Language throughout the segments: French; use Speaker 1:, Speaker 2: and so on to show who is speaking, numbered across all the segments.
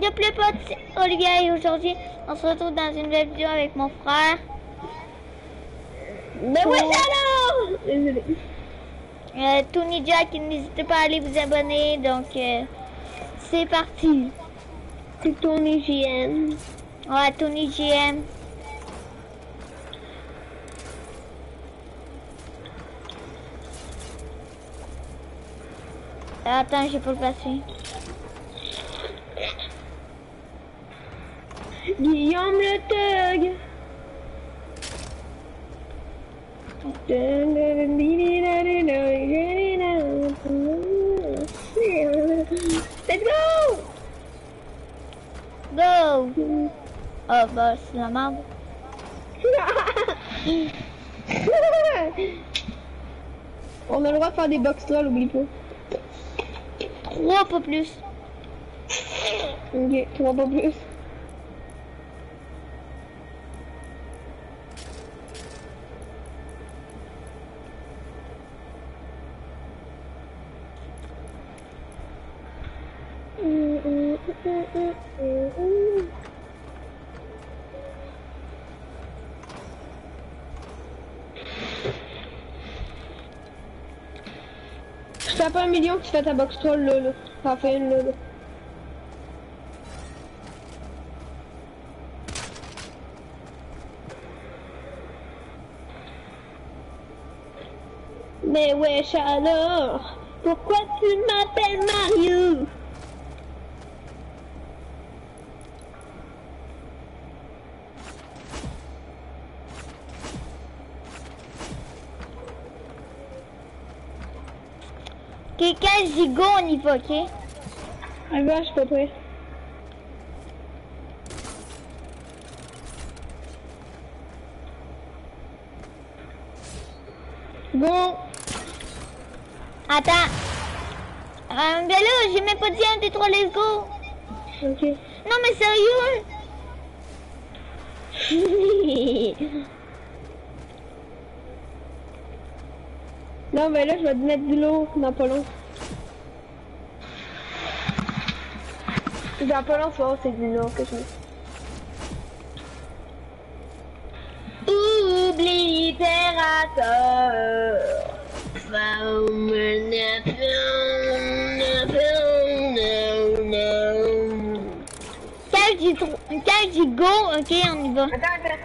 Speaker 1: Yo les potes, c'est Olivia et aujourd'hui on se retrouve dans une nouvelle vidéo avec mon frère.
Speaker 2: Mais ouais alors. Désolé.
Speaker 1: Tony Jack, n'hésitez pas à aller vous abonner, donc c'est parti.
Speaker 2: C'est ton hygiène.
Speaker 1: Ouais, Tony JM. Attends, j'ai pas le passer.
Speaker 2: Guillaume le thug. Let's go.
Speaker 1: Go. Oh bah c'est la merde.
Speaker 2: On a le droit de faire des box trolls, oublie pas.
Speaker 1: 3 pas plus.
Speaker 2: Ok, 3 pas plus. Je tape 1 million que tu fais ta box troll là. T'en fais une là. Mais wesh alors, pourquoi tu m'appelles Mario?
Speaker 1: Ok, 15 giga on y va, ok?
Speaker 2: Ah bah, je suis pas prêt. Go!
Speaker 1: Attends. Ben là, j'ai même pas dit 1, 2, 3, let's go.
Speaker 2: Ok.
Speaker 1: Non mais sérieux?
Speaker 2: Non mais là je vais te mettre de l'eau dans pas long. Dans pas long, tu vas voir, c'est de l'eau que je mets.
Speaker 1: Oublie littérateur. Quand j'ai go, ok, on y va.
Speaker 2: Attends.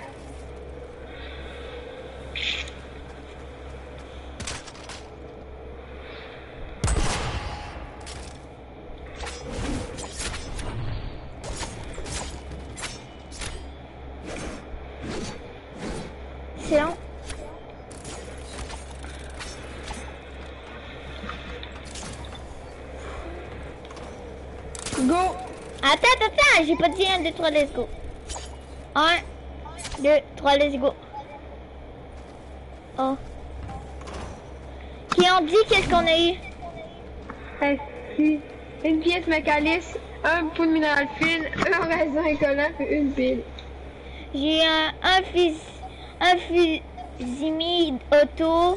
Speaker 1: C'est long.
Speaker 2: Go!
Speaker 1: Attends, j'ai pas dit 1, 2, 3, let's go. 1, 2, 3, let's go. Oh. Qui ont dit qu'est-ce qu'on a eu?
Speaker 2: Ainsi, une pièce Macalice, un pot de minéral fine, un raisin incollant et une pile.
Speaker 1: J'ai un fusil auto,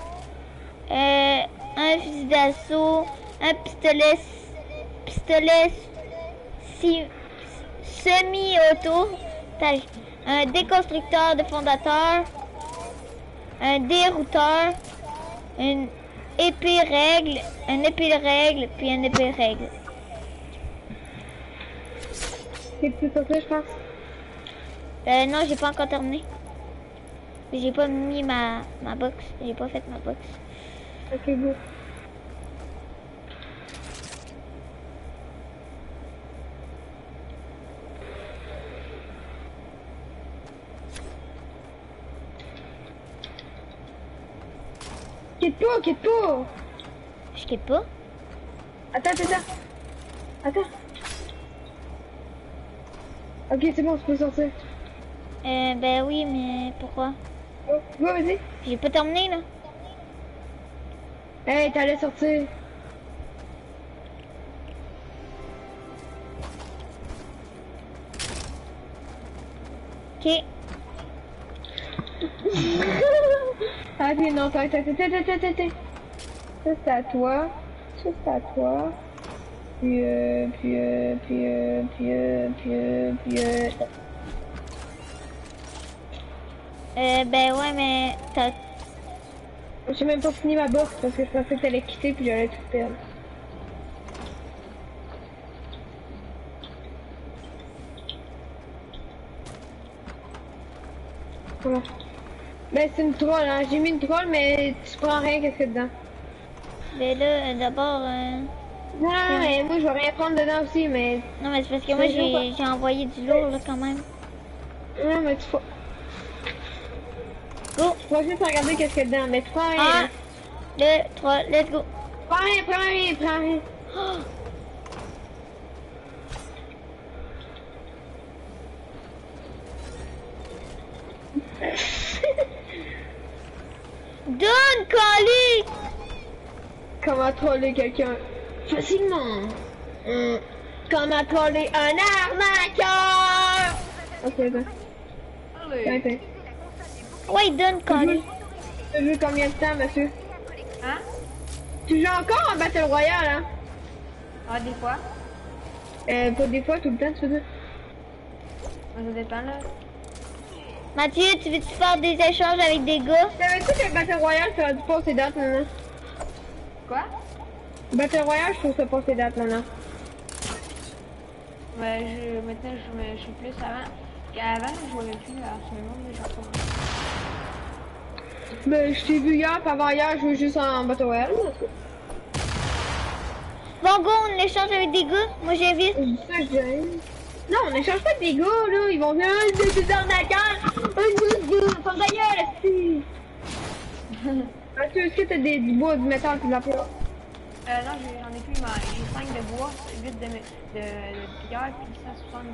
Speaker 1: un fusil d'assaut, un pistolet semi-auto, un déconstructeur de fondateur, un dérouteur, une épée règle, puis un épée règle.
Speaker 2: C'est plus ça, je pense.
Speaker 1: Non, j'ai pas encore terminé. J'ai pas mis ma box, j'ai pas fait ma box.
Speaker 2: Ok, go. Quitte pas!
Speaker 1: Je quitte pas.
Speaker 2: Attends. Ok, c'est bon, je peux sortir.
Speaker 1: Ben oui, mais pourquoi?
Speaker 2: Oh, go, vas-y.
Speaker 1: J'ai pas terminé, là.
Speaker 2: Hey, t'allais sortir.
Speaker 1: Ok.
Speaker 2: Ah, puis non, attends. Ça, c'est à toi. Ça, c'est à toi.
Speaker 1: Ben ouais, mais t'as...
Speaker 2: J'ai même pas fini ma box parce que je pensais que t'allais quitter puis j'allais tout perdre. Voilà. Ben c'est une troll, hein. J'ai mis une troll mais tu prends rien qu'est-ce que dedans.
Speaker 1: Ben là, d'abord...
Speaker 2: Non, mais moi je vais rien prendre dedans aussi, mais...
Speaker 1: Non, mais c'est parce que moi, j'ai envoyé du lourd, là, quand même.
Speaker 2: Non, mais tu faut...
Speaker 1: Go!
Speaker 2: Tu vas juste regarder qu'est-ce qu'il y a dedans, mais tu prends rien.
Speaker 1: 1, 2, 3, let's go!
Speaker 2: Prends rien, prends rien, prends rien.
Speaker 1: Oh! Donne, Kali!
Speaker 2: Comment troller quelqu'un facilement? Comment troller un arnaqueur? Ok, d'accord. Allez.
Speaker 1: Ouais, donne, Kali.
Speaker 2: Tu joues combien de temps, monsieur?
Speaker 3: Hein?
Speaker 2: Tu joues encore en Battle Royale, hein?
Speaker 3: Ah, des fois.
Speaker 2: Pas des fois, tout le temps, tu veux dire?
Speaker 3: Ça dépend, là.
Speaker 1: Mathieu, tu veux-tu faire des échanges avec des gars?
Speaker 2: Savais-tu que Battle Royale, ça a dû passer date, maintenant?
Speaker 3: Quoi?
Speaker 2: Battle Royale, je trouve ça passer date, maintenant.
Speaker 3: Ouais, maintenant, je suis plus avant. Qu'avant, je jouais plus à ce moment, mais je recommence.
Speaker 2: Ben, je t'ai vu hier, puis avant hier, je jouais juste en Battle Royale.
Speaker 1: Bon, go, on échange avec des gars? Moi, j'invite.
Speaker 2: Je dis ça, je dirais. Non, on n'échange pas des gars, là. Ils vont venir, c'est des arnaqueurs. Ferme ta gueule, esti. Mathieu, est-ce que t'as du bois, du métal, puis de la pierre?
Speaker 3: Non, j'en ai plus, j'ai 5 de bois, 8 de pierre, puis 170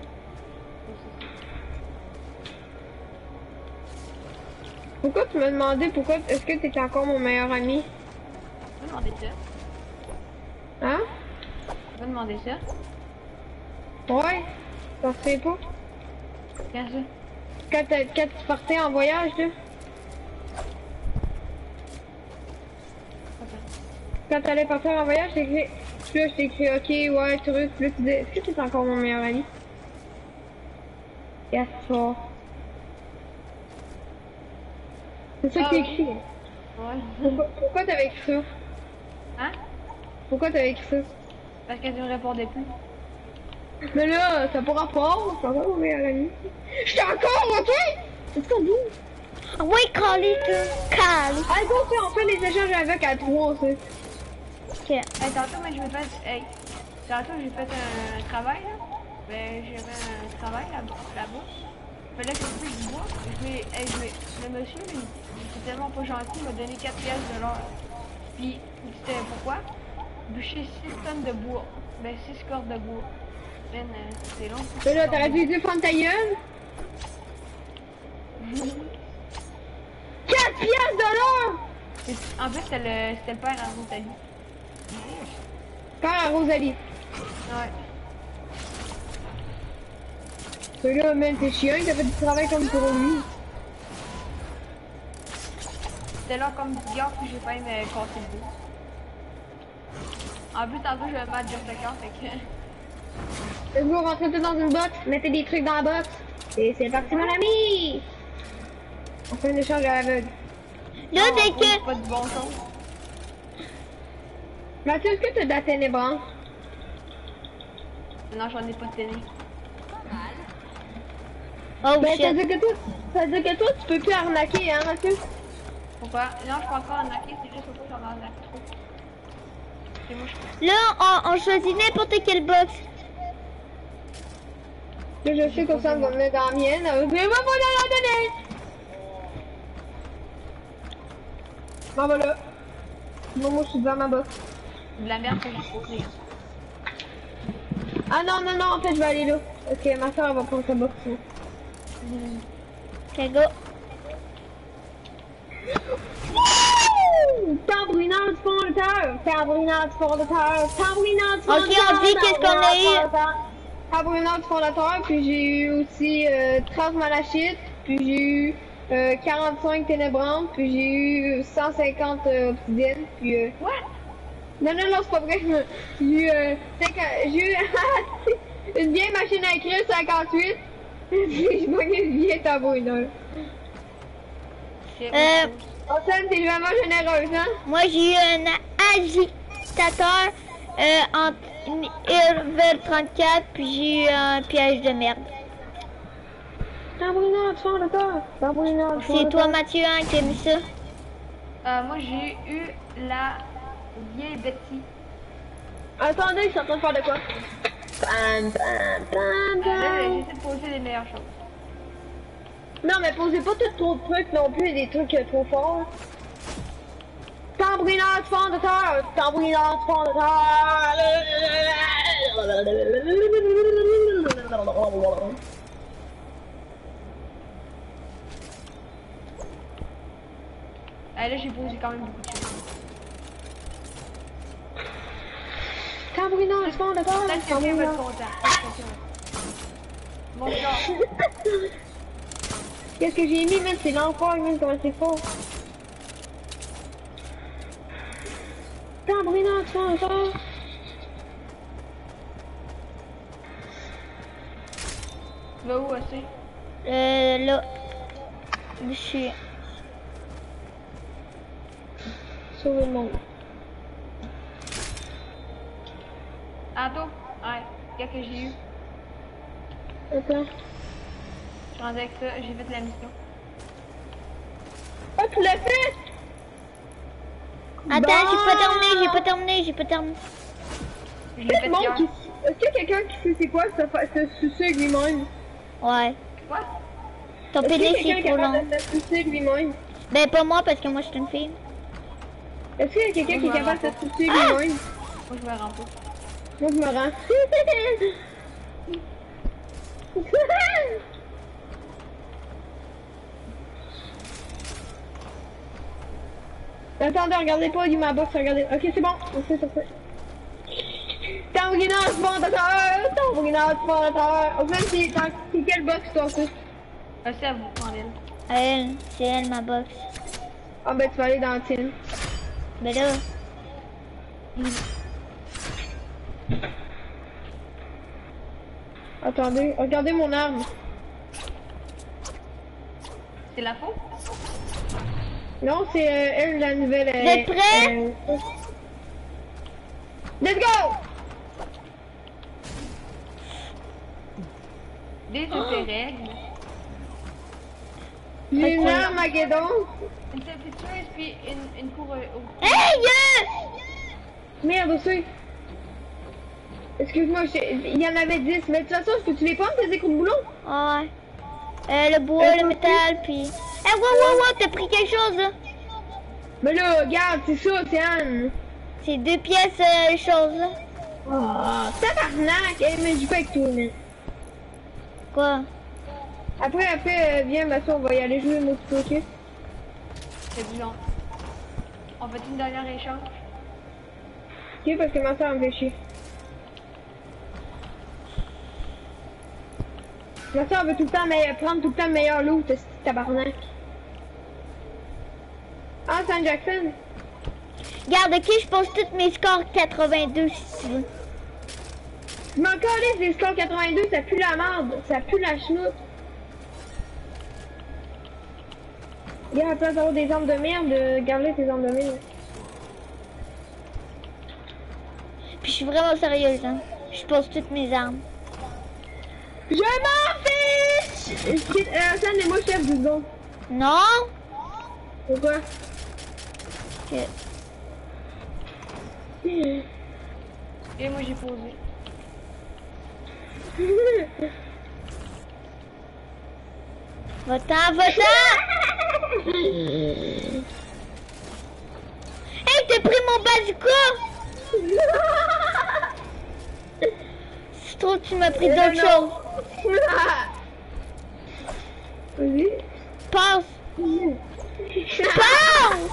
Speaker 2: Pourquoi tu m'as demandé pourquoi est-ce que t'étais encore mon meilleur ami?
Speaker 3: Tu peux demander ça?
Speaker 2: Hein?
Speaker 3: Tu peux demander ça?
Speaker 2: Ouais. Ça se fait pas.
Speaker 3: Qu'est-ce que
Speaker 2: Quand tu partais en voyage, là. Quand t'allais partir en voyage, j'ai écrit. Puis là, je t'ai écrit ok, ouais, truc. Puis là, tu disais, est-ce que t'es encore mon meilleur ami? Yes, ça. C'est ça que t'as écrit.
Speaker 3: Ouais.
Speaker 2: Pourquoi t'avais écrit ça?
Speaker 3: Hein?
Speaker 2: Pourquoi t'avais écrit ça?
Speaker 3: Parce que tu me répondais plus.
Speaker 2: Mais là, t'as pas rapport, c'est encore mon meilleur ami. J'étais encore, ok? C'est ça, d'où?
Speaker 1: Ah ouais, Kali, Kali.
Speaker 2: Ah, donc, on fait les échanges avec à 3, c'est.
Speaker 1: Ok.
Speaker 3: Hey, tantôt, moi, tantôt, j'ai fait un travail, là. Ben, j'avais un travail là-bas. Fallait que je coupe du bois. Le monsieur, il était tellement pas gentil, il m'a donné 4 pièces de l'heure. Puis, c'était pourquoi? Bûcher 6 tonnes de bois. Ben, 6 cordes de bois. Ben, c'est long.
Speaker 2: Mais là, t'aurais dû défendre ta gueule. 4 pièces de l'heure!
Speaker 3: En plus, c'était le père à Rosalie.
Speaker 2: Père à Rosalie.
Speaker 3: Ouais.
Speaker 2: Mais là, man, t'es chiant, il a fait du travail comme pour lui.
Speaker 3: C'était là comme du gars, puis j'ai pas aimé casser le bout. En plus, tantôt, je vais mettre Jeff Tucker, fait que...
Speaker 2: Let's go, rentrez tout dans une box, mettez des trucs dans la box. Et c'est parti, mon ami! On fait un échange à l'aveugle.
Speaker 1: Là,
Speaker 3: Non,
Speaker 1: dès que...
Speaker 3: c'est pas du bon sens.
Speaker 2: Mathieu, est-ce que t'as de la ténébrance?
Speaker 3: Non, j'en ai pas de télé.
Speaker 1: Oh
Speaker 2: Ben,
Speaker 1: shit.
Speaker 2: ça veut dire que toi, tu peux plus arnaquer, hein, Mathieu?
Speaker 3: Pourquoi? Non, je peux encore arnaquer, c'est juste que j'en arnaque trop. C'est moi, je...
Speaker 1: Là, on choisit n'importe quelle box.
Speaker 2: Là, je sais que ça va venir dans la mienne. Mais moi, pas la donner! Bon, voilà. Moi, je suis dans ma box.
Speaker 3: De la merde que j'ai posée.
Speaker 2: Ah non, non, non, en fait, je vais aller là. Ok, ma soeur, elle va prendre sa box.
Speaker 1: Ok, go.
Speaker 2: Tambourinage du fondateur, tambourinage du fondateur, tambourinage du fondateur.
Speaker 1: Ok, on dit qu'est-ce qu'on a eu.
Speaker 2: Tambourinage du fondateur, puis j'ai eu aussi 30 malachites, puis j'ai eu 45 ténébrantes, puis j'ai eu 150 obsidiennes, puis
Speaker 3: What?
Speaker 2: Non, non, non, c'est pas vrai. J'ai eu, j'ai eu une vieille machine à écrire 58. Puis je voyais une vieille tambourineur. Antoine, t'es vraiment généreuse, hein?
Speaker 1: Moi, j'ai eu un agitateur entre une Irvel 34, puis j'ai eu un piège de merde.
Speaker 2: Tambourineur, tu fais d'accord? Tambourineur, tu
Speaker 1: C'est toi, Mathieu, hein, qui a mis ça?
Speaker 3: Moi, j'ai eu la vieille Betty.
Speaker 2: Attendez, ils sont en train de faire de quoi? Bam, bam, bam,
Speaker 3: Là,
Speaker 2: bam.
Speaker 3: j'essaie de poser les meilleures choses.
Speaker 2: Non, mais posez pas tout trop de trucs non plus, des trucs trop forts. Tambourineur, tu fais de terre! Tambourineur, tu fais de terre!
Speaker 3: Là, j'ai posé quand même beaucoup de choses.
Speaker 2: Tambourineur, tu fais de terre!
Speaker 3: Peut-être que quelqu'un va être content. Mon genre.
Speaker 2: Qu'est-ce que j'ai mis, man? C'est l'enfer, man, comment c'est fort. Tambourineur, tu fais de terre!
Speaker 3: Va où, assez?
Speaker 1: Là. Je suis.
Speaker 2: Sauver le monde.
Speaker 3: Attends. Ouais. Qu'est-ce que j'ai eu?
Speaker 2: Attends.
Speaker 3: Je suis rendu avec ça. J'ai fait la mission.
Speaker 2: Oh, tu l'as fait?
Speaker 1: Attends,
Speaker 2: Bon.
Speaker 1: j'ai pas terminé.
Speaker 3: Je l'ai fait
Speaker 2: Bon,
Speaker 3: hier.
Speaker 2: est-ce qu'il y a quelqu'un qui sait c'est quoi se sucer lui-même?
Speaker 1: Ouais.
Speaker 3: Quoi?
Speaker 1: Ton
Speaker 2: Est-ce qu'il y a
Speaker 1: PD,
Speaker 2: quelqu'un
Speaker 1: c'est
Speaker 2: qui est
Speaker 1: trop
Speaker 2: capable
Speaker 1: long.
Speaker 2: de se sucer lui-même?
Speaker 1: Ben, pas moi, parce que moi, je suis une fille.
Speaker 2: Est-ce qu'il y a quelqu'un qui est capable de se sucer
Speaker 1: Ah!
Speaker 2: lui-même?
Speaker 3: Moi, je me rends pas.
Speaker 2: Moi, je me rends. Attendez, regardez pas du ma box, regardez. Ok, c'est bon, on sait, ça fait. Tambourineur, fondateur! Tambourineur, fondateur! Au fait, c'est quelle box toi, ça?
Speaker 3: C'est à vous, Pandel.
Speaker 1: Elle, c'est elle, ma box.
Speaker 2: Ah, ben, tu vas aller dans le team.
Speaker 1: Ben là,
Speaker 2: Attendez, regardez mon arme.
Speaker 3: C'est la faute?
Speaker 2: Non, c'est elle, la nouvelle.
Speaker 1: Vous êtes prêts?
Speaker 2: Let's go!
Speaker 3: Des opérettes.
Speaker 2: J'ai une arme à guédon.
Speaker 3: Une tueuse puis une cour au...
Speaker 1: hey,
Speaker 2: Merde aussi. Excuse-moi, il y en avait 10. Mais de toute façon, est-ce que tu les prends, tes écrous de boulon?
Speaker 1: ouais. Le bois, le métal, puis. Eh, wow, t'as pris quelque chose, là?
Speaker 2: Mais là, regarde, c'est ça, c'est Anne.
Speaker 1: C'est 2 pièces, choses, là.
Speaker 2: Oh, tabarnak! Eh, mais je pas avec toi, mais.
Speaker 1: Quoi?
Speaker 2: Après, viens, ma soeur, on va y aller jouer, moi, tu peux, ok?
Speaker 3: C'est du long. On fait une dernière échange.
Speaker 2: Ok, parce que ma soeur me fait chier. Ma soeur veut tout le temps prendre tout le temps le meilleur loot, ce tabarnak. Ah, Sam Jackson?
Speaker 1: Regarde, ok, je pose tous mes scores 82 si tu veux.
Speaker 2: Je m'en calisse des scores 82, ça pue la merde, ça pue la chenoute. Regarde, à la place d'avoir des armes de merde, garde-les tes armes de merde.
Speaker 1: Puis je suis vraiment sérieuse, hein. Je pose toutes mes armes.
Speaker 2: Je m'en fiche! Sam et moi chef du don.
Speaker 1: Non?
Speaker 2: Pourquoi?
Speaker 1: Ok.
Speaker 3: Et moi, j'ai posé.
Speaker 1: Va-t'en! Hey, t'as pris mon bazooka! C'est trop, tu m'as pris d'autres choses.
Speaker 2: Vas-y.
Speaker 1: Passe! Passe!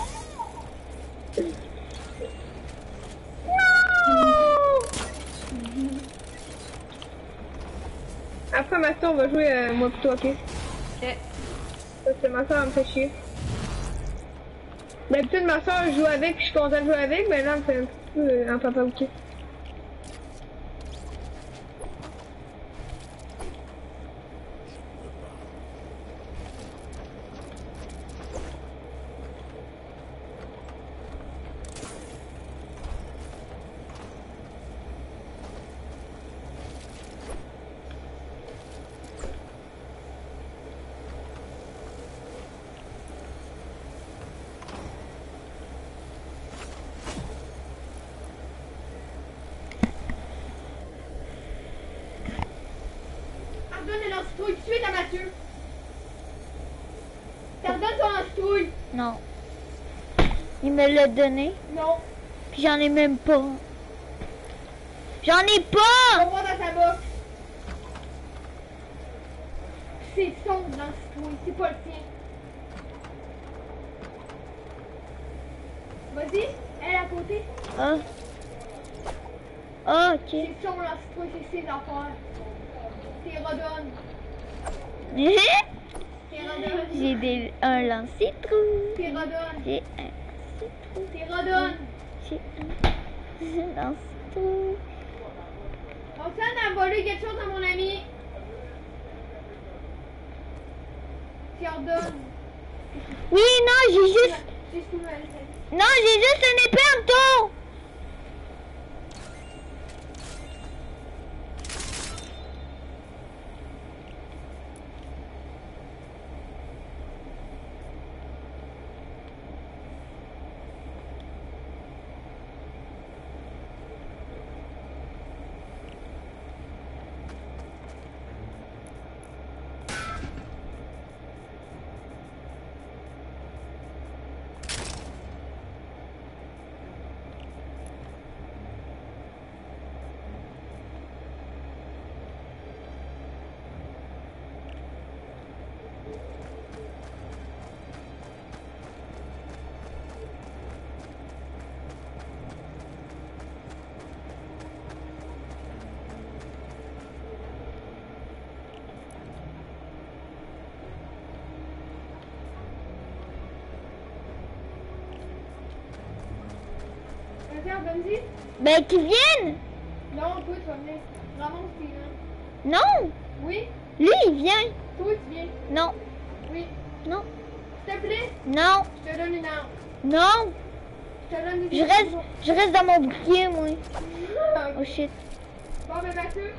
Speaker 2: Après ma soeur, on va jouer moi plutôt, ok?
Speaker 3: Ok.
Speaker 2: Parce que ma soeur me fait chier. D'habitude, ma soeur joue avec, puis je suis content de jouer avec, mais là, elle me fait un papa ok.
Speaker 3: Redonne le lance-trouille tout de suite à Mathieu. T'as redonne ton lance-trouille.
Speaker 1: Non. Il me l'a donné.
Speaker 3: Non.
Speaker 1: Puis j'en ai même pas. J'en ai pas!
Speaker 3: On va dans sa box. C'est son lance-trouille, c'est pas le tien. Vas-y, elle à côté.
Speaker 1: Ah. Ah, ok.
Speaker 3: C'est son lance-trouille, c'est ses affaires. C'est redonne. C'est redonne.
Speaker 1: J'ai un lance-citrouille.
Speaker 3: C'est redonne.
Speaker 1: J'ai un lance-citrouille.
Speaker 3: C'est redonne.
Speaker 1: J'ai un lance-citrouille.
Speaker 3: Roxane a volé quelque chose à mon ami. C'est redonne.
Speaker 1: Oui, non, j'ai juste...
Speaker 3: C'est ce que je voulais dire.
Speaker 1: Non, j'ai juste une épée en tour.
Speaker 3: Regarde, vas-y.
Speaker 1: Ben, qu'ils viennent.
Speaker 3: Non, toi, tu vas venir. Ramasse tes mains.
Speaker 1: Non.
Speaker 3: Oui,
Speaker 1: Lui, il vient.
Speaker 3: toi, tu viens.
Speaker 1: Non.
Speaker 3: Oui.
Speaker 1: Non.
Speaker 3: S'il te plaît,
Speaker 1: Non.
Speaker 3: je te donne une arme.
Speaker 1: Non.
Speaker 3: Je te donne une
Speaker 1: Je reste dans mon bouclier, moi. Oh shit.
Speaker 3: Bon, ben, Mathieu.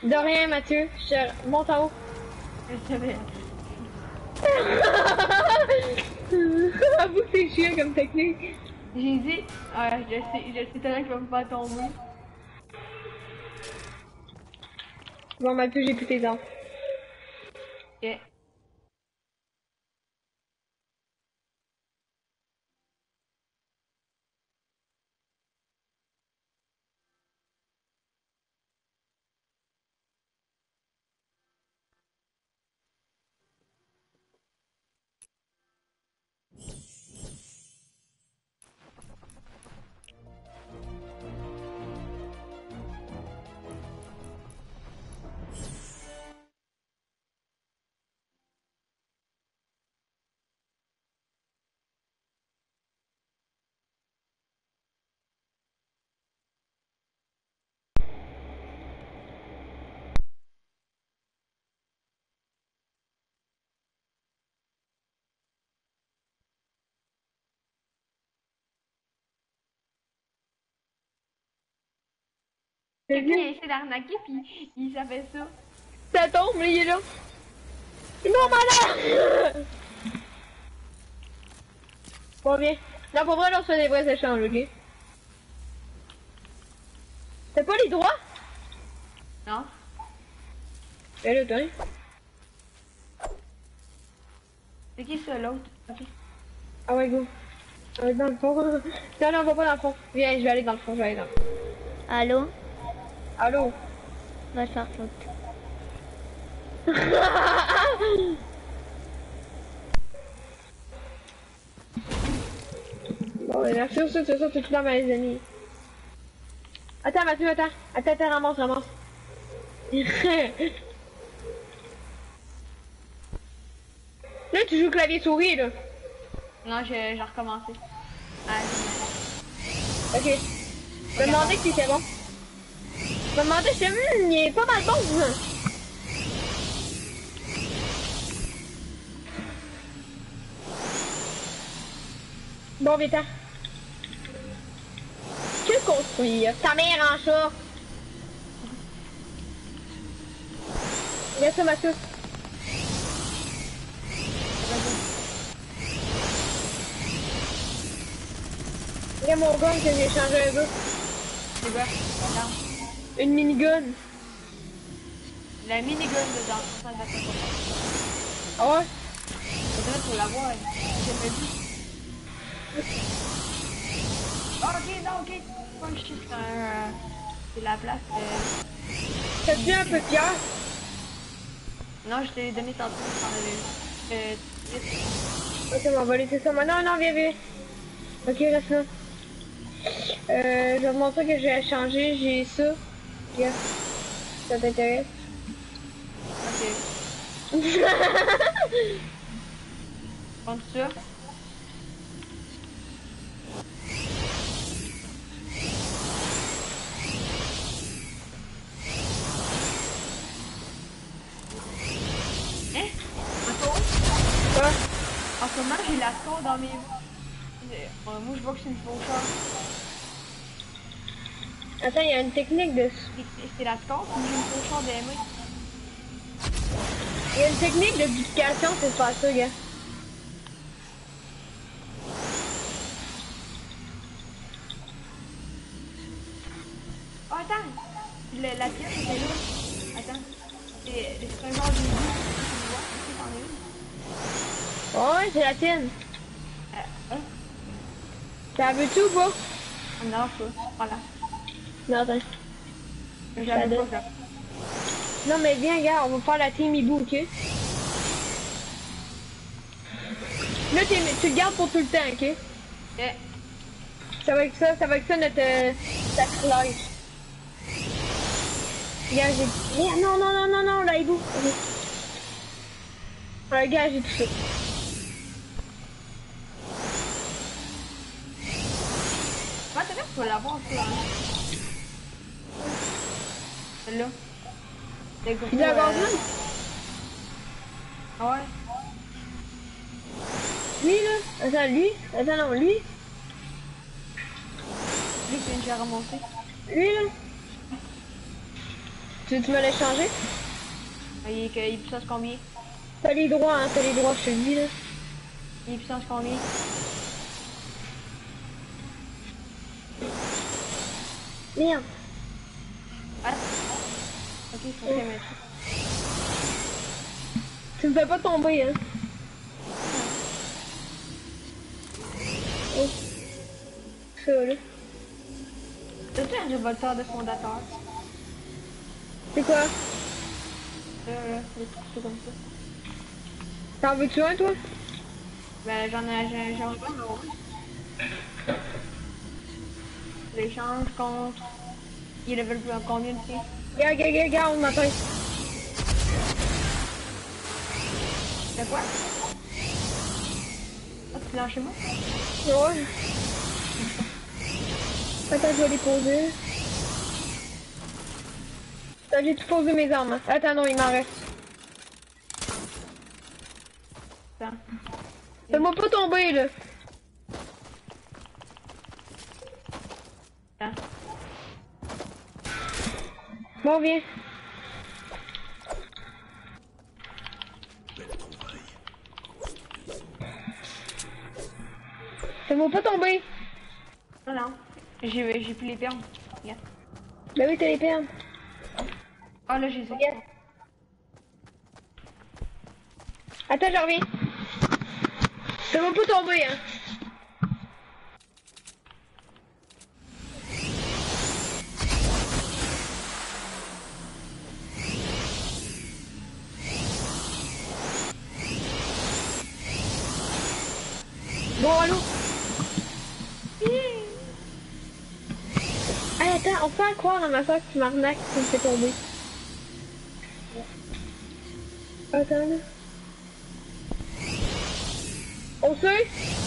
Speaker 2: De rien, Mathieu. Je monte en haut.
Speaker 3: Je savais.
Speaker 2: Avoue que c'est chiant comme technique.
Speaker 3: J'ai dit, je sais tellement qu'il va me faire tomber.
Speaker 2: Bon, Mathieu, j'ai plus tes armes.
Speaker 3: Ok. Quelqu'un a essayé d'arnaquer puis il savait ça.
Speaker 2: Ça tombe, là, il est là. Non, malade! Bon, viens. Non, pour vrai, là, on se fait des vrais échanges, ok? T'as pas les droits?
Speaker 3: Non?
Speaker 2: Ben là, toi.
Speaker 3: C'est qui ça, l'autre? Ok.
Speaker 2: Ah ouais, go. On va dans le fond. Non, non, on va pas dans le fond. Viens, je vais aller dans le fond, je vais aller dans le fond.
Speaker 1: Allô?
Speaker 2: Allô?
Speaker 1: Va te faire foutre.
Speaker 2: Bon, ben merci pour ça, t'es tout dans mes amis. Attends, Mathieu, attends. Attends, ramasse. Là, tu joues clavier-souris, là.
Speaker 3: Non, j'ai recommencé. Ah,
Speaker 2: Ok. Je me demandais si c'était bon. Je me demandais, il est pas mal bon, hein. Bon, Vita. Que construire? Ta mère en chat. Regarde ça, Mathieu. Regarde mon gun que j'ai changé un peu.
Speaker 3: c'est quoi? Attends.
Speaker 2: Une minigun.
Speaker 3: La minigun dedans, ça va être
Speaker 2: Ah ouais?
Speaker 3: peut-être pour l'avoir. J'ai pas dit. Oh, ok, non, ok. Pas le chiffre, c'est la place.
Speaker 2: T'as-tu un peu de pierre?
Speaker 3: Non, je t'ai donné tantôt, j'en avais eu.
Speaker 2: Ok, on va laisser ça. Non, viens. Ok, reste là. Je vais te montrer que j'ai changé. J'ai ça. Regarde. Ça t'intéresse?
Speaker 3: Ok. Prends ça. Hein?
Speaker 2: Quoi?
Speaker 3: En ce moment, j'ai la score dans mes... moi, je vois que c'est une faucheur.
Speaker 2: Attends, il y a une technique de...
Speaker 3: C'est la score, puis j'ai une faucheur des mains.
Speaker 2: Il y a une technique de duplication, c'est de faire ça, gars.
Speaker 3: Oh, attends! La pièce était là. Attends. C'est un genre de vie. Tu vois? Est-ce que t'en as une?
Speaker 2: Ouais, c'est la tienne.
Speaker 3: Hein?
Speaker 2: T'as veux-tu ou pas?
Speaker 3: Non, je peux. Voilà.
Speaker 2: Non, attends.
Speaker 3: J'avais pas ça.
Speaker 2: Non, mais viens, gars, on va faire la team hibou, ok? Là, tu le gardes pour tout le temps, ok?
Speaker 3: Eh,
Speaker 2: Ça va être ça notre sacrilège. Regarde, j'ai... Non, là, hibou. Ok. Ouais, gars, j'ai touché.
Speaker 3: ouais, t'as l'air que tu vas l'avoir, ça. Hein? Celle-là. C'est gros.
Speaker 2: Il a encore une?
Speaker 3: Ah ouais.
Speaker 2: Lui, là? Attends, lui? Attends, non, lui?
Speaker 3: Lui, c'est une j'ai remonté.
Speaker 2: Lui, là? Tu me l'as changé?
Speaker 3: Il est puissance combien?
Speaker 2: T'as les droits, hein, t'as les droits, je te le dis, là.
Speaker 3: Il est puissance combien?
Speaker 2: Merde.
Speaker 3: Ah. Ok, il faut que je mette.
Speaker 2: Tu me fais pas tomber, hein. Oh. Ça, là.
Speaker 3: T'as-tu un révolteur de fondateur?
Speaker 2: C'est quoi?
Speaker 3: Là, des couteaux comme ça.
Speaker 2: T'en veux-tu un, toi?
Speaker 3: Ben, j'en ai pas, non. L'échange contre... Il level plus combien de pieds?
Speaker 2: Regarde, on m'attend.
Speaker 3: C'est quoi? Ah, tu l'as chez moi?
Speaker 2: Ouais. Attends, je vais les poser. Attends, j'ai tout posé mes armes. Attends, non, il m'en reste.
Speaker 3: Attends.
Speaker 2: Fais-moi pas tomber, là.
Speaker 3: Attends.
Speaker 2: Bon, viens. Fais-moi pas tomber.
Speaker 3: Non, non. J'ai plus les perles. Regarde.
Speaker 2: Ben oui, t'as les perles.
Speaker 3: Ah, là, j'ai ça.
Speaker 2: Regarde. Attends, je reviens. Fais-moi pas tomber, hein. Bon, allô? Hey, attends, on fait croire à ma soeur que tu m'arnaques si tu me fais tomber. Attends, là. On sait?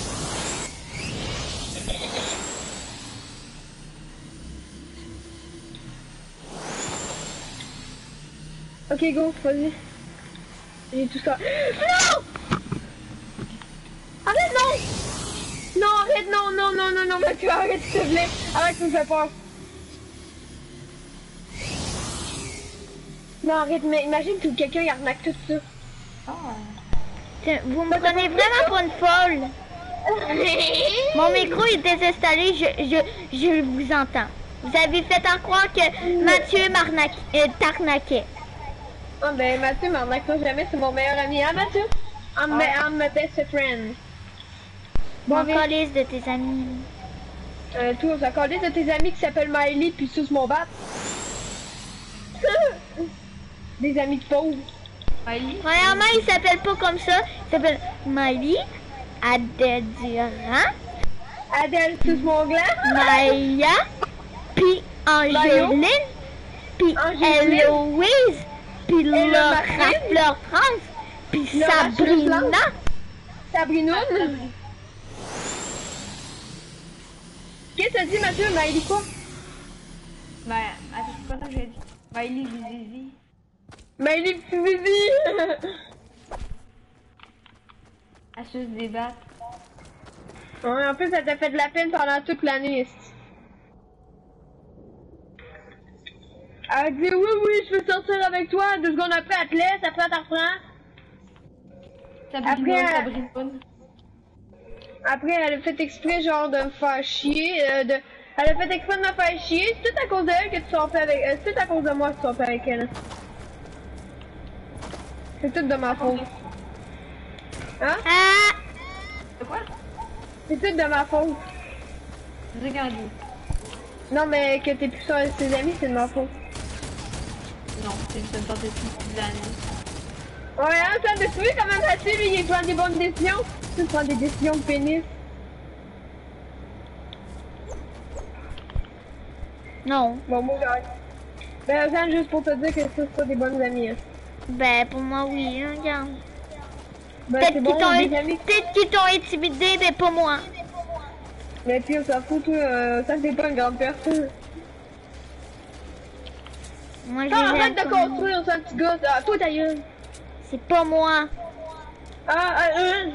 Speaker 2: Ok, go, vas-y. J'ai tout ça. Non! Arrête, non! Non, arrête, non, Mathieu, arrête, s'il te plaît. Arrête, tu me fais peur. Non, arrête, mais imagine que quelqu'un il arnaque tout ça.
Speaker 3: Ah.
Speaker 1: Tiens, vous me prenez vraiment pour une folle. Mon micro est désinstallé, je vous entends. Vous avez fait en croire que Mathieu t'arnaquait.
Speaker 2: Ah ben, Mathieu m'arnaquera jamais, c'est mon meilleur ami. Hein, Mathieu? I'm my best friend.
Speaker 1: Mon
Speaker 2: viens.
Speaker 1: calisse de tes amis.
Speaker 2: Toi, on s'en calisse de tes amis qui s'appellent Miley puis sous mon bat. Des amis de pauvres.
Speaker 3: Miley?
Speaker 1: Premièrement, il s'appelle pas comme ça. Il s'appelle Miley, Adèle Durand,
Speaker 2: Adèle sous mon gland.
Speaker 1: Maya, puis Angéline, puis
Speaker 2: Angéline.
Speaker 1: Héloïse, puis Laura
Speaker 2: Martine.
Speaker 1: Fleur France, puis
Speaker 2: Laura
Speaker 1: Sabrina.
Speaker 2: Fleur Sabrinoune. Qu'est-ce que t'as dit, Mathieu? Miley quoi?
Speaker 3: Ben, attends, c'est pas ça que j'ai dit. Miley Zizi.
Speaker 2: Miley petit Zizi.
Speaker 3: Elle se débat.
Speaker 2: Ouais, en plus, ça t'a fait de la peine pendant toute l'année. esti. Elle a dit oui, je veux sortir avec toi. 2 secondes après, elle te laisse, après, elle t'en reprend.
Speaker 3: Sabrinoune.
Speaker 2: Après, elle a fait exprès, genre, de me faire chier. Elle a fait exprès de me faire chier. C'est tout à cause d'elle que tu sortais avec elle. C'est tout à cause de moi que tu sortais avec elle. C'est tout de ma faute. Hein?
Speaker 1: Ah!
Speaker 3: C'est quoi?
Speaker 2: C'est tout de ma faute.
Speaker 3: C'est qu'un dit.
Speaker 2: Non, mais que t'es plus sur ses amis, c'est de ma faute.
Speaker 3: Non, c'est juste une sorte de petite année.
Speaker 2: Ouais, hein, ça te suit quand même là-dessus, lui, il prend des bonnes décisions. Tu prends des décisions de pénis.
Speaker 1: Non.
Speaker 2: Bon, moi, j'arrête. Ben, Jeanne, juste pour te dire que ça, c'est pas des bonnes amies. Hein.
Speaker 1: Ben, pour moi, oui, hein, regarde.
Speaker 2: Ben,
Speaker 1: Peut-être
Speaker 2: c'est bon, des
Speaker 1: qu'ils
Speaker 2: amis.
Speaker 1: t'ont intimidé, mais pas moi.
Speaker 2: Mais puis, on s'en fout, toi, ça fait pas une grande personne.
Speaker 1: Moi, je
Speaker 2: Ah,
Speaker 1: les
Speaker 2: arrête
Speaker 1: aime
Speaker 2: de
Speaker 1: comme-
Speaker 2: construire, on s'en petit gosse. Ah, toi, ta gueule.
Speaker 1: C'est pas moi.
Speaker 2: Ah.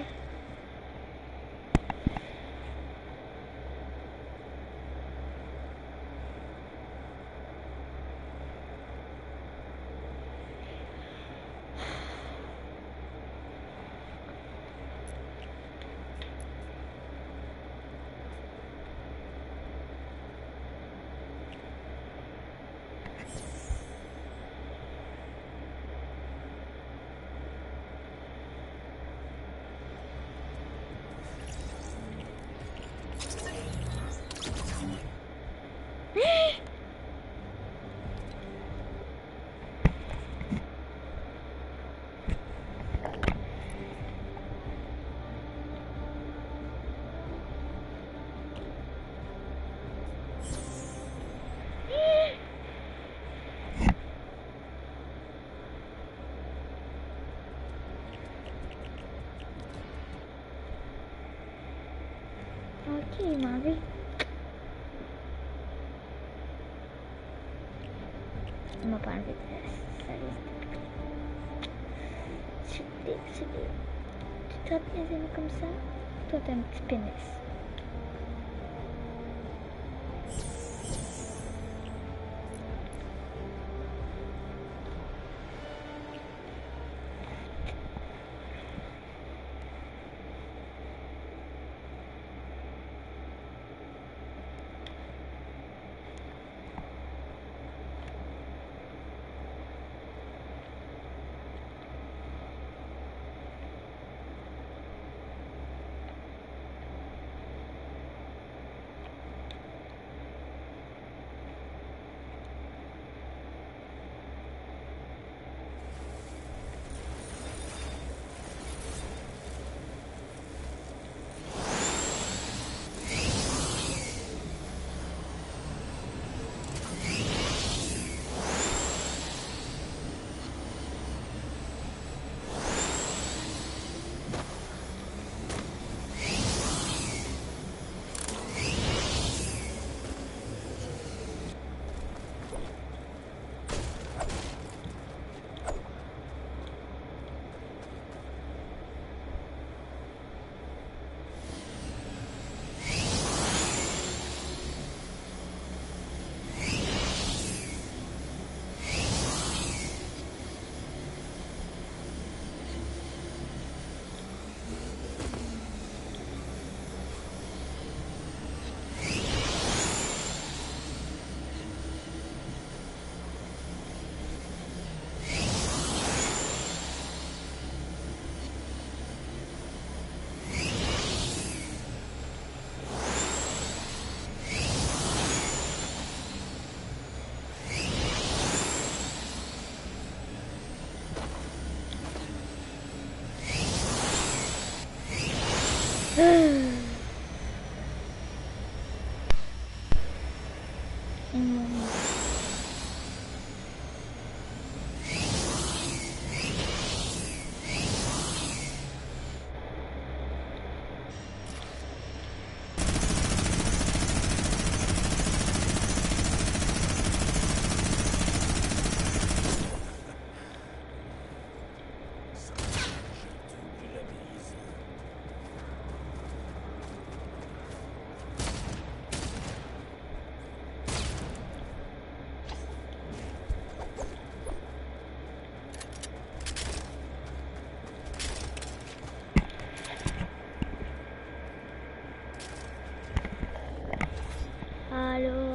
Speaker 1: Ok, il m'a enlevé. Il m'a pas enlevé. C'est Tu traites les amis comme ça? Toi, t'as un petit pénis. Allô,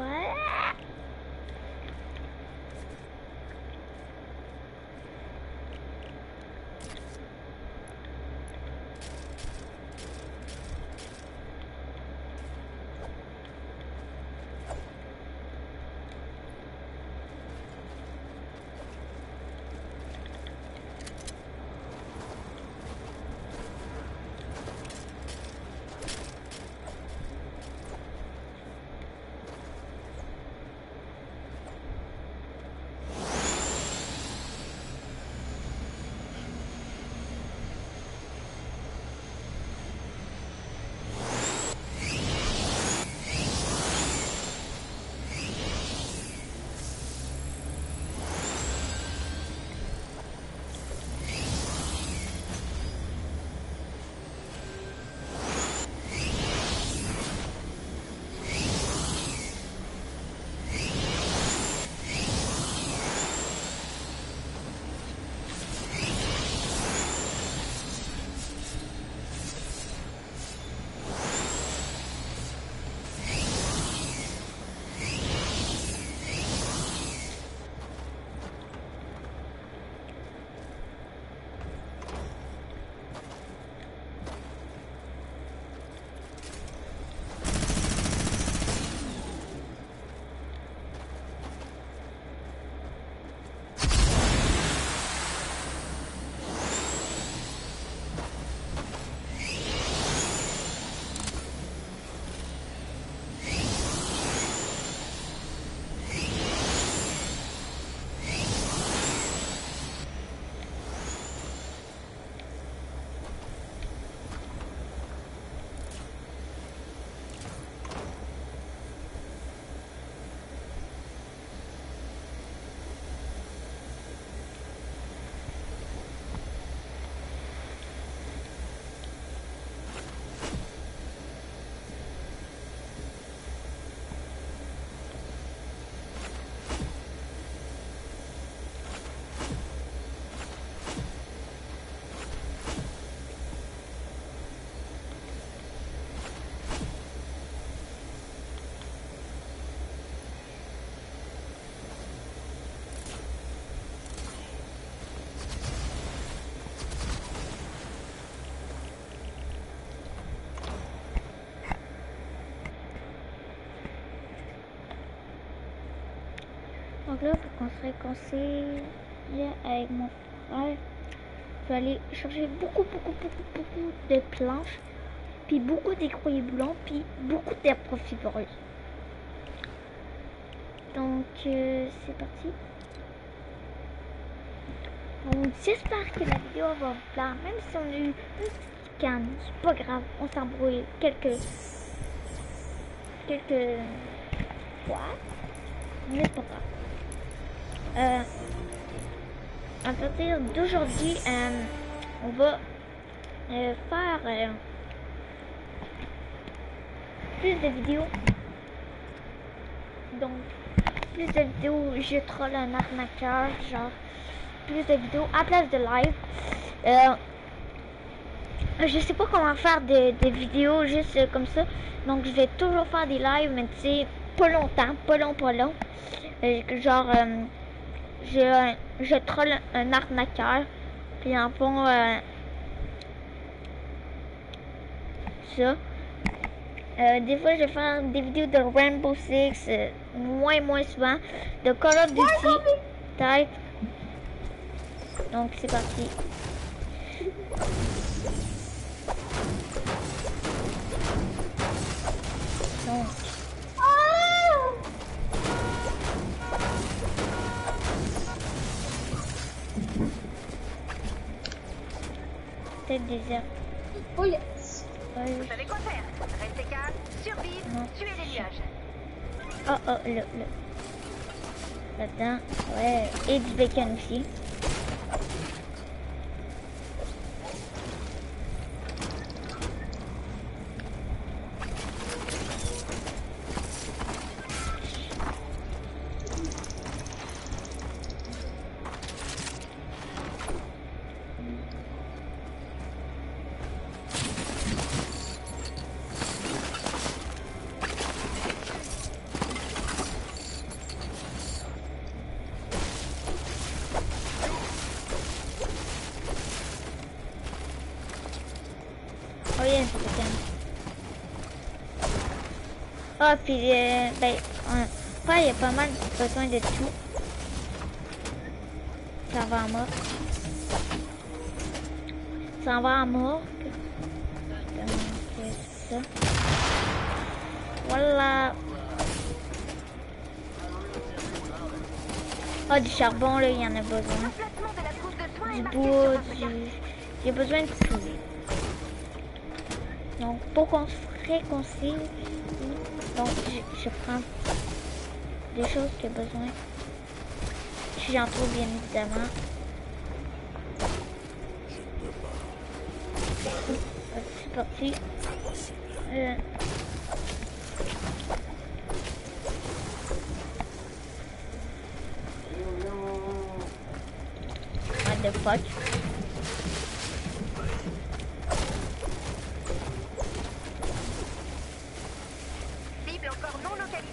Speaker 1: Donc là, pour qu'on se réconcilie avec mon frère, je vais aller chercher beaucoup de planches, puis beaucoup d'écrouilles boulons, puis beaucoup d'herbes profitereuses. Donc, c'est parti. Donc, j'espère que la vidéo va vous plaire, même si on a eu une petite canne, c'est pas grave, on s'embrouille quelques fois, mais c'est pas grave. À partir d'aujourd'hui, on va faire plus de vidéos. Donc, plus de vidéos, je troll un arnaqueur, genre plus de vidéos à place de live. Je sais pas comment faire des vidéos juste comme ça. Donc, je vais toujours faire des lives, mais tu sais, pas longtemps, pas long. Genre, je troll un arnaqueur. Puis en fond, ça. Des fois, je vais faire des vidéos de Rainbow Six, moins souvent. De Call of Duty, peut-être. Donc, c'est parti. Donc. Peut-être des herbes.
Speaker 2: Oh yes.
Speaker 4: Vous savez quoi faire? Restez calme, survivre, tuer les nuages.
Speaker 1: Oh, là. Là-dedans, ouais. Et du bacon aussi. Oh yeah, c'est bacon. Ah, puis ben, après, il y a pas mal besoin de tout. Ça va à mort. Ça va à mort. Donc, c'est ça. Voilà. Ah, du charbon, là, il y en a besoin. Du bois, j'ai besoin de tout. Donc, pour qu'on se réconcilie, donc je prends des choses qu'il y a besoin. Si j'en trouve, bien évidemment. C'est parti. What the fuck?
Speaker 4: Cible encore non localisée.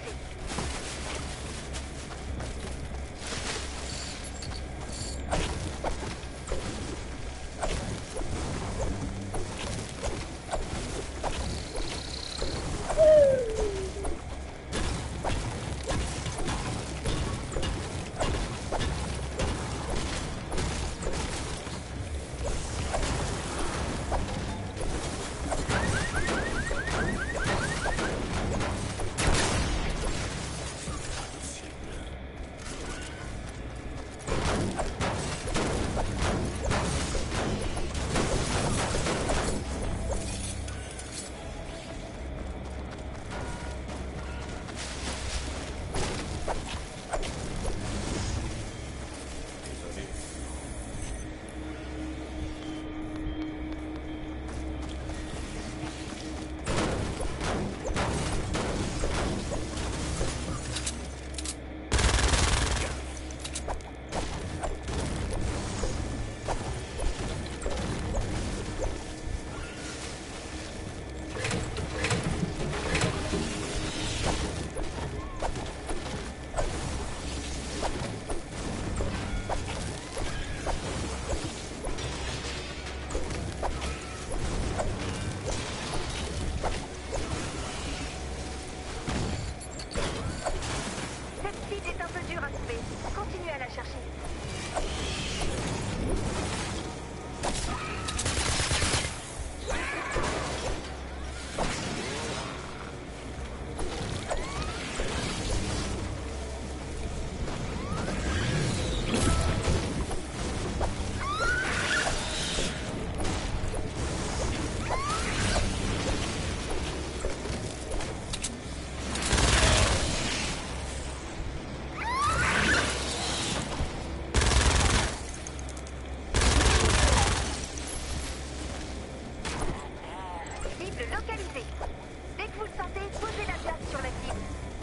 Speaker 4: Dès que vous le sentez, posez la glace sur la cible.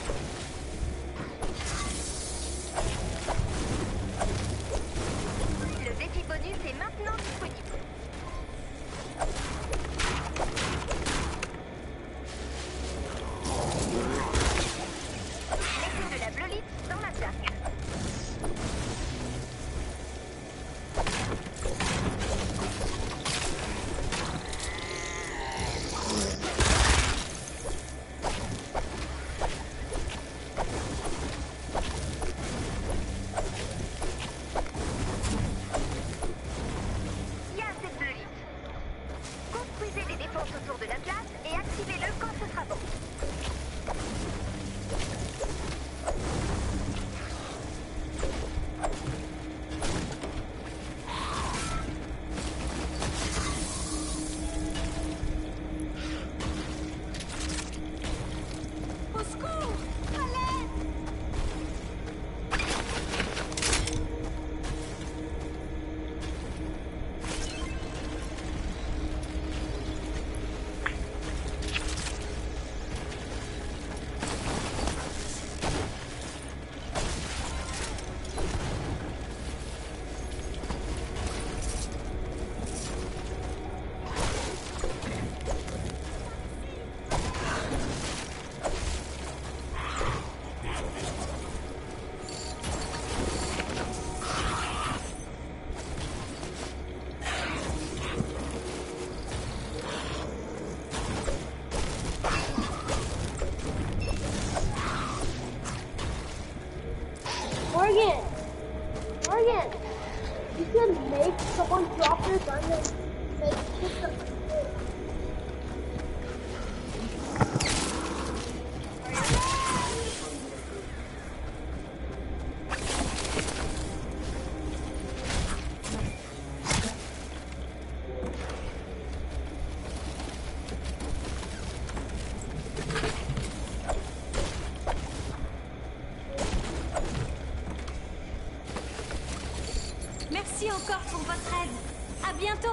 Speaker 4: Le défi bonus est maintenant disponible. Mettez de la bleulite dans la glace. Il y a assez de bleulite. Construisez des défenses autour de la glace et activez-le quand ce sera bon.
Speaker 5: Au secours! À l'aide!
Speaker 2: Morgan! Morgan! You can make someone drop their gun and make it
Speaker 5: Merci encore pour votre aide. À bientôt.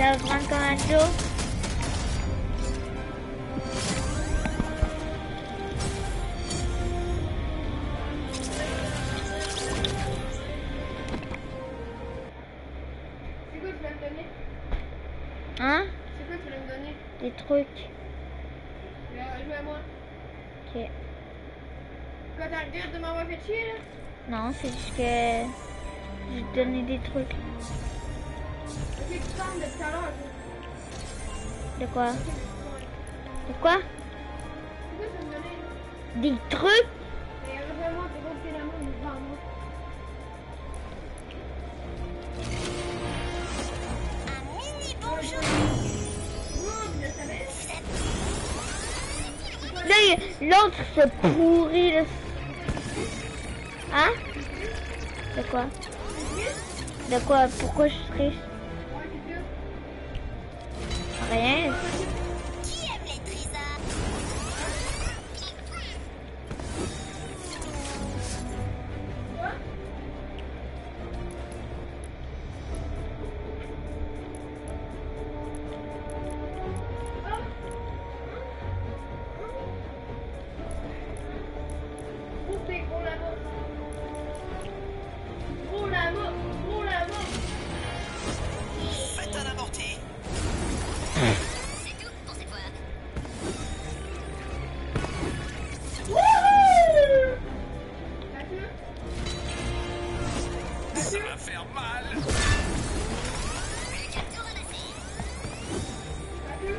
Speaker 1: Ça va prendre combien de jours?
Speaker 3: C'est quoi tu vas me donner?
Speaker 1: Hein?
Speaker 3: C'est quoi tu vas me donner?
Speaker 1: Des trucs.
Speaker 3: Joue à moi.
Speaker 1: Ok.
Speaker 3: Quoi, t'as le dire de m'avoir fait chier là?
Speaker 1: Non, c'est juste que j'ai donné des trucs.
Speaker 3: Ok, tu parles de tout à l'heure.
Speaker 1: De quoi? De quoi?
Speaker 3: C'est quoi tu vas me donner?
Speaker 1: Des trucs?
Speaker 3: Mais rejoins-moi pour rester la main devant moi. Je savais.
Speaker 1: Là, l'autre se pourrit. Là. Hein? De quoi? De quoi? Pourquoi je suis triste?
Speaker 3: Ouais, c'est sûr.
Speaker 1: Rien.
Speaker 5: Qui aime les trésors?
Speaker 3: Poussez, gros là-bas. Gros là-bas. Gros là-bas.
Speaker 6: Faites un amorti.
Speaker 5: C'est tout pour cette fois.
Speaker 3: Mathieu?
Speaker 6: Ça va faire mal.
Speaker 5: J'ai tout ramassé.
Speaker 3: Mathieu?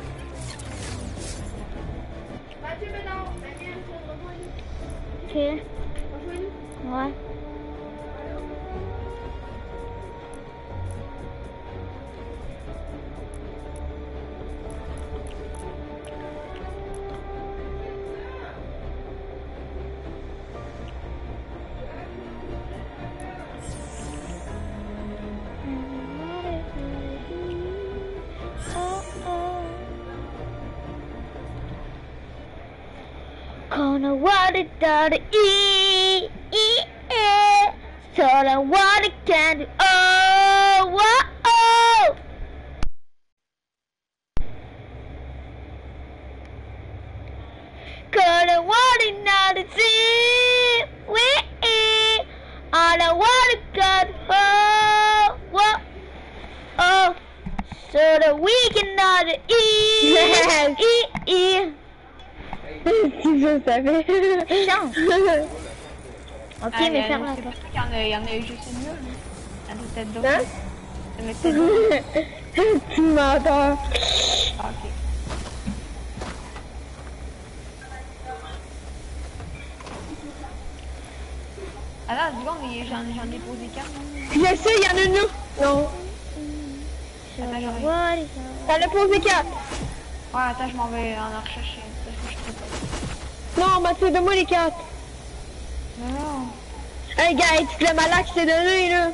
Speaker 3: Mathieu, maintenant. Viens, rejoins-nous.
Speaker 1: Ok.
Speaker 3: Rejoins-nous.
Speaker 1: Ouais. Gonna what it does so I what it can do. Oh, whoa, oh. Gonna what it not see. We all I want it can. Oh, whoa, oh. So that we can not eat.
Speaker 2: Si je savais.
Speaker 1: Chante. Ok,
Speaker 3: Ah,
Speaker 1: mais ferme la
Speaker 3: c'est
Speaker 1: porte.
Speaker 3: pas qu'il y en a eu juste une là. Il y en a peut-être d'autres.
Speaker 2: Hein?
Speaker 3: Il y en a peut-être d'autres.
Speaker 2: Tu m'entends.
Speaker 3: Ah, ok. Alors, du coup, mais j'en ai posé 4.
Speaker 2: Je sais, il y en a une là. Non.
Speaker 3: Attends, j'en ai.
Speaker 1: What is
Speaker 2: T'en as posé 4.
Speaker 3: Ouais, attends, je m'en vais en rechercher. Parce que je trouve pas.
Speaker 2: Non, Mathieu, donne-moi les 4.
Speaker 3: Non.
Speaker 2: Hey, gars, tu l'as malade que je t'ai donné, là.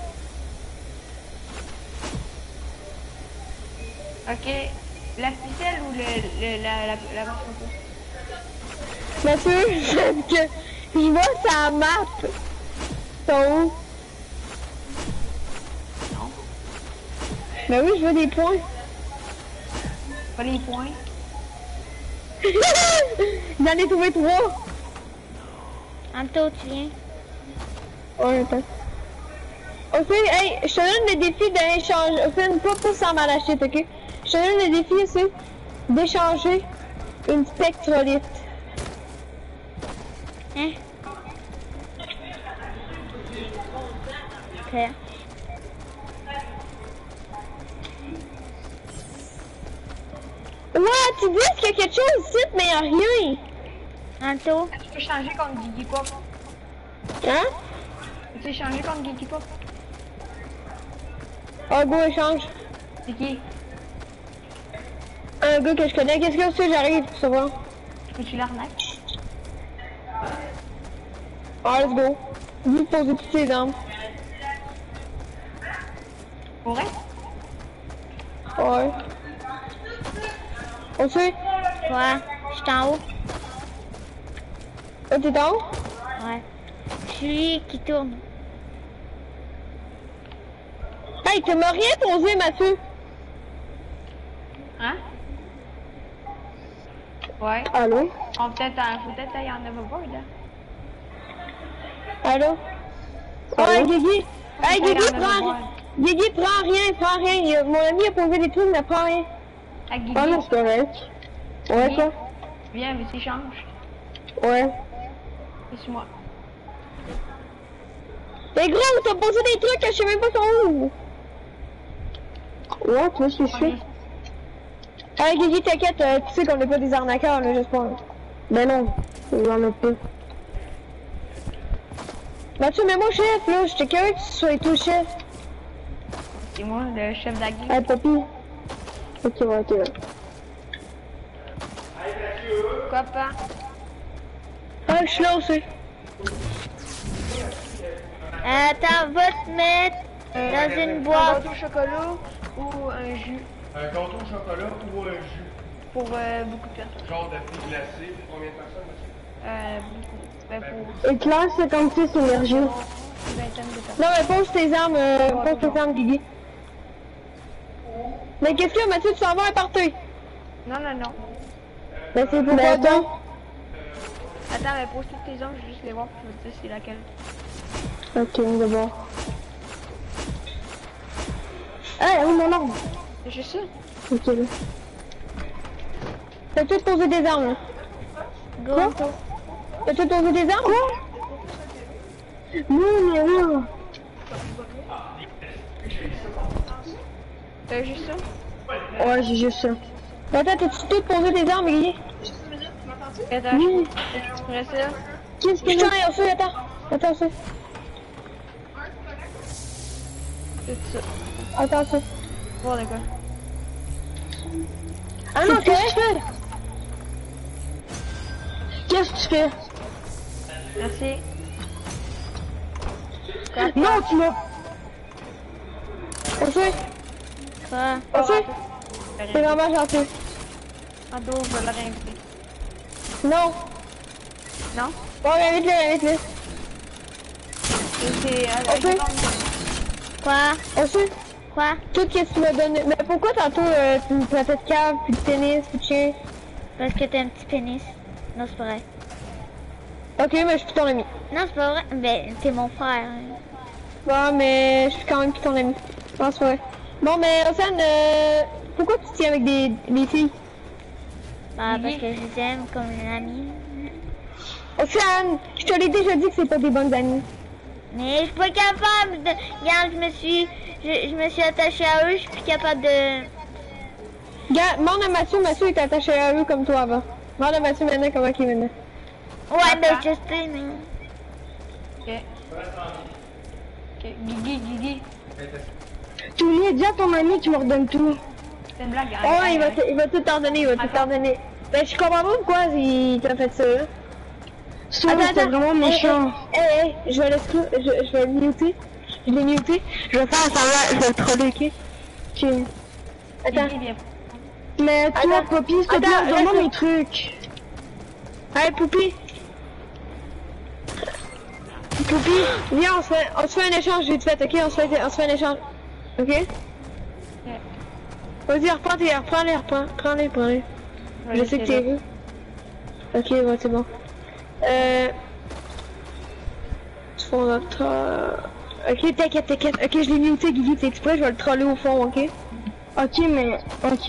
Speaker 3: Ok. La ficelle ou la barre photo?
Speaker 2: Mathieu, parce que je vois sa map. Ils sont où?
Speaker 3: Non.
Speaker 2: Ben oui, je vois des points.
Speaker 3: Pas les points.
Speaker 2: J'en ai trouvé 3.
Speaker 1: Anto, tu viens?
Speaker 2: Ouais, attends. Ok, hey, je te donne le défi d'échanger. Pas sans malachier, ok? Je te donne le défi, c'est d'échanger une spectrolite.
Speaker 1: Hein? Ok.
Speaker 2: Ouais, tu dis qu'il y a quelque chose ici, mais il n'y a rien.
Speaker 1: Anto,
Speaker 3: Tu peux changer contre Gigi Pop.
Speaker 2: Hein?
Speaker 3: Tu peux changer contre Gigi Pop.
Speaker 2: Ah, go, échange.
Speaker 3: C'est qui?
Speaker 2: Un gars que je connais. Qu'est-ce que c'est? J'arrive, tu vois.
Speaker 3: Peux-tu l'arnaque?
Speaker 2: Ah, let's go. Lui poser toutes ses armes.
Speaker 3: Pour vrai?
Speaker 2: Ouais. On sait?
Speaker 1: quoi? Je suis en haut?
Speaker 2: Oh, t'es en haut?
Speaker 1: Ouais. Je suis lui qui tourne.
Speaker 2: Hey, tu m'as rien posé, Mathieu.
Speaker 3: Hein? Ouais.
Speaker 2: Allô?
Speaker 3: Faut peut-être y en overboard, là.
Speaker 2: Allô? Ouais, Guigui! Hey,
Speaker 3: Ouais,
Speaker 2: Guigui,
Speaker 3: on a besoin.
Speaker 2: Guigui, prends rien. Mon ami a posé des trucs, mais prends rien.
Speaker 3: Ah, Guigui.
Speaker 2: Ah non, c'est correct. Ouais,
Speaker 3: Guigui.
Speaker 2: quoi?
Speaker 3: Viens, mais s'échange.
Speaker 2: Ouais.
Speaker 3: Laisse-moi.
Speaker 2: Mais gros, t'as posé des trucs, je sais même pas sont où. Ouais, tu vois ce que je fais? Hey, Guigui, t'inquiète, tu sais qu'on n'est pas des arnaqueurs, là, j'espère. Ben non, ils en ont pas. Mathieu, mets-moi chef, là, j'étais curieux que tu sois tout chef.
Speaker 3: C'est moi, le chef de la guilde.
Speaker 2: Hey, papy. Ok, ouais, t'es là.
Speaker 3: Quoi, pas?
Speaker 2: Ah, je suis là aussi.
Speaker 1: Attends, va te mettre dans une
Speaker 3: Un
Speaker 1: boîte.
Speaker 3: gâteau au chocolat ou un jus
Speaker 6: Un gâteau au chocolat ou un jus?
Speaker 3: pour beaucoup de personnes.
Speaker 6: Genre de fruits glacés pour combien de personnes, monsieur?
Speaker 3: Beaucoup. Ben, pour
Speaker 2: Éclair 56 énergie.
Speaker 3: une vingtaine de personnes.
Speaker 2: Non, mais pose tes armes, Guigui. Mais qu'est-ce qu'il y a, Mathieu, tu s'en vas à partir?
Speaker 3: Non.
Speaker 2: Ben, c'est pourquoi donc?
Speaker 3: Attends, mais pose toutes tes armes, je vais juste les voir pour te dire c'est laquelle.
Speaker 2: Ok, d'abord. Hey, où mon arme?
Speaker 3: C'est juste ça?
Speaker 2: Ok, là. T'as tout posé des armes, là.
Speaker 1: Go.
Speaker 2: T'as tout posé des armes? Quoi? Non, mais non.
Speaker 3: T'as juste ça?
Speaker 2: Ouais, j'ai juste ça. Attends, t'as-tu tout posé des armes, Guigui?
Speaker 3: Attends,
Speaker 2: Oui.
Speaker 3: reste là.
Speaker 2: Qu'est-ce que je t'en ai attends. Attends, ça.
Speaker 3: C'est ça.
Speaker 2: Attends, ça.
Speaker 3: Voir de quoi.
Speaker 2: Ah non, qu'est-ce que tu fais? Qu'est-ce que tu fais?
Speaker 3: Merci.
Speaker 2: Non, tu m'as... Aussi,
Speaker 1: Quoi?
Speaker 2: aussi, c'est vraiment gentil.
Speaker 3: Ado, je vais la réinviter.
Speaker 2: Non.
Speaker 3: Non?
Speaker 2: Bon, invite-le.
Speaker 3: C'est...
Speaker 2: Ok.
Speaker 1: Quoi?
Speaker 2: Aussi,
Speaker 1: Quoi?
Speaker 2: tout ce que tu m'as donné. Mais pourquoi tantôt tu me prêtais de cave, puis de tennis, puis de chien?
Speaker 1: Parce que t'as un petit pénis. Non, c'est pas vrai.
Speaker 2: Ok, mais je suis ton ami.
Speaker 1: Non, c'est pas vrai. Ben, t'es mon frère. Hein.
Speaker 2: Bon, mais je suis quand même plus ton ami. Non, c'est vrai. Bon, mais Océane, pourquoi tu tiens avec des filles?
Speaker 1: Bah, parce que je les aime comme une amie.
Speaker 2: Océane, je te l'ai déjà dit que c'est pas des bonnes amies.
Speaker 1: Mais je suis pas capable de... Regarde, je me suis attachée à eux, je suis plus capable de...
Speaker 2: Regarde, demande à Mathieu est attaché à eux comme toi avant. Demande à Mathieu maintenant comment il est maintenant.
Speaker 1: Ouais, ben, je sais, mais...
Speaker 3: Ok. Ok, Guigui.
Speaker 2: Tu lui dis à ton ami tu me redonnes tout.
Speaker 3: C'est une blague.
Speaker 2: Oh, il va tout t'ordonner, Ben, je comprends pas pourquoi il t'a fait ça. C'était vraiment méchant. Hey, je vais l'exclure, je vais le muter. Je l'ai muté. Je vais faire savoir, je vais le troller, ok? Ok. Attends. Mais toi, Poppy, s'il te plaît, donne-moi mes trucs. Hey, Poupie. Poupie, viens, on se fait un échange vite fait, ok? On se fait un échange. Ok? Vas-y, reprends-les. Je sais que t'es vu. Ok, ouais, c'est bon. Tu fais notre... Ok, t'inquiète. Ok, je l'ai muté, Guigui, t'es exprès, je vais le troller au fond, ok? Ok, mais... Ok.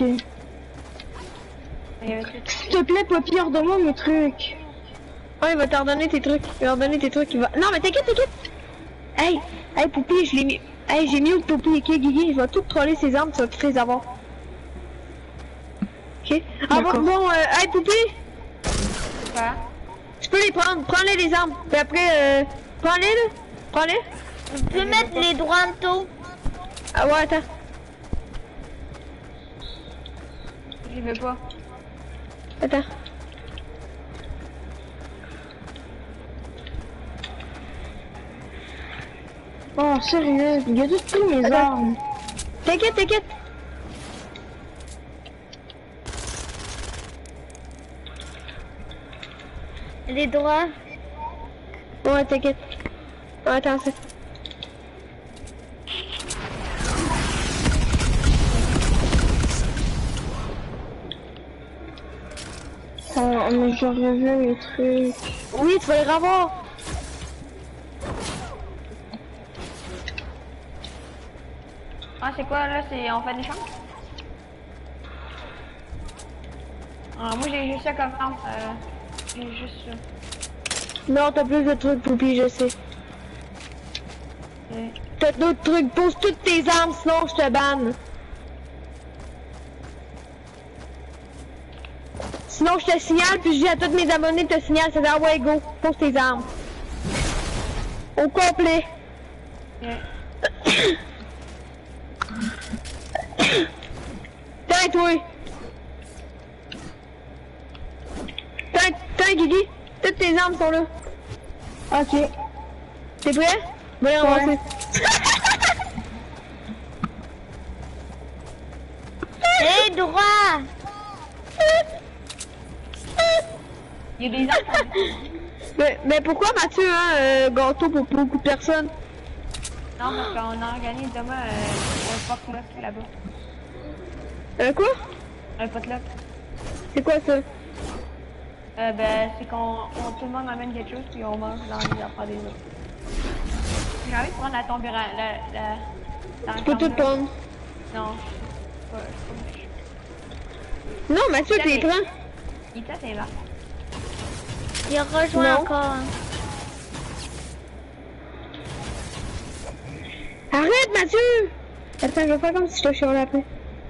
Speaker 2: S'il te plaît, Poppy, redonne-moi mes trucs. Oh, il va t'ordonner tes trucs. Il va... Non, mais t'inquiète. Hey, Poppy, je l'ai mis... Hey, j'ai mis Poppy, ok, Guigui, il va tout troller ses armes, tu vas toutes les avoir. Ok. Ah bon, hey, Poppy.
Speaker 3: Quoi?
Speaker 2: Tu peux les prendre, prends-les les armes. Puis après, prends-les là. Prends-les.
Speaker 1: Tu peux mettre les droits en taux.
Speaker 2: Ah ouais, attends.
Speaker 3: Je veux pas.
Speaker 2: Attends. Oh, sérieux, il a juste pris mes armes. T'inquiète.
Speaker 1: Les droits.
Speaker 2: Ouais, t'inquiète. Ouais, attends, c'est... Non, mais je reviens les trucs. Oui, tu vas les revoir.
Speaker 3: Ah, c'est quoi là? C'est en fait des champs? Ah, moi j'ai juste ça comme arme. J'ai juste ça.
Speaker 2: Non, t'as plus de trucs, Poupie, je sais.
Speaker 3: Et...
Speaker 2: T'as d'autres trucs, pose toutes tes armes, sinon je te banne. Sinon je te signale, puis je dis à tous mes abonnés de te signaler, c'est ah ouais, go, pose tes armes. Au complet. Tiens, toi. Tiens, Guigui, toutes tes armes sont là. Ok. T'es prêt? Voyons avancer.
Speaker 1: Hé, droit!
Speaker 3: Il y a des armes.
Speaker 2: Mais pourquoi Mathieu, hein, gâteau pour beaucoup de personnes?
Speaker 3: Non, parce qu'on organise demain un potluck là-bas.
Speaker 2: Quoi?
Speaker 3: Un potluck.
Speaker 2: C'est quoi ça?
Speaker 3: Ben, c'est tout le monde amène quelque chose puis on mange dans les affaires des autres. J'ai envie de prendre la tombe la
Speaker 2: Tu peux tout prendre.
Speaker 3: Non,
Speaker 2: Non, Mathieu, t'es prends.
Speaker 3: il était c'est là.
Speaker 1: Il rejoint
Speaker 2: Non.
Speaker 1: encore. Hein.
Speaker 2: Arrête, Mathieu! Attends, je vais faire comme si je te chialais après.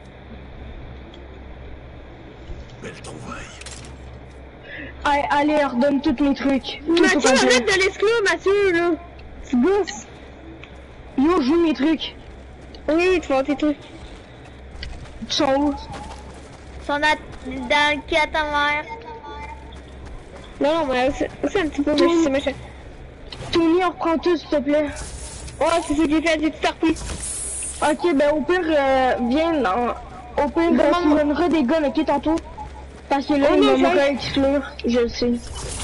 Speaker 7: Belle trouvaille.
Speaker 2: Allez, redonne tous mes trucs. Mathieu, arrête de l'exclure, Mathieu, là. Tu bosses. Yo, je veux mes trucs. Oui, tu vois tes trucs. Ils sont où?
Speaker 1: Son dans le cul à ta mère.
Speaker 2: Non, mais c'est un petit peu, mais c'est machin. Tony, on reprend tout, s'il te plaît. Ouais, c'est ce que j'ai fait, j'ai tout repris. Ok, ben au pire, viens dans... Au pire, ben, tu me donneras des guns, ok, tantôt? Parce que là, il va me réexclure, je le sais.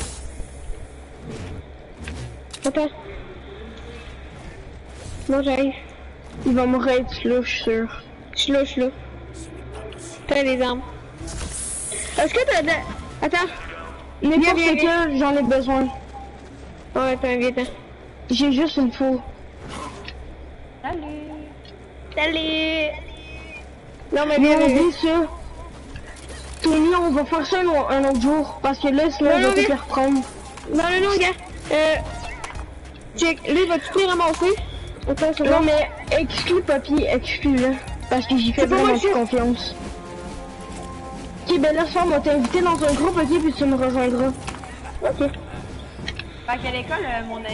Speaker 2: Attends. Moi, j'arrive. Il va me réexclure, je suis sûr. Je suis là. T'as les armes. Est-ce que t'as... Attends. N'importe quel, j'en ai besoin. Ouais, t'as un vieux temps. J'ai juste une fou.
Speaker 1: Salut!
Speaker 2: Non, mais bien, oublie ça. Tony, on va faire ça un autre jour. Parce que là, sinon, on va tout les reprendre. Non, gars. Check. Là, il va tout les ramasser. Non, mais exclue, papy, exclue-le. Parce que j'y fais vraiment confiance. Ok, ben là, ça, on va t'inviter dans un groupe, ok, puis tu me rejoindras. Ok.
Speaker 3: À quelle école, mon ami?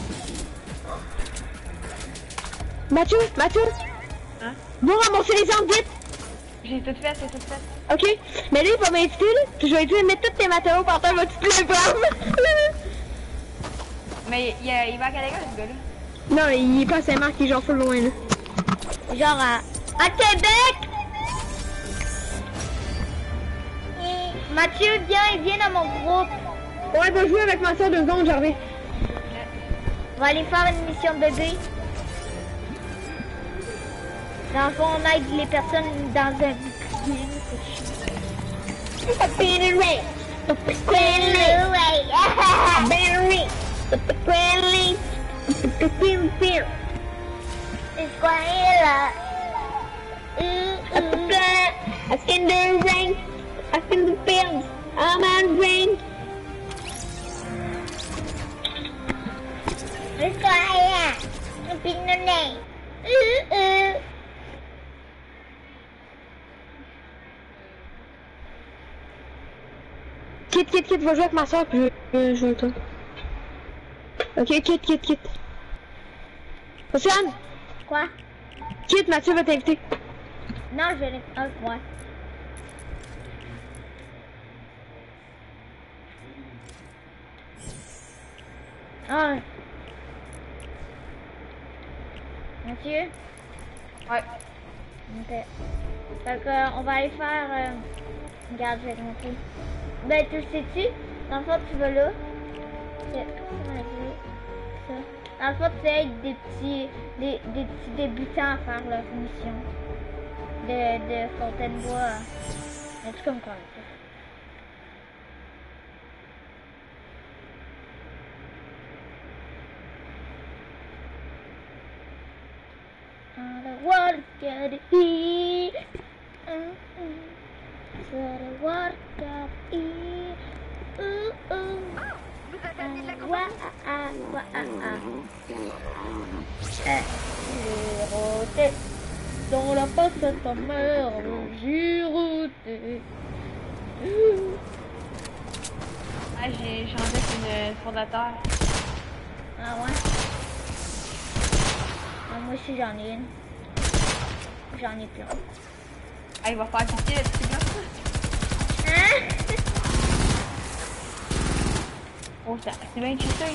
Speaker 2: Mathieu?
Speaker 3: Hein?
Speaker 2: Va ramasser les armes, vite!
Speaker 3: J'ai tout fait, c'est tout fait.
Speaker 2: Ok? Mais là, il va m'inviter, là. Puis je vais essayer de mettre tous tes matériaux par terre, va-tu te les prendre?
Speaker 3: Mais il va à quelle école, ce gars-là?
Speaker 2: Non, il est pas à Saint-Marc, il est genre full loin, là.
Speaker 1: Genre à Québec! Mathieu, viens dans mon groupe.
Speaker 2: Ouais, va jouer avec ma soeur 2 secondes, j'en reviens.
Speaker 1: On va aller faire une mission bébé. Dans le fond, on aide les personnes dans un bouclier.
Speaker 2: Quitte, va jouer avec ma soeur, puis je vais jouer avec toi. Ok, quitte. Océane!
Speaker 1: Quoi?
Speaker 2: Quitte, Mathieu va t'inviter.
Speaker 1: Non, je l'ai pas. Ouais. Ah. Mathieu?
Speaker 3: Ouais.
Speaker 1: Ok. Fait que, on va aller faire... Regarde, je vais te montrer. Ben, tu le sais-tu? Dans le fond, tu vas là. Ça. Dans le fond, tu aides des petits débutants à faire leur mission. De Fontainebleau. Un truc comme ça. work at it. Gotta work at it.
Speaker 4: Vous avez amené de la compagnie?
Speaker 1: J'ai roté dans la face de ta mère, j'ai roté.
Speaker 3: Ah, j'ai changé une fondateur.
Speaker 1: Ah ouais? Ah, moi aussi j'en ai une. J'en ai plein.
Speaker 3: Ah, il va faire piquer le petit gars.
Speaker 1: Hein?
Speaker 3: Oh, ça, c'est bien cheaté.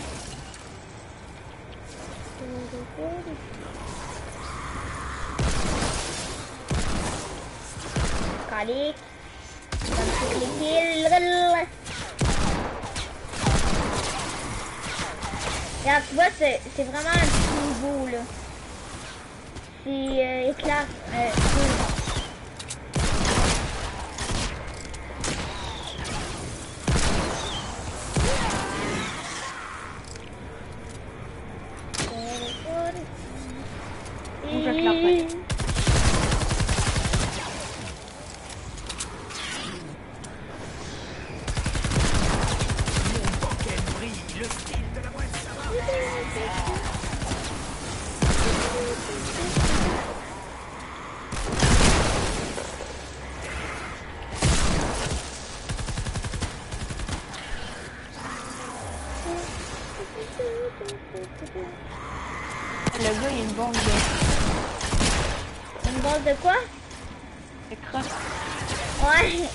Speaker 1: Calique. Comme toutes les kills. Regarde, tu vois, c'est vraiment un petit niveau, là. C'est éclat.
Speaker 3: Où je te la prends?
Speaker 7: Mon banquet brille, le style de la boîte, ça va.
Speaker 3: Le gars, il a une bombe de
Speaker 1: Une base de quoi?
Speaker 3: crotte.
Speaker 1: Ouais.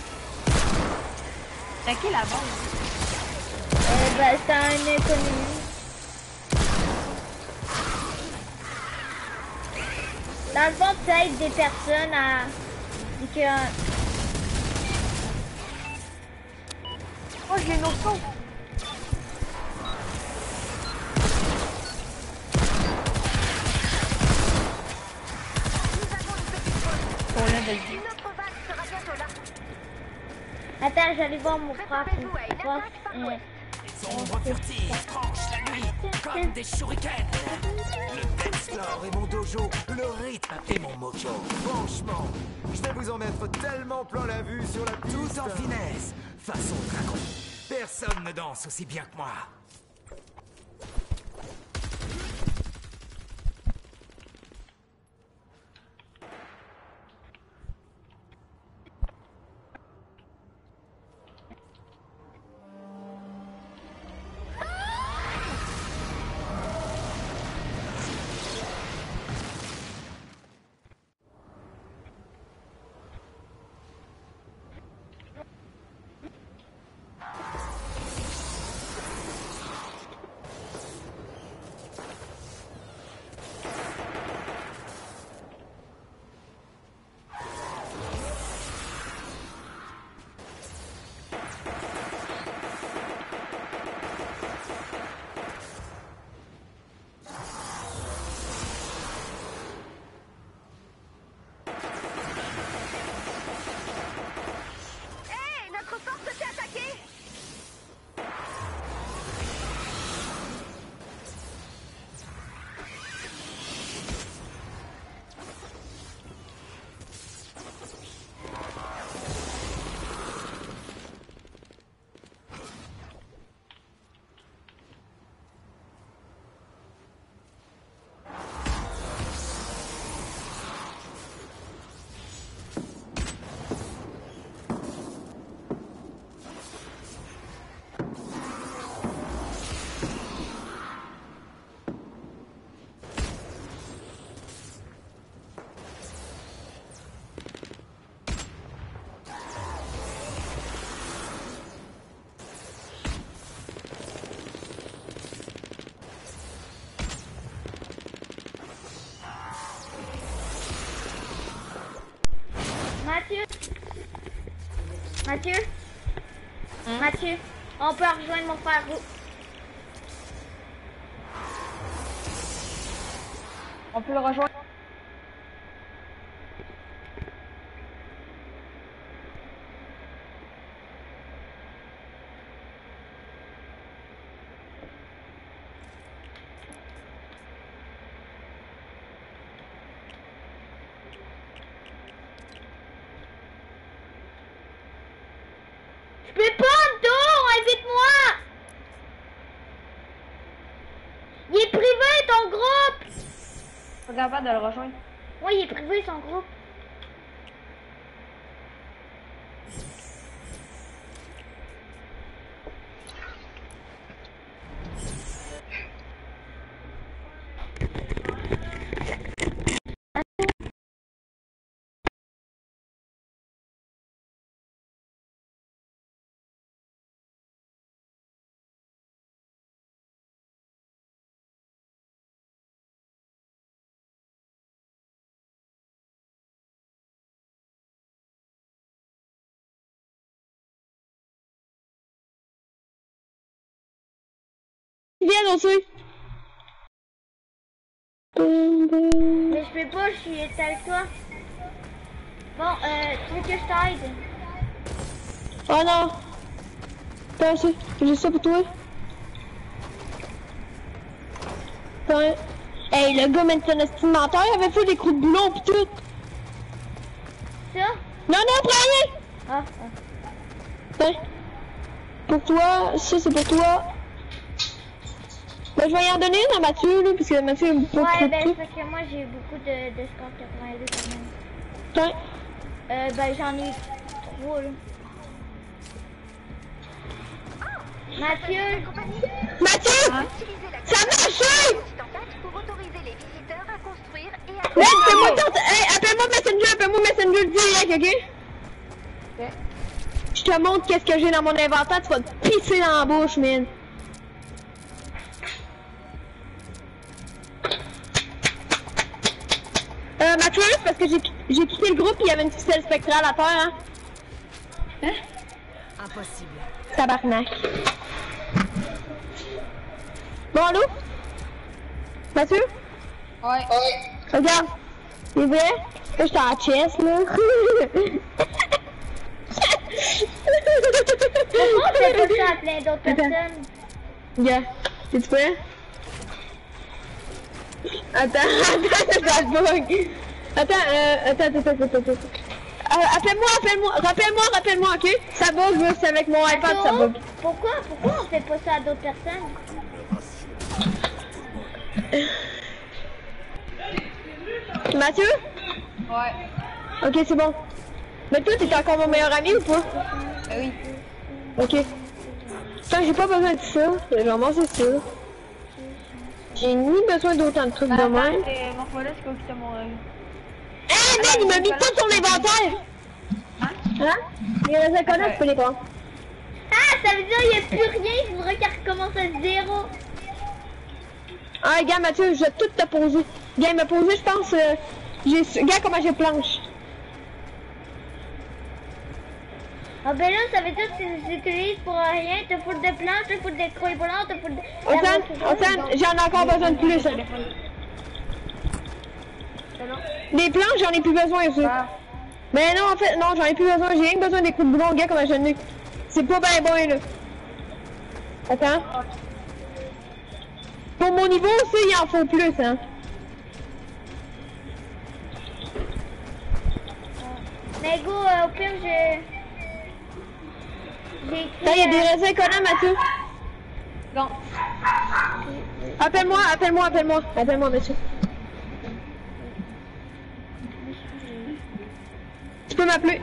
Speaker 3: C'est qui la bombe?
Speaker 1: Ben, c'est un inconnu. Dans le fond, tu aides des personnes à...
Speaker 3: Oh, je l'ai non son. Oh, là, de
Speaker 4: Une autre vague sera bientôt là.
Speaker 1: Attends, j'allais voir mon frère.
Speaker 4: Préparez-vous à une
Speaker 1: Mon
Speaker 4: attaque par
Speaker 1: frère,
Speaker 4: l'ouest.
Speaker 7: Les ombres furtives tranchent la nuit comme des shurikens. Le dance floor est mon dojo, le rythme est mon mojo. Franchement, je vais vous en mettre tellement plein la vue sur la piste. Tout en finesse, façon dragon. Personne ne danse aussi bien que moi.
Speaker 4: Hé, notre force s'est attaquée.
Speaker 1: Mathieu? Mathieu, on peut rejoindre mon frère.
Speaker 3: On peut le rejoindre. Pas capable de le rejoindre.
Speaker 1: Oui, il est privé son groupe.
Speaker 2: Viens aussi.
Speaker 1: Mais je peux pas, je suis avec toi. Bon, tu veux que je t'aide?
Speaker 2: Oh non. Toi aussi, j'ai ça pour toi. Ouais. Hey, le gars maintenant estimateur, il avait fait des coups de boulon pis tout.
Speaker 1: Ça?
Speaker 2: Non, non, prends rien.
Speaker 1: Ah,
Speaker 2: Tiens. Pour toi, ça c'est pour toi. Ben, je vais y en donner une à Mathieu, là, parce que Mathieu aime pas
Speaker 1: ouais,
Speaker 2: trop
Speaker 1: ben
Speaker 2: tout.
Speaker 1: c'est parce que moi j'ai beaucoup de score 82 quand même.
Speaker 2: Tiens.
Speaker 1: Ben j'en ai 3 là. Mathieu!
Speaker 2: Mathieu!
Speaker 4: Utilisez la
Speaker 2: Ça a marché!
Speaker 4: contact pour autoriser les visiteurs à construire et à...
Speaker 2: Man, fais-moi ton... Hey, appelle-moi Messenger direct, ok?
Speaker 3: Ok.
Speaker 2: Je te montre qu'est-ce que j'ai dans mon inventaire, tu vas te pisser dans la bouche, man. Mathieu, c'est parce que j'ai quitté le groupe et il y avait une ficelle spectrale à terre, hein?
Speaker 7: Impossible.
Speaker 2: Tabarnak. Bon, allô? Mathieu?
Speaker 3: Ouais.
Speaker 2: Regarde. C'est vrai? Là, j'étais en chess, là.
Speaker 1: Pourquoi on fait pas ça à plein d'autres personnes?
Speaker 2: Yeah. C'est prêt? Attends, ça bug. Attends. Rappelle-moi, ok? Ça bug, là, c'est avec mon iPad, ça bug.
Speaker 1: Pourquoi on fait pas ça à d'autres personnes?
Speaker 2: Mathieu?
Speaker 3: Ouais.
Speaker 2: Ok, c'est bon. Mais toi, t'es encore mon meilleur ami ou pas?
Speaker 3: Oui.
Speaker 2: Ok. Putain, j'ai pas besoin de ça. Je vais manger ça. J'ai ni besoin d'autant de trucs de même.
Speaker 3: C'est mon collègue qui t'a mon...
Speaker 2: Eh, man, il m'a mis tout sur l'inventaire! Hein? Il reste un connard, tu peux les prendre.
Speaker 1: Ah, ça veut dire qu'il n'y a plus rien, il faudrait qu'elle recommence à zéro.
Speaker 2: Ah, gars, Mathieu, je vais tout te poser. Gars, il m'a posé, je pense, gars, comment j'ai planche.
Speaker 1: Ah ben là, ça veut dire que tu les utilises pour rien, te foutre de planches, te foutre des croix volantes, te foutre de...
Speaker 2: Attends, j'en ai encore besoin de plus. Hein. Des planches, j'en ai plus besoin aussi. Mais non, en fait, non, j'en ai plus besoin. J'ai rien que besoin des coups de boulon, gars, comme je n'ai. C'est pas ben bon, là. Attends. Pour mon niveau aussi, il en faut plus, hein.
Speaker 1: Mais go, au pire, j'ai écrit...
Speaker 2: Il y a des raisins collants, Mathieu.
Speaker 3: Bon.
Speaker 2: Appelle-moi, monsieur. Tu peux m'appeler.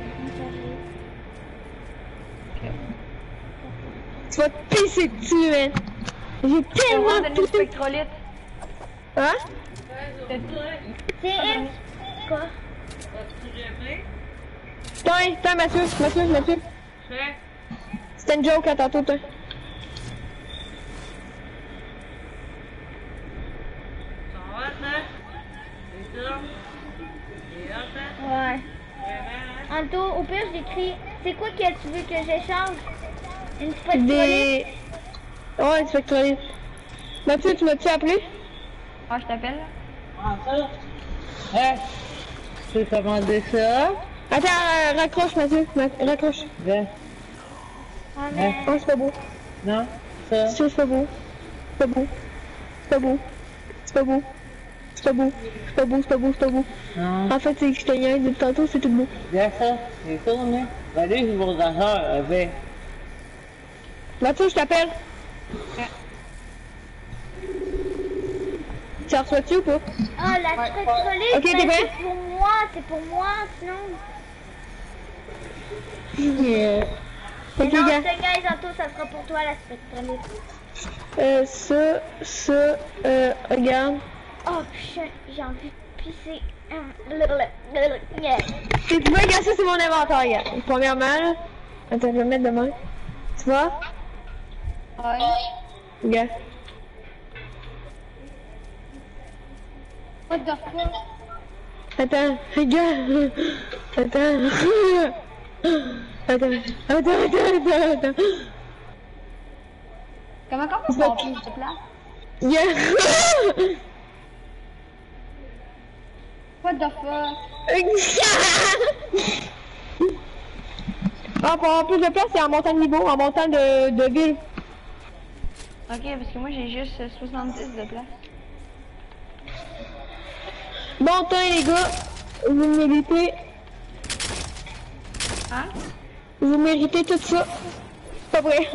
Speaker 2: Tu vas te pisser dessus, man. J'ai tellement
Speaker 3: de
Speaker 2: tout...
Speaker 3: spectrolite.
Speaker 2: Hein?
Speaker 1: C'est elle. Quoi?
Speaker 2: Tiens, Mathieu. C'était une joke à tantôt, toi.
Speaker 1: Ouais. Anto, au pire, j'écris... C'est quoi que tu veux que j'échange? Une spectrolite?
Speaker 2: Des... Ouais, une spectrolite. Mathieu, tu m'as-tu appelé?
Speaker 3: Ah, je t'appelle.
Speaker 8: Ah, ça? Hein? Tu peux commander ça?
Speaker 2: Attends, raccroche, Mathieu. Raccroche.
Speaker 8: Viens.
Speaker 1: Ah, mais...
Speaker 2: Oh, c'est pas beau.
Speaker 8: Non? Ça?
Speaker 2: C'est pas beau. C'est pas beau. C'est pas beau. C'est pas beau. C'est pas beau. C'est pas beau, c'est pas beau, c'est pas beau.
Speaker 8: Non.
Speaker 2: En fait, c'est que je te niaise depuis tantôt, c'est tout beau.
Speaker 8: Viens ça. C'est tourné. Allez, je vous regarde. Viens.
Speaker 2: Mathieu, je t'appelle. Tu reçois-tu ou pas?
Speaker 1: Ah, la spectrolée,
Speaker 2: Ok, t'es prêt?
Speaker 1: c'est pour moi, sinon...
Speaker 2: Yeah.
Speaker 1: Mais
Speaker 2: Ok,
Speaker 1: non,
Speaker 2: gars.
Speaker 1: je te gagne, Anto, ça sera pour toi, la spectrolée.
Speaker 2: Regarde.
Speaker 1: Oh, putain, j'ai envie de pisser. Yeah.
Speaker 2: Si tu veux, gars, ça c'est mon inventaire, regarde. Premièrement, là. Attends, je vais le mettre demain. Tu vois?
Speaker 3: Ouais.
Speaker 2: Regarde.
Speaker 3: What the fuck?
Speaker 2: Attends, regarde. Attends. Attends.
Speaker 3: Comment on peut avoir plus de place?
Speaker 2: Yeah.
Speaker 3: What the fuck?
Speaker 2: Ah, pour avoir plus de place, c'est en montant de niveau, en montant de ville.
Speaker 3: Ok, parce que moi j'ai juste 70 de place.
Speaker 2: Bon temps, les gars. Vous méritez.
Speaker 3: Hein?
Speaker 2: Vous méritez tout ça. C'est pas vrai.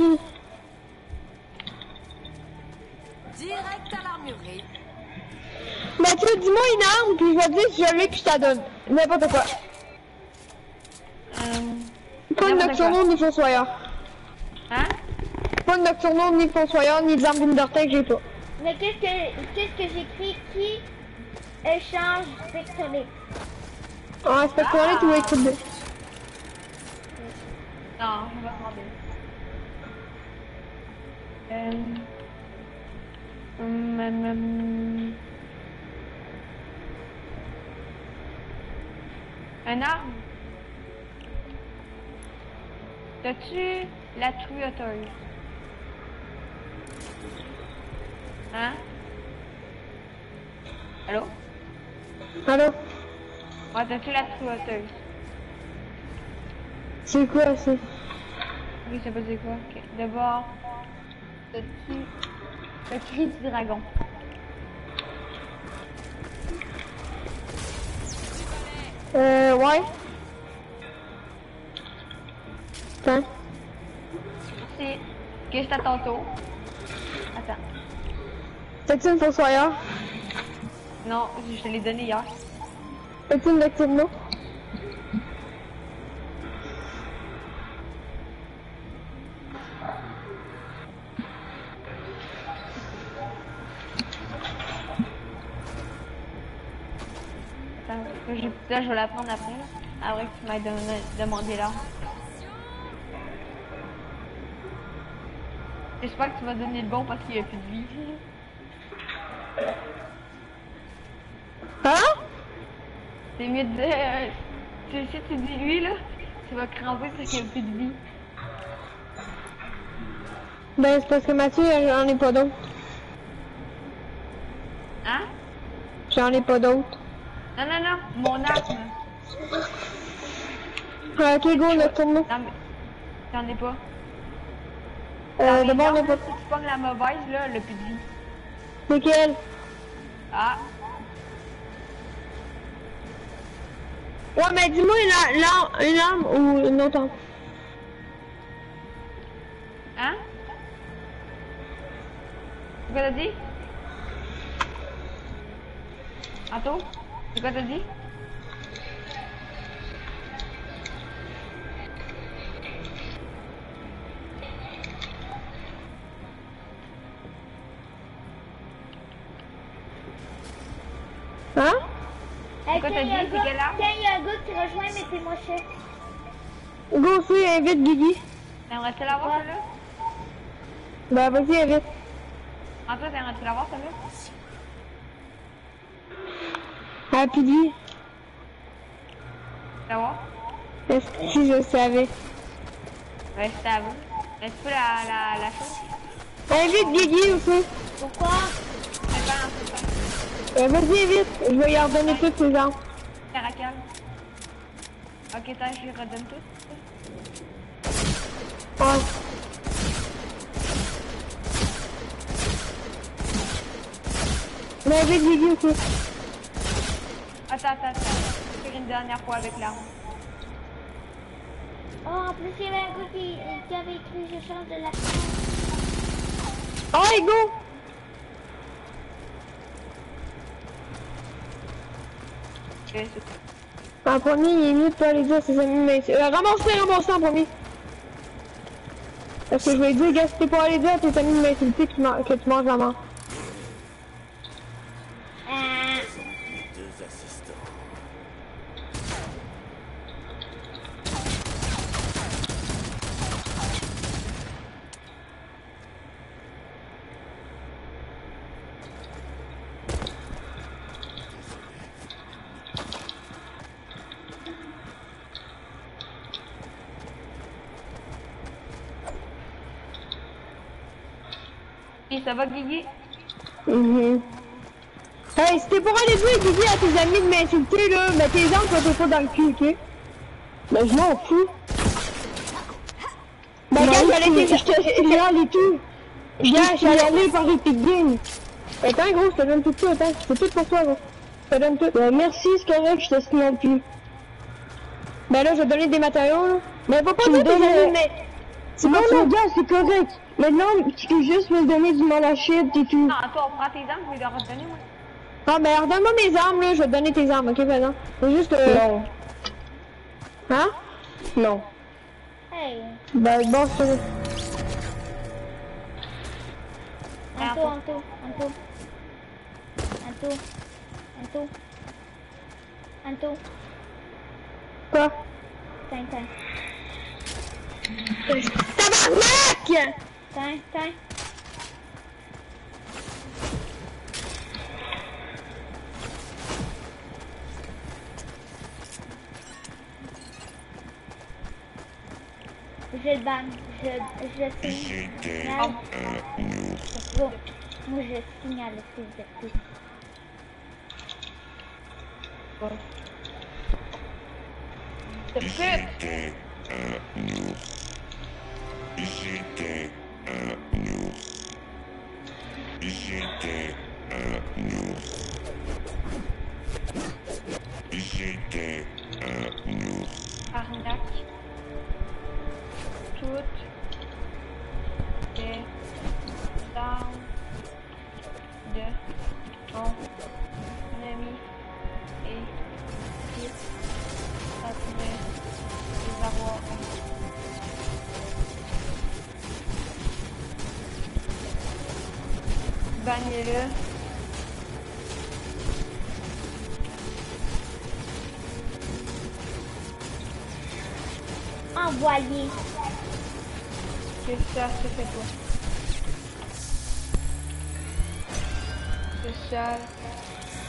Speaker 5: Direct à l'armurerie.
Speaker 2: Mathieu, dis-moi une arme, puis je vais te dire si je l'ai, puis je t'en donne. N'importe quoi. Pas de
Speaker 3: N'importe
Speaker 2: nocturno ni fossoyeur.
Speaker 3: Hein?
Speaker 2: Pas de nocturno ni fossoyeur, ni d'armes Wintertech que j'ai pas.
Speaker 1: Mais qu'est-ce que j'écris? Qui échange spectrolée?
Speaker 2: Ah, spectrolite ou écoute de...
Speaker 3: Non, je vais demander. Un arme? T'as-tu la tuyauteuse? Hein? Allô?
Speaker 2: Allô?
Speaker 3: Ouais, t'as-tu la tuyauteuse?
Speaker 2: C'est quoi ça?
Speaker 3: Oui, ça veut dire quoi? Ok. D'abord, t'as-tu le cri du dragon?
Speaker 2: Ouais. Attends.
Speaker 3: C'est que c'est à ton tour. Attends.
Speaker 2: T'as-tu une fossoyeur?
Speaker 3: Non, je te l'ai donné hier.
Speaker 2: T'as-tu une nocturno?
Speaker 3: Attends, là, je vais la prendre après, là. Après que tu m'aies demandé là. J'espère que tu vas donner le bon parce qu'il n'y a plus de vie.
Speaker 2: Hein?
Speaker 3: C'est mieux de... si tu dis lui, là, tu vas cramper parce qu'il n'y a plus de vie.
Speaker 2: Ben, c'est parce que Mathieu, j'en ai pas d'autres.
Speaker 3: Hein?
Speaker 2: J'en ai pas d'autres.
Speaker 3: Non, non, non, mon arme.
Speaker 2: Ok, go, nocturno.
Speaker 3: Non, mais... J'en ai pas.
Speaker 2: D'abord, on a
Speaker 3: Si
Speaker 2: pas...
Speaker 3: tu pognes la mauvaise, là, elle a plus de vie.
Speaker 2: Lesquels?
Speaker 3: Ah.
Speaker 2: Ouais, mais dis-moi une arme ou une autre arme.
Speaker 3: Hein? C'est quoi t'as dit? Anto? C'est quoi t'as dit?
Speaker 2: Hein?
Speaker 1: Hey,
Speaker 3: quoi
Speaker 1: tiens,
Speaker 3: t'as
Speaker 1: il y a un
Speaker 3: dit? C'est
Speaker 1: gars-
Speaker 3: quelle arme?
Speaker 1: tiens, il y a un gars qui rejoint, mettez-moi chef.
Speaker 2: Go, fais, invite Guigui.
Speaker 3: T'aimerais-tu l'avoir,
Speaker 1: Ouais.
Speaker 3: celle-là?
Speaker 2: Ben, vas-y, invite.
Speaker 3: Anto, t'aimerais-tu l'avoir, celle-là?
Speaker 2: Ah, puis dis.
Speaker 3: L'avoir?
Speaker 2: Est-ce que si je savais?
Speaker 3: Ouais, c'est à vous. Mais tu peux la chose?
Speaker 2: Invite Guigui aussi.
Speaker 1: Pourquoi?
Speaker 3: C'est pas un peu
Speaker 2: Vas-y, vite. Je vais y redonner toutes ces armes.
Speaker 3: Caracal. Ok, attends, je lui redonne tout.
Speaker 2: Ouais. Mais invite Guigui aussi.
Speaker 3: Attends. Je vais faire une dernière fois avec l'arme.
Speaker 1: Oh, en plus, il y avait un gars qui avait écrit je change de la...
Speaker 2: Oh, go!
Speaker 3: c'est
Speaker 2: En premier, il est mieux de pas aller dire à ses amis, mais... ramasse-les en premier. Parce que je vais dire, gars, si t'es pas allé dire à tes amis de m'insulter que tu manges la mort.
Speaker 7: Deux assistants.
Speaker 3: Et ça va, Guigui?
Speaker 2: Hey, si t'es pas allé dire, Guigui, à tes amis de m'insulter, là, mets tes armes quand t'es pas dans le cul, ok? Mais je m'en fous. Ben, gars, j'allais et tout. J'allais aller par Epic Games. Attends, gros, je te donne tout ça, attends. C'est tout pour toi, gros. Je te donne tout. Ben, merci, c'est correct, je te signale plus. Ben là, je vais te donner des matériaux, là. Mais va pas dire tes amis, mais... Non, gars, c'est correct. Maintenant, tu peux juste me donner du mal à shit et tout.
Speaker 3: Non, toi, on prend tes armes, je vais leur redonner, moi.
Speaker 2: Ah, ben, redonne-moi mes armes, là, je vais te donner tes armes, ok, maintenant. C'est juste, Non. Hein? Non.
Speaker 1: Hey,
Speaker 2: Ben, bon, c'est...
Speaker 1: Anto.
Speaker 2: Quoi?
Speaker 1: Tiens.
Speaker 2: Tabarnak!
Speaker 1: Tiens. Je le banne. Je signale. Bon, moi je signale s'il te plaît.
Speaker 3: J'étais arnaque. Toutes les armes de ton ami et si ça pourrait les avoir. Bannez-le.
Speaker 1: Envoyé.
Speaker 3: C'est ça, c'est toi. C'est ça.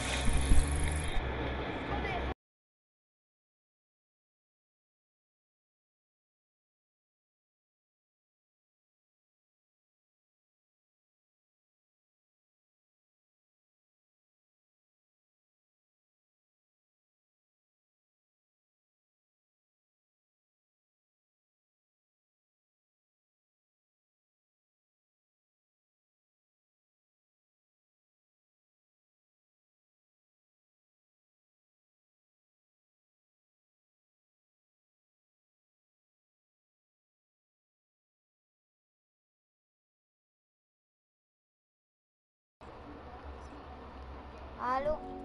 Speaker 1: Allô?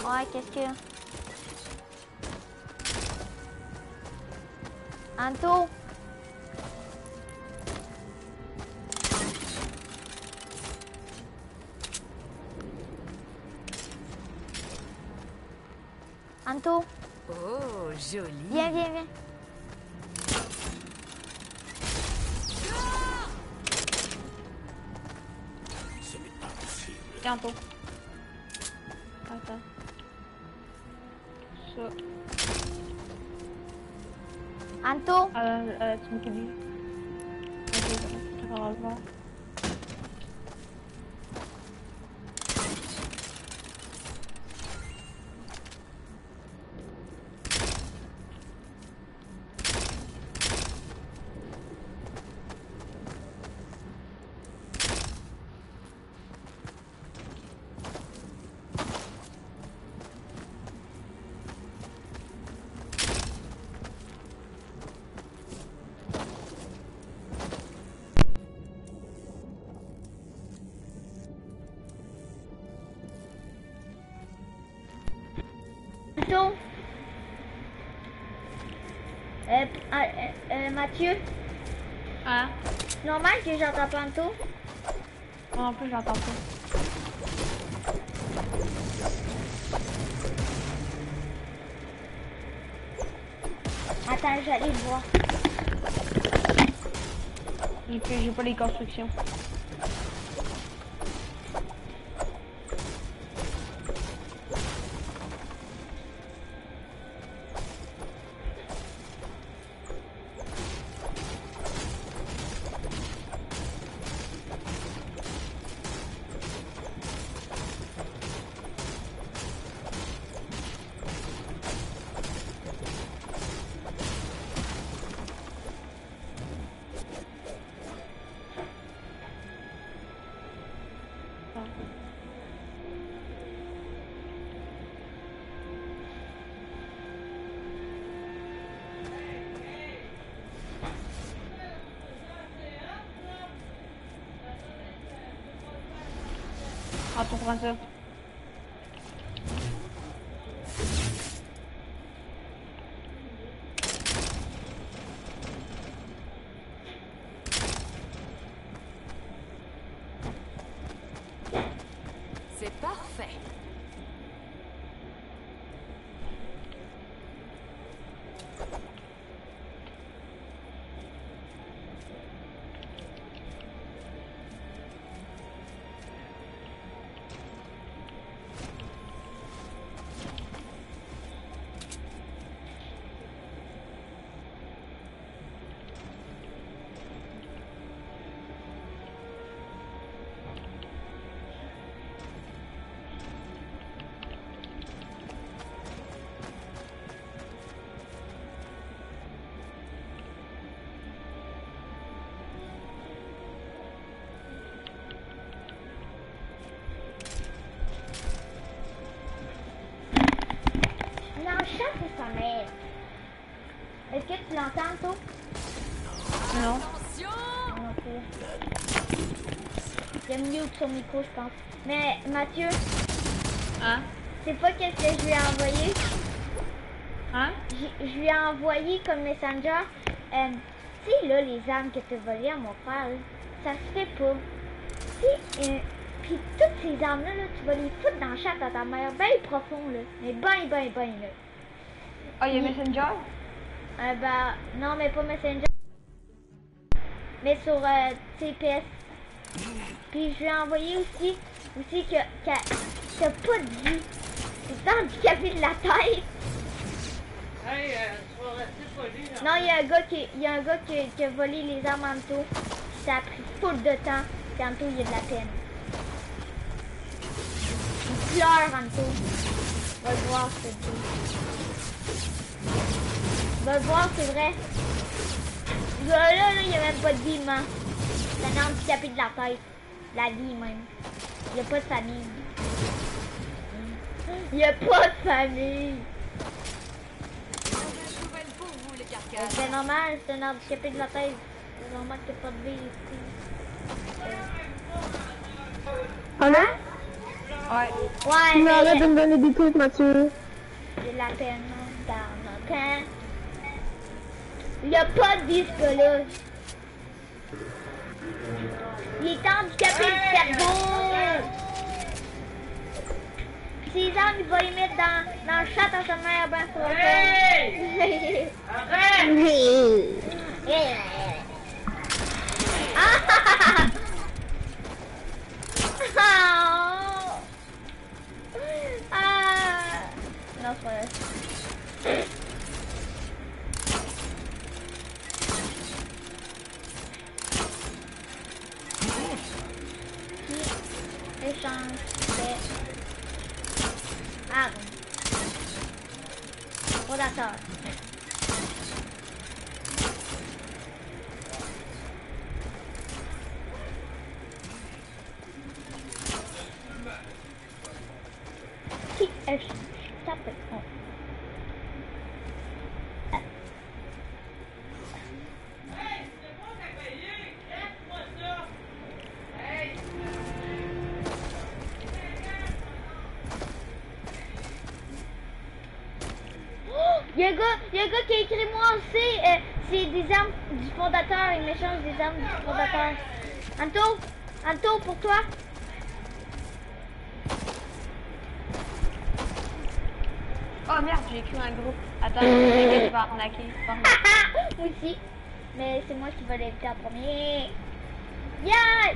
Speaker 1: Ouais, qu'est-ce que... Anto? Anto?
Speaker 5: Oh, joli.
Speaker 1: Viens, viens, viens.
Speaker 3: Tiens, Anto. Attends. Ça.
Speaker 1: Anto?
Speaker 3: Tu m'étais dit. Ok, ça va le voir.
Speaker 1: Anto? Mathieu?
Speaker 3: Hein?
Speaker 1: C'est normal que j'entends pas Anto?
Speaker 3: Moi non plus, j'entends pas.
Speaker 1: Attends, j'allais le voir.
Speaker 3: J'ai pas les constructions. Ah, pour ça.
Speaker 5: C'est parfait.
Speaker 1: Est-ce que tu l'entends, toi?
Speaker 3: Non.
Speaker 1: Non plus. J'aime mieux que son micro, je pense. Mais Mathieu,
Speaker 3: Hein?
Speaker 1: c'est pas qu'est-ce que je lui ai envoyé?
Speaker 3: Hein?
Speaker 1: Je lui ai envoyé comme messenger. Tu sais, là, les armes que tu as volées à mon frère, là, ça se fait pas. Tu sais, puis toutes ces armes-là, là, tu vas les foutre dans le chat à ta mère, bien profond, là. Mais ben, là.
Speaker 3: Ah, il y a Messenger?
Speaker 1: Ben, non, mais pas Messenger. Mais sur TPS. Puis je lui ai envoyé aussi que t'as pas de vie. C'est handicapé de la tête.
Speaker 8: Hey, tu vas rester poli, là.
Speaker 1: Non, il y a un gars qui a volé les armes en Anto. Ça a pris full de temps. Puis Anto, il y a de la peine. Il pleure, Anto. Va le voir, ce truc. Va le voir, c'est vrai. Là, il n'y a même pas de vie, man. C'est un handicapé de la tête. La vie, même. Il n'y a pas de famille. Il n'y a pas de famille. C'est normal, c'est un handicapé de la tête. C'est normal qu'il n'y ait pas de vie ici.
Speaker 2: Allô?
Speaker 3: Ouais.
Speaker 1: Ouais,
Speaker 2: Mais arrête de
Speaker 1: mais
Speaker 2: me donner des trucs, Mathieu.
Speaker 1: j'ai la peine dans mon camp. Il y a pas de disque là. Il est handicapé le cerveau. Ses armes, il va les mettre dans le chat à sa mère, ben sur le non, c'est pas vrai. Échange des armes. Oh d'accord. Qui est-ce? Tape. Oh. Il y a un gars qui a écrit moi aussi, c'est des armes du fondateur, il m'échange des armes du fondateur. Anto, pour toi.
Speaker 3: Oh merde, j'ai écrit un groupe. Attends, je vais arnaquer.
Speaker 1: Moi aussi, mais c'est moi qui vais l'éviter en premier. Yeah!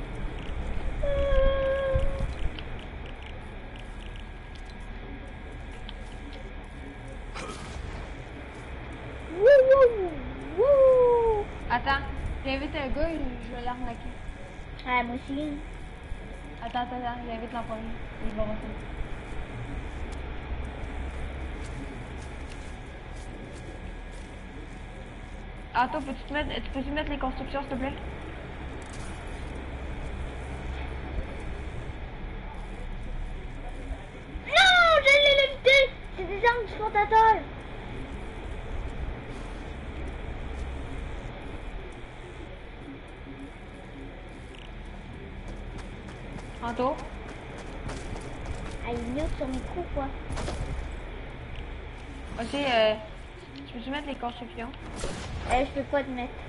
Speaker 1: Wouh!
Speaker 3: Attends, j'invite un gars et je vais l'arnaquer.
Speaker 1: Ah, moi aussi.
Speaker 3: Attends, j'invite l'en premier. Il va rester. Attends, peux-tu mettre les constructions, s'il te plaît?
Speaker 1: Non, je l'ai évité! C'est des armes du fondateur.
Speaker 3: Anto?
Speaker 1: Ah, il mute son micro, quoi.
Speaker 3: Ok, tu peux-tu mettre les constructions?
Speaker 1: Je peux pas te mettre.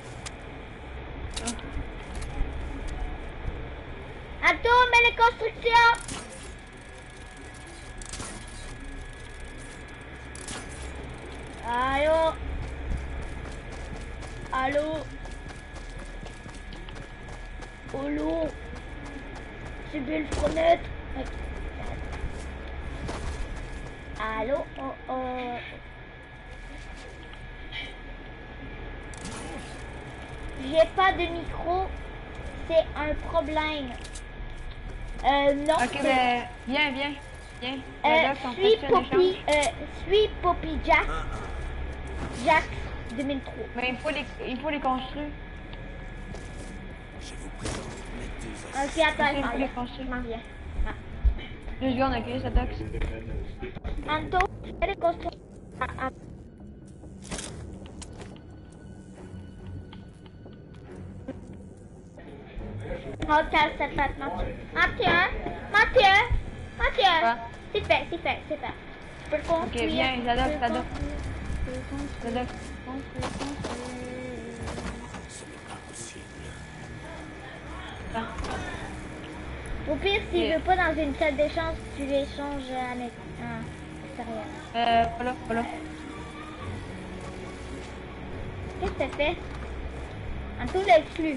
Speaker 1: Attends, mets les constructions! Allô? Allô? Allô? C'est belle fenêtre. Allô? Oh oh. J'ai pas de micro. C'est un problème. Non.
Speaker 3: Ok, ben, viens.
Speaker 1: Suis Poppy Jack. Jack 2003.
Speaker 3: Mais il faut les construire.
Speaker 1: Ok, attends,
Speaker 3: Il faut les construire.
Speaker 1: je m'en viens.
Speaker 3: 2 secondes, ok, ça tox.
Speaker 1: Anto, je vais les construire. Ok, c'est fait, Mathieu.
Speaker 3: Quoi?
Speaker 1: C'est fait. Je peux le construire.
Speaker 3: Ok, viens, Zadok.
Speaker 1: Au pire, s'il veut pas dans une salle d'échange, tu l'échanges à l'extérieur.
Speaker 3: Pas là.
Speaker 1: Qu'est-ce que t'as fait? Anto l'a exclu.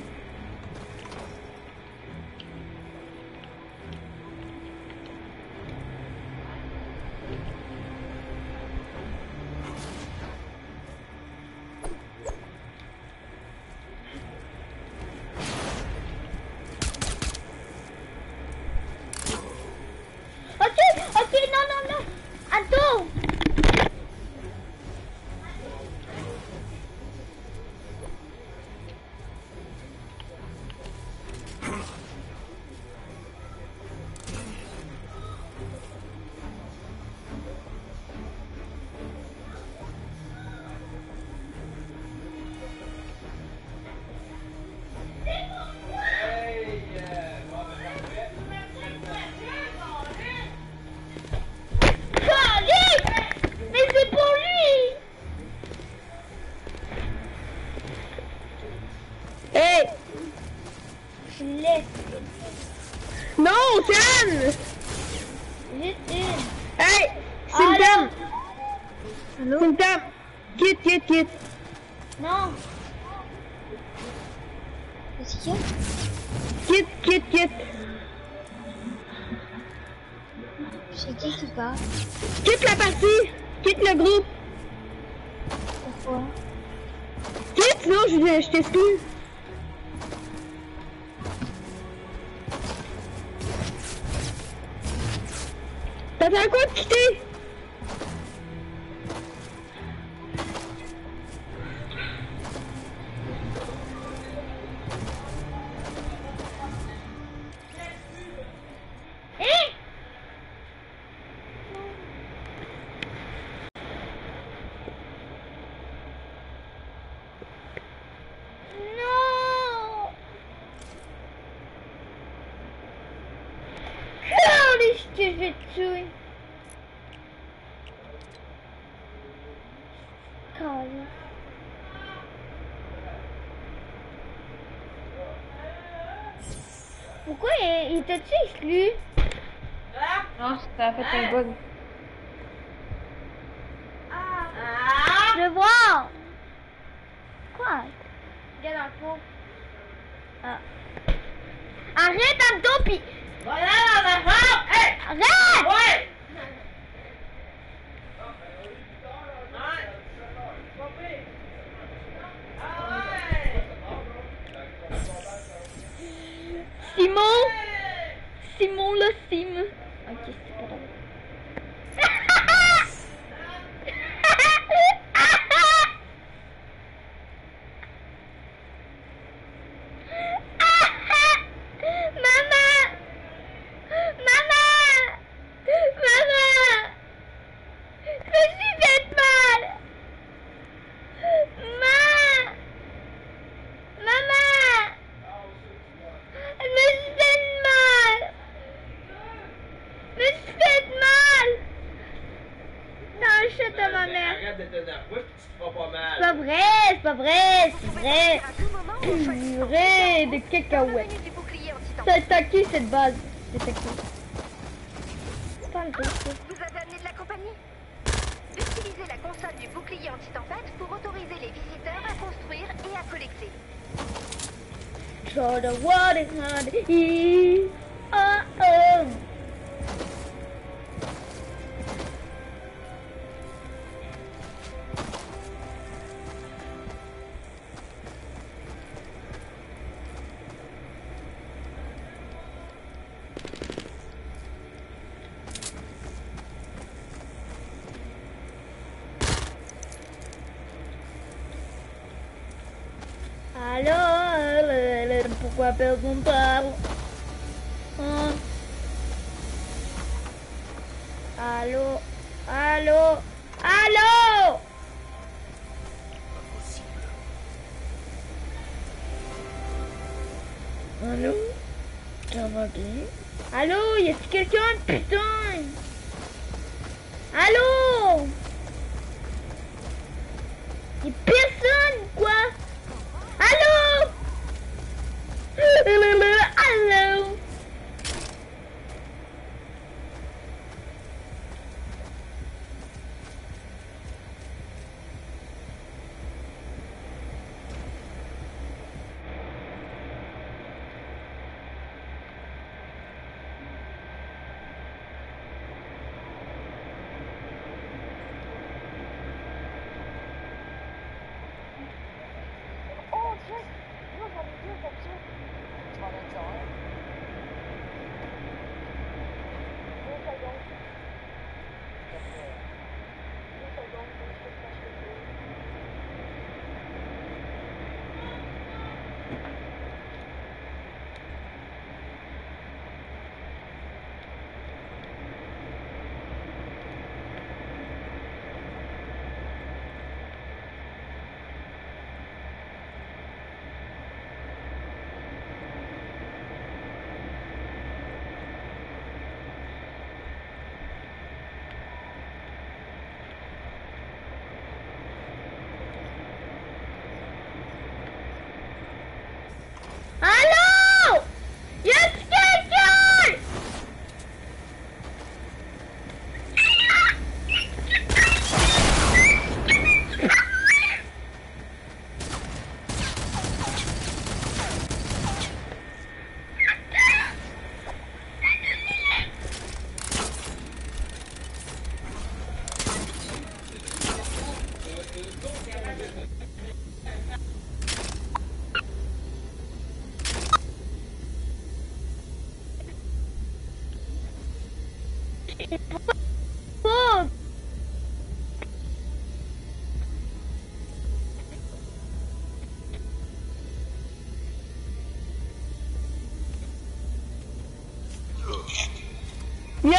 Speaker 1: Ok, non. Anto! Allô?
Speaker 2: Cynthia, quitte.
Speaker 1: Non. Qu'est-ce qu'il y a?
Speaker 2: Quitte.
Speaker 1: C'est qui parle?
Speaker 2: Quitte la partie. Quitte le groupe.
Speaker 1: Pourquoi?
Speaker 2: Quitte, sinon je t'exclus. T'attends quoi de quitter?
Speaker 1: Non! Allez, je te vais tuer. Calme. Pourquoi il t'a-tu exclu?
Speaker 3: Non, ça a fait un bug.
Speaker 1: Je veux voir. Quoi? Regarde dans le fond. Ah. Arrête, Abdo, pis... Voilà dans ma chambre! Hey! Arrête! Ouais! Simon le Sim. Ok, c'est pas drôle. C'est pas vrai. Purée de cacahuètes. C'est à qui cette base? C'est à qui? C'est pas un truc.
Speaker 4: Vous avez amené de la compagnie? Utilisez la console du bouclier anti-tempête pour autoriser les visiteurs à construire et à collecter.
Speaker 1: Show the what is not oh. Allô, pourquoi personne parle? Hein? Allô? Allô? Allô? Allô? Ça va bien? Allô? Y a-t-il quelqu'un? Putain! Allô? Y'a personne, quoi? Allô? Allô? Oh!
Speaker 2: Viens!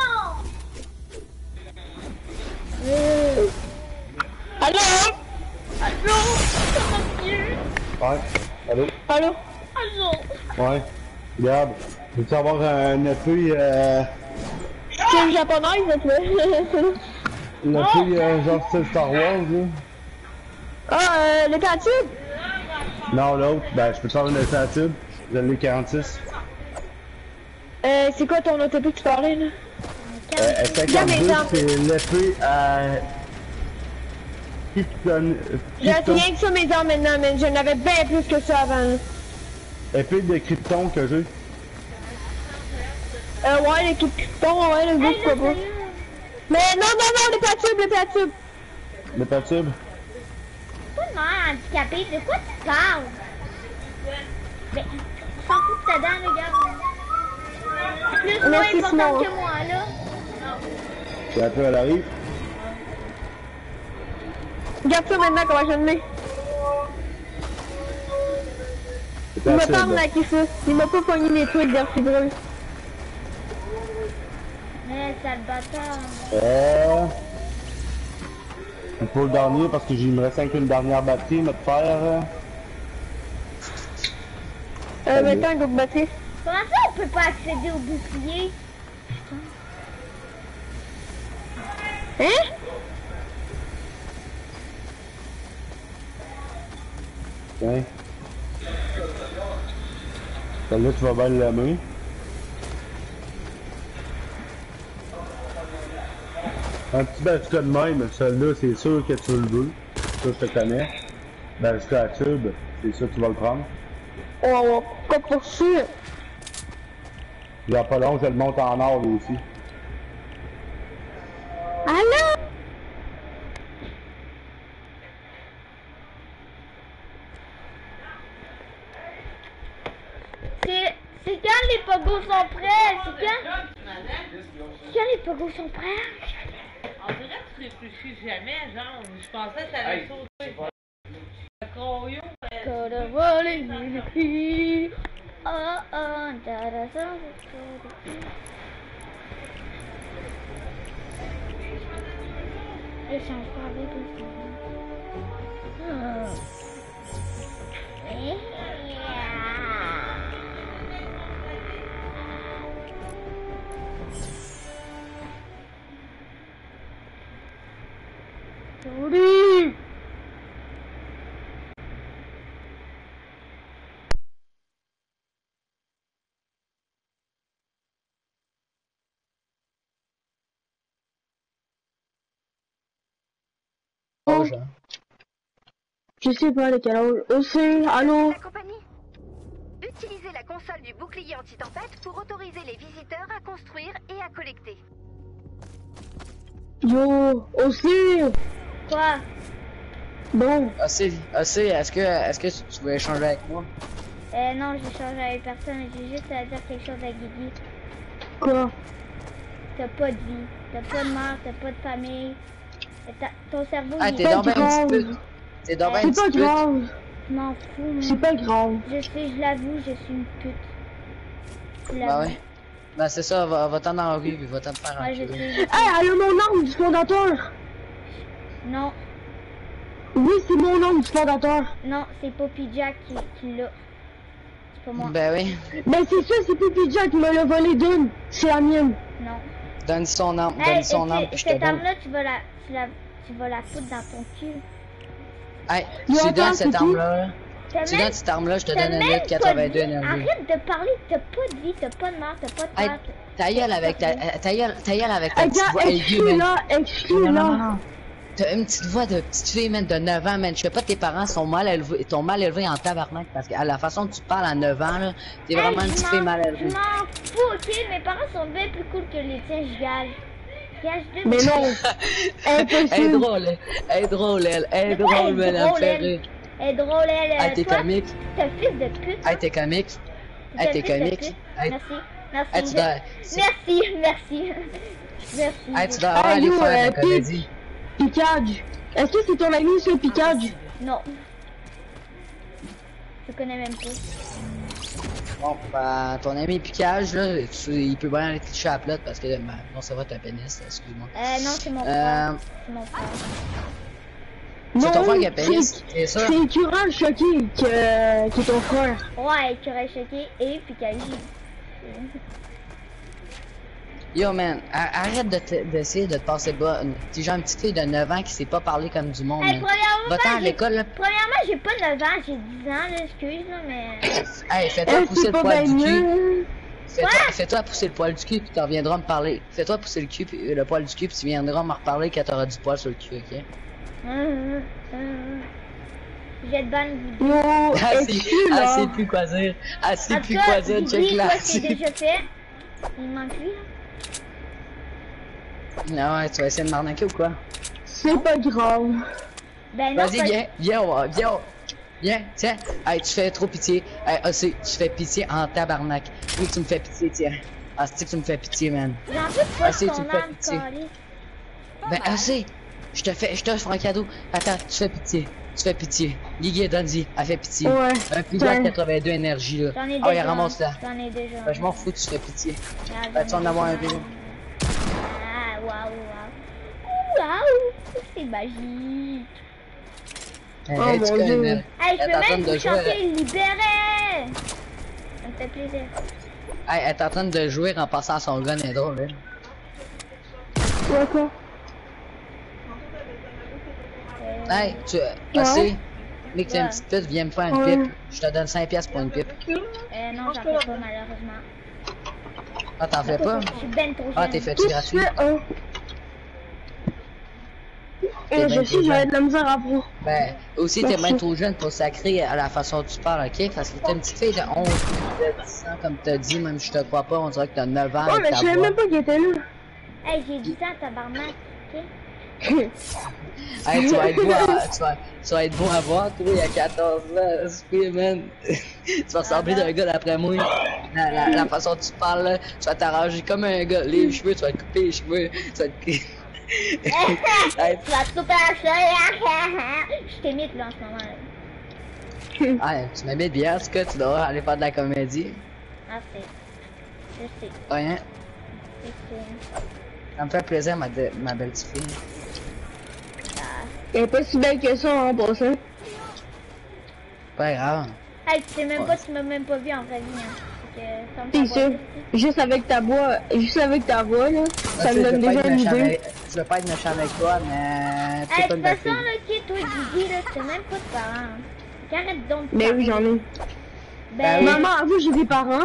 Speaker 2: Allô?
Speaker 1: Allô? Ça va mieux?
Speaker 9: Ouais. Allô?
Speaker 2: Allô?
Speaker 1: Allô?
Speaker 9: Ouais. Regarde. Veux-tu avoir un épée,
Speaker 2: C'est une japonaise, ça te fait.
Speaker 9: une épée, genre style Star Wars, là?
Speaker 2: Ah, les tubes?
Speaker 9: Non, l'autre. Ben, je peux te faire une épée à tube. Je l'ai 46.
Speaker 2: C'est quoi ton autre épée que tu parlais, là?
Speaker 9: S52, c'est l'épée à... Krypton...
Speaker 2: J'ai rien que ça mes armes maintenant, mais j'en avais bien plus que ça avant, là.
Speaker 9: Épée de Krypton que j'ai.
Speaker 2: Ouais, les Krypton, ouais, le goût, pourquoi pas. Mais non, les tubes.
Speaker 9: Le pas tube.
Speaker 1: Pas de mère handicapée, de quoi tu parles? Mais, s'en fout de ta dent, le gars. Plus moins
Speaker 2: Merci,
Speaker 1: important
Speaker 2: Simon.
Speaker 1: que moi, là.
Speaker 9: Et après, elle arrive.
Speaker 2: Regarde ça maintenant, comment je le mets.
Speaker 9: C'est
Speaker 2: Il m'a
Speaker 9: pas
Speaker 2: pas
Speaker 9: tube.
Speaker 2: arnaqué ça. Il m'a pas pogné les trucs d'arfibreux.
Speaker 1: Mais, sale bâtard.
Speaker 9: Il faut le dernier parce que il me reste une dernière batterie, mais de fer.
Speaker 2: Maintenant, un groupe batterie.
Speaker 1: Comment ça, on peut pas accéder au bouclier?
Speaker 2: Hein?
Speaker 9: Tiens. Celle-là, tu vas bien l'aimer. Un petit bazooka de même, celui-là, c'est sûr que tu le veux. Ça, je te connais. Bazooka à tube, c'est sûr que tu vas le prendre.
Speaker 2: Oh, quoi pour sûr?
Speaker 9: Il y a pas long, je le monte en or, lui aussi.
Speaker 2: Allô?
Speaker 1: C'est quand les pogos sont prêts? C'est quand les pogos sont prêts?
Speaker 8: On dirait que tu réfléchis jamais, genre, je pensais que ça allait sauter. Le croyant,
Speaker 1: Gotta roll it in the key. Oh, oh, da da da. Et change pas avec le Salut!
Speaker 2: Oh. Je sais pas lesquels. Aussi, allô?
Speaker 4: La compagnie. Utilisez la console du bouclier anti-tempête pour autoriser les visiteurs à construire et à collecter.
Speaker 2: Yo, aussi.
Speaker 1: Quoi?
Speaker 2: Bon,
Speaker 10: est-ce que tu veux échanger avec moi?
Speaker 1: Non, j'ai changé avec personne, j'ai juste à dire quelque chose à Guigui.
Speaker 2: quoi?
Speaker 1: T'as pas de vie, t'as pas de mère, t'as pas de famille. Ton cerveau,
Speaker 10: Ah,
Speaker 1: il
Speaker 10: t'es
Speaker 1: est
Speaker 10: dans ben un
Speaker 2: grave.
Speaker 10: petit peu. T'es dans ben un
Speaker 2: C'est pas
Speaker 10: petit peu.
Speaker 2: grave.
Speaker 1: Je m'en fous, moi.
Speaker 2: C'est pas grave.
Speaker 1: Je sais, je l'avoue, je suis une pute. Je
Speaker 10: Bah
Speaker 1: l'avoue.
Speaker 10: ouais. Bah c'est ça, va-t'en dans la rue, puis va-t'en te faire
Speaker 1: Ouais, je
Speaker 10: enculer.
Speaker 1: sais.
Speaker 2: Hey, elle a mon nom du fondateur.
Speaker 1: Non,
Speaker 2: Oui, c'est mon nom du fondateur.
Speaker 1: non, c'est Poppy Jack qui l'a. C'est pas moi.
Speaker 10: Ben oui,
Speaker 2: Ben c'est ça, c'est Poppy Jack qui me l'a volé d'une. C'est la mienne.
Speaker 1: Non.
Speaker 10: donne son âme,
Speaker 1: Hey,
Speaker 10: donne son âme, puis je te
Speaker 1: cette
Speaker 10: donne.
Speaker 1: arme-là, tu vas la foutre dans ton cul.
Speaker 10: Hey,
Speaker 2: Yo,
Speaker 10: tu
Speaker 2: attends,
Speaker 10: donnes
Speaker 2: c'est
Speaker 10: cette
Speaker 2: qui?
Speaker 10: arme-là,
Speaker 1: T'as
Speaker 10: tu
Speaker 1: même-
Speaker 10: donnes cette arme-là, je te
Speaker 1: t'as
Speaker 10: donne un
Speaker 1: même
Speaker 10: litre
Speaker 1: pas de
Speaker 10: 82
Speaker 1: vie.
Speaker 10: énergie.
Speaker 1: Arrête de parler, t'as pas de vie, t'as pas de mort, t'as pas de
Speaker 10: Hey,
Speaker 1: peur.
Speaker 10: ta gueule avec ta
Speaker 2: Hey,
Speaker 10: petite
Speaker 2: gars,
Speaker 10: voix aiguë, man.
Speaker 2: excuse-la.
Speaker 10: T'as une petite voix de petite fille, man, de 9 ans, man. Je sais pas, tes parents sont mal élevés en tabarnak, parce que à la façon que tu parles à 9 ans, là, t'es vraiment
Speaker 1: Hey,
Speaker 10: une petite
Speaker 1: je
Speaker 10: fille
Speaker 1: m'en-
Speaker 10: mal
Speaker 1: Je
Speaker 10: élevée.
Speaker 1: m'en fous, ok? Mes parents sont bien plus cool que les tiens, je gage. Gage deux.
Speaker 2: Mais non.
Speaker 10: Elle est
Speaker 2: Impossible.
Speaker 10: drôle, elle est drôle, elle est
Speaker 1: Mais
Speaker 10: drôle,
Speaker 1: elle est
Speaker 10: man, elle me
Speaker 1: drôle,
Speaker 10: fait
Speaker 1: elle.
Speaker 10: rire.
Speaker 1: Elle est drôle, elle.
Speaker 10: Hey, t'es
Speaker 1: toi,
Speaker 10: comique.
Speaker 1: t'es un fils de pute.
Speaker 10: Hey, t'es comique.
Speaker 1: T'es
Speaker 10: Hey,
Speaker 1: un
Speaker 10: t'es
Speaker 1: fils de
Speaker 10: comique.
Speaker 1: pute.
Speaker 10: Hey,
Speaker 1: Merci. Merci.
Speaker 10: hey, tu dois-
Speaker 1: Merci. Merci.
Speaker 10: Hey, tu dois aller
Speaker 2: yo,
Speaker 10: faire la comédie.
Speaker 2: Picage. Est-ce que c'est ton ami, ça, Picage?
Speaker 1: Non. Je connais même pas.
Speaker 10: Bon, bah, ton ami Picage, là, il peut bien aller te toucher à la plate parce que, ben, non, ça va, t'as un pénis, excuse-moi.
Speaker 1: Non, c'est mon frère. C'est mon frère.
Speaker 10: C'est ton frère qui a
Speaker 2: Non,
Speaker 10: pénis, c'est ça?
Speaker 2: c'est Écureuil Choqué qui est ton frère.
Speaker 1: Ouais, Écureuil Choqué et Pikachu.
Speaker 10: Yo, man, arrête d'essayer de te passer bas. T'es genre une petite fille de 9 ans qui sait pas parler comme du monde,
Speaker 1: Hey,
Speaker 10: man. Va-t'en à l'école, là.
Speaker 1: Premièrement, j'ai pas 9 ans, j'ai 10 ans, là, excuse, là, mais...
Speaker 10: Hey, fais-toi pousser le poil du cul.
Speaker 2: mieux.
Speaker 10: Fais-toi pousser le poil du cul, puis tu reviendras me parler. Fais-toi pousser le poil du cul, puis tu viendras me reparler quand t'auras du poil sur le cul, ok?
Speaker 1: J'ai de bonnes vidéos.
Speaker 2: Yo,
Speaker 10: Assez plus quoi dire. Assez plus quoi dire, check là.
Speaker 1: Toi, c'est déjà fait. Il manque lui, là.
Speaker 10: Non, ouais, tu vas essayer de m'arnaquer ou quoi?
Speaker 2: C'est pas grave.
Speaker 1: Ben non,
Speaker 10: Vas-y, viens, tiens. Hey, tu fais trop pitié. Hey, tu fais pitié en tabarnak. Oui, tu me fais pitié, tiens. Ah, c'est que tu me fais pitié, man.
Speaker 1: J'en veux pas
Speaker 10: Assez, tu
Speaker 1: ton
Speaker 10: me fais
Speaker 1: âme,
Speaker 10: pitié.
Speaker 1: calé.
Speaker 10: Ben, assez. Je t'offre un cadeau. Attends, tu fais pitié. Tu fais pitié. Guigui, donne-y. Elle fait pitié.
Speaker 2: Ouais.
Speaker 10: Un pilier 82 énergie, là.
Speaker 1: J'en ai
Speaker 10: Ah, il
Speaker 1: déjà.
Speaker 10: ramasse là.
Speaker 1: J'en ai déjà.
Speaker 10: Ben, je m'en fous, tu fais pitié.
Speaker 1: Ah,
Speaker 10: Ben, tu vas en avoir un peu.
Speaker 1: Ah, waouh. Waouh, c'est magique.
Speaker 10: Hey,
Speaker 2: Oh,
Speaker 10: tu
Speaker 2: mon
Speaker 10: connais,
Speaker 2: Dieu.
Speaker 10: man.
Speaker 1: Hey, je
Speaker 10: Elle est
Speaker 1: peux
Speaker 10: en train
Speaker 1: même
Speaker 10: de
Speaker 1: vous
Speaker 10: jouer,
Speaker 1: chanter Libéré. Ça me fait plaisir.
Speaker 10: Hey, elle est en train de jouer en passant à son gun, elle est drôle, hein.
Speaker 2: Ouais, quoi?
Speaker 10: Hey, tu... Assez. Mec, t'es une petite pute, viens me faire une
Speaker 2: Ouais.
Speaker 10: pipe. Je te donne 5 piastres pour une pipe.
Speaker 1: Non, j'en fais pas, malheureusement.
Speaker 10: Ah, t'en fais pas?
Speaker 1: Je suis ben trop jeune.
Speaker 10: Ah, t'es fait
Speaker 2: Tout
Speaker 10: gratuit.
Speaker 2: fait un. Et je sais, j'avais de la misère à voir.
Speaker 10: Ben, aussi, t'es
Speaker 2: Merci.
Speaker 10: bien trop jeune pour sacrer à la façon dont tu parles, ok? Parce que t'es une petite fille de 11, de 10 ans, comme t'as dit, même si je te crois pas, on dirait que t'as 9 ans.
Speaker 2: Ouais,
Speaker 10: avec
Speaker 2: mais
Speaker 10: ta
Speaker 2: je savais
Speaker 10: voix.
Speaker 2: même pas qu'il était là.
Speaker 1: Hey, j'ai 10 ans, tabarnak, ok?
Speaker 10: Hey, tu vas être beau tu vas être beau à voir, toi, il y a 14 ans, c'est man. Tu vas ressembler d'un gars d'après moi. La façon dont tu parles, là, tu vas t'arranger comme un gars. Les cheveux, tu vas te couper les cheveux. Tu vas te... Hey,
Speaker 1: Tu vas te couper la cheveux. Je t'imite, là, en ce moment, là.
Speaker 10: hey, tu m'imites bien, en tout cas, tu devrais aller faire de la comédie.
Speaker 1: Ah, c'est... Je sais.
Speaker 10: Rien.
Speaker 1: Je sais.
Speaker 10: Ça me fait plaisir, ma belle petite fille.
Speaker 2: Elle est pas si belle que ça, en passant.
Speaker 10: Pas grave.
Speaker 1: Hey, tu sais même pas, tu m'as même pas vu en vraie vie, hein. Fait que, ça me
Speaker 2: T'es
Speaker 1: fait
Speaker 2: sûr?
Speaker 1: pas-
Speaker 2: Juste avec ta voix, là, ça me donne déjà une idée.
Speaker 10: Je veux pas être méchant avec toi, mais tu
Speaker 1: Hey,
Speaker 10: sais pas
Speaker 1: de
Speaker 10: une
Speaker 1: toute
Speaker 10: belle
Speaker 1: façon,
Speaker 10: fille.
Speaker 1: là, tu sais, toi, Guigui, là, t'as même pas de parents. Hein. Arrête donc de
Speaker 2: Ben oui,
Speaker 1: parler.
Speaker 2: j'en ai.
Speaker 1: Ben,
Speaker 2: Maman, avoue, j'ai des parents.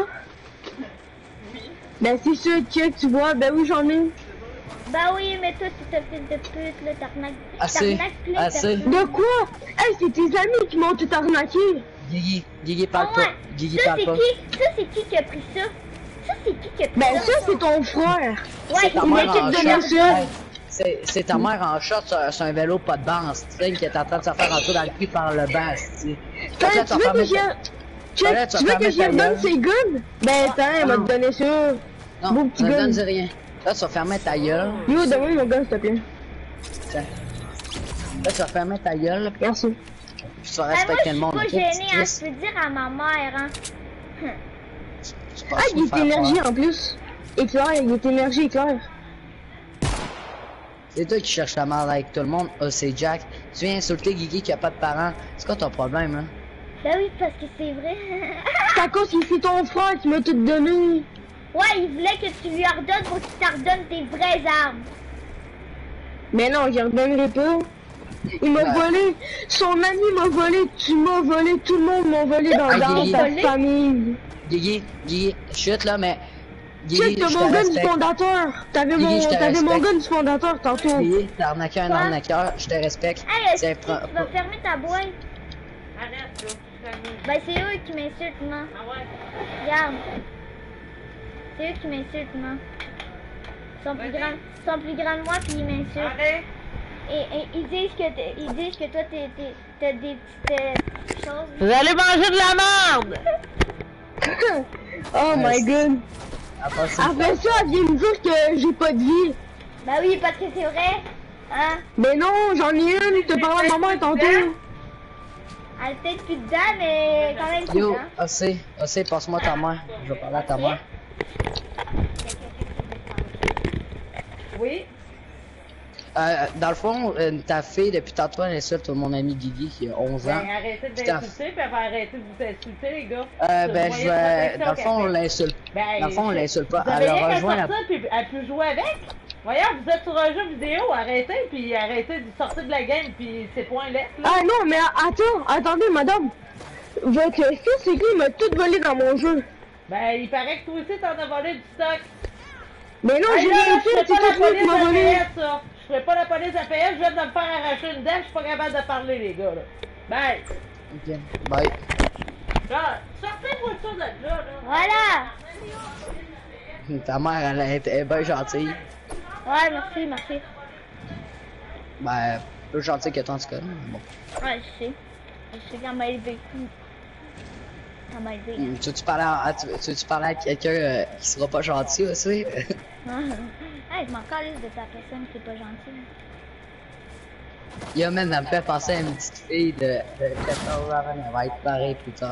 Speaker 2: Ben c'est sûr que tu vois, ben oui, j'en ai.
Speaker 1: ben oui, mais toi, t'es un fils de pute, là, t'arnaques.
Speaker 10: Assez,
Speaker 1: T'arnaques plein de
Speaker 10: assez.
Speaker 1: personnes.
Speaker 2: De quoi? Hey, c'est tes amis qui m'ont tout arnaqué.
Speaker 10: Guigui, parle
Speaker 1: Ah
Speaker 10: pas.
Speaker 1: ouais.
Speaker 10: Guigui,
Speaker 1: Ça,
Speaker 10: parle
Speaker 1: c'est
Speaker 10: pas.
Speaker 1: qui? Ça, c'est qui a pris ça? Ça, c'est qui a pris
Speaker 2: Ben
Speaker 1: ça?
Speaker 2: ça, c'est ton frère.
Speaker 1: Ouais,
Speaker 10: Ta
Speaker 2: il
Speaker 10: mère
Speaker 2: m'a tout
Speaker 10: en
Speaker 2: donné
Speaker 10: short.
Speaker 2: ça.
Speaker 10: Hey, c'est ta mère en short sur un vélo pas de banc, string qui est en train de se faire rentrer dans le cul par le banc, c'ti. Fait que là,
Speaker 2: Tu veux que
Speaker 10: tu vas
Speaker 2: je
Speaker 10: fermer ta
Speaker 2: redonne
Speaker 10: gueule.
Speaker 2: ses guns? Ben attends, elle m'a
Speaker 10: Non.
Speaker 2: donné ça.
Speaker 10: Non,
Speaker 2: Beau petit
Speaker 10: ne
Speaker 2: gun.
Speaker 10: donne rien. Là, tu vas fermer ta gueule.
Speaker 2: Yo, donne-moi mon gun, s'il te plaît.
Speaker 10: Tiens. Là, tu vas fermer ta gueule,
Speaker 2: Merci.
Speaker 10: puis tu vas
Speaker 1: Ben, moi,
Speaker 10: respecter
Speaker 1: je
Speaker 10: le
Speaker 1: suis
Speaker 10: monde.
Speaker 1: pas
Speaker 10: ok,
Speaker 1: gênée,
Speaker 10: petite
Speaker 1: hein.
Speaker 10: Chris?
Speaker 1: Je peux dire à ma mère, hein.
Speaker 10: Tu
Speaker 2: Ah,
Speaker 10: passes
Speaker 2: il
Speaker 10: me
Speaker 2: est
Speaker 10: faire
Speaker 2: énergie
Speaker 10: peur.
Speaker 2: en plus. Éclair, il est énergie éclair.
Speaker 10: C'est toi qui cherches la merde avec tout le monde. Oh, c'est Jack. Tu viens insulter Guigui qui a pas de parents. C'est quoi ton problème, hein?
Speaker 1: Ben oui, parce que c'est vrai.
Speaker 2: C'est à cause que c'est ton frère qui m'a tout donné.
Speaker 1: Ouais, il voulait que tu lui redonnes pour qu'il te redonne tes vraies armes.
Speaker 2: Mais non, je redonnerai pas. Il m'a
Speaker 10: Ouais.
Speaker 2: volé. Son ami m'a volé. Tu m'as volé. Tout le monde m'a volé dans,
Speaker 10: Ah,
Speaker 2: dans
Speaker 10: Guigui.
Speaker 2: ta famille.
Speaker 10: Guigui, chute là, mais.
Speaker 2: Tu sais, t'as
Speaker 10: je
Speaker 2: mon
Speaker 10: te
Speaker 2: gun du
Speaker 10: respecte.
Speaker 2: fondateur. T'avais
Speaker 10: Guigui,
Speaker 2: mon,
Speaker 10: je te
Speaker 2: t'avais mon
Speaker 10: respecte.
Speaker 2: gun du fondateur tantôt.
Speaker 10: Guigui, t'as arnaqué un
Speaker 1: Quoi?
Speaker 10: arnaqueur, je te respecte.
Speaker 1: Hey, est-ce
Speaker 10: C'est
Speaker 1: que tu vas fermer ta boîte?
Speaker 8: Arrête, là. Famille.
Speaker 1: Ben c'est eux qui m'insultent, non?
Speaker 8: Ah ouais?
Speaker 1: Regarde. C'est eux qui m'insultent, non? Ils sont plus grands que moi puis ils m'insultent.
Speaker 8: Arrête.
Speaker 1: Et ils disent que toi t'as des petites choses.
Speaker 8: Vous allez manger de la merde!
Speaker 2: Oh my god.
Speaker 10: Après ça,
Speaker 2: Après ça, elle vient me dire que j'ai pas de vie.
Speaker 1: Bah oui, parce que c'est vrai. Hein?
Speaker 2: Mais non, j'en ai une, je te parlais à maman tantôt.
Speaker 1: Elle est peut-être plus dedans, mais quand même plus
Speaker 10: Yo,
Speaker 1: dedans.
Speaker 10: AC, passe-moi ta main. Je vais parler à ta main.
Speaker 8: Oui.
Speaker 10: Dans le fond, ta fille, depuis tantôt, elle insulte mon ami Guigui qui a 11 ans.
Speaker 8: Ben, arrêtez d'insulter, puis elle va arrêter de vous insulter, les gars.
Speaker 10: Ben, je vais. Dans le fond, on l'insulte. Dans le fond, on l'insulte pas.
Speaker 8: Vous avez
Speaker 10: Elle
Speaker 8: rien qu'à
Speaker 10: rejoint la.
Speaker 8: sortir, puis elle peut jouer avec. Voyons, vous êtes sur un jeu vidéo, arrêtez, puis arrêtez de sortir de la game, puis c'est point lettre, là.
Speaker 2: Ah non, mais attendez, madame. Votre fils, c'est qui? Il m'a tout volé dans mon jeu.
Speaker 8: Ben, il paraît que toi aussi, t'en as volé du stock.
Speaker 2: Mais non,
Speaker 8: Hey,
Speaker 2: j'ai
Speaker 8: là,
Speaker 2: rien
Speaker 8: je
Speaker 2: fait,
Speaker 8: ferai
Speaker 2: c'est
Speaker 8: pas la
Speaker 2: tout lui qui
Speaker 8: police
Speaker 2: m'a
Speaker 8: à
Speaker 2: volé.
Speaker 8: PS, ça. Je ferai pas la police à PS, je viens de me faire arracher une dent, je suis pas capable de parler, les gars, là. Bye.
Speaker 10: Ok, bye.
Speaker 8: Là, sortez-moi ça de là, là.
Speaker 1: Voilà.
Speaker 10: Ta mère, elle est bien gentille.
Speaker 1: Ouais, merci, merci.
Speaker 10: Ben, plus gentille que toi en tout cas. Bon.
Speaker 1: Ouais, je sais. Je sais qu'elle m'a élevé. Elle m'a élevé.
Speaker 10: Tu veux-tu parler à quelqu'un qui sera pas gentil aussi?
Speaker 1: Hey, je m'en calisse de ta personne qui est pas gentille.
Speaker 10: Yo, man, elle me fait penser à une petite fille de 14 ans, elle va être pareille plus tard.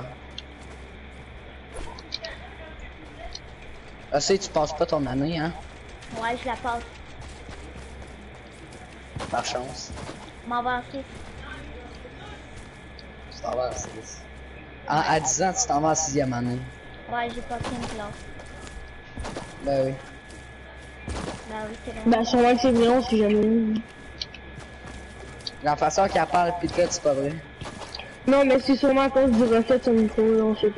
Speaker 10: Ah, tu passes pas ton année, hein?
Speaker 1: Ouais, je la passe.
Speaker 10: Par chance.
Speaker 1: M'en vais en 6.
Speaker 10: Tu t'en vas à 6. À 10 ans, tu t'en vas à 6e année.
Speaker 1: Ouais, j'ai pas pris une classe.
Speaker 10: Ben oui.
Speaker 1: Bah oui, c'est vrai.
Speaker 2: Ben, sûrement que c'est vrai, on sait jamais.
Speaker 10: La façon qu'elle parle pis tout, c'est pas vrai.
Speaker 2: Non, mais c'est sûrement à cause du reflet de son micro, là, on sait pas.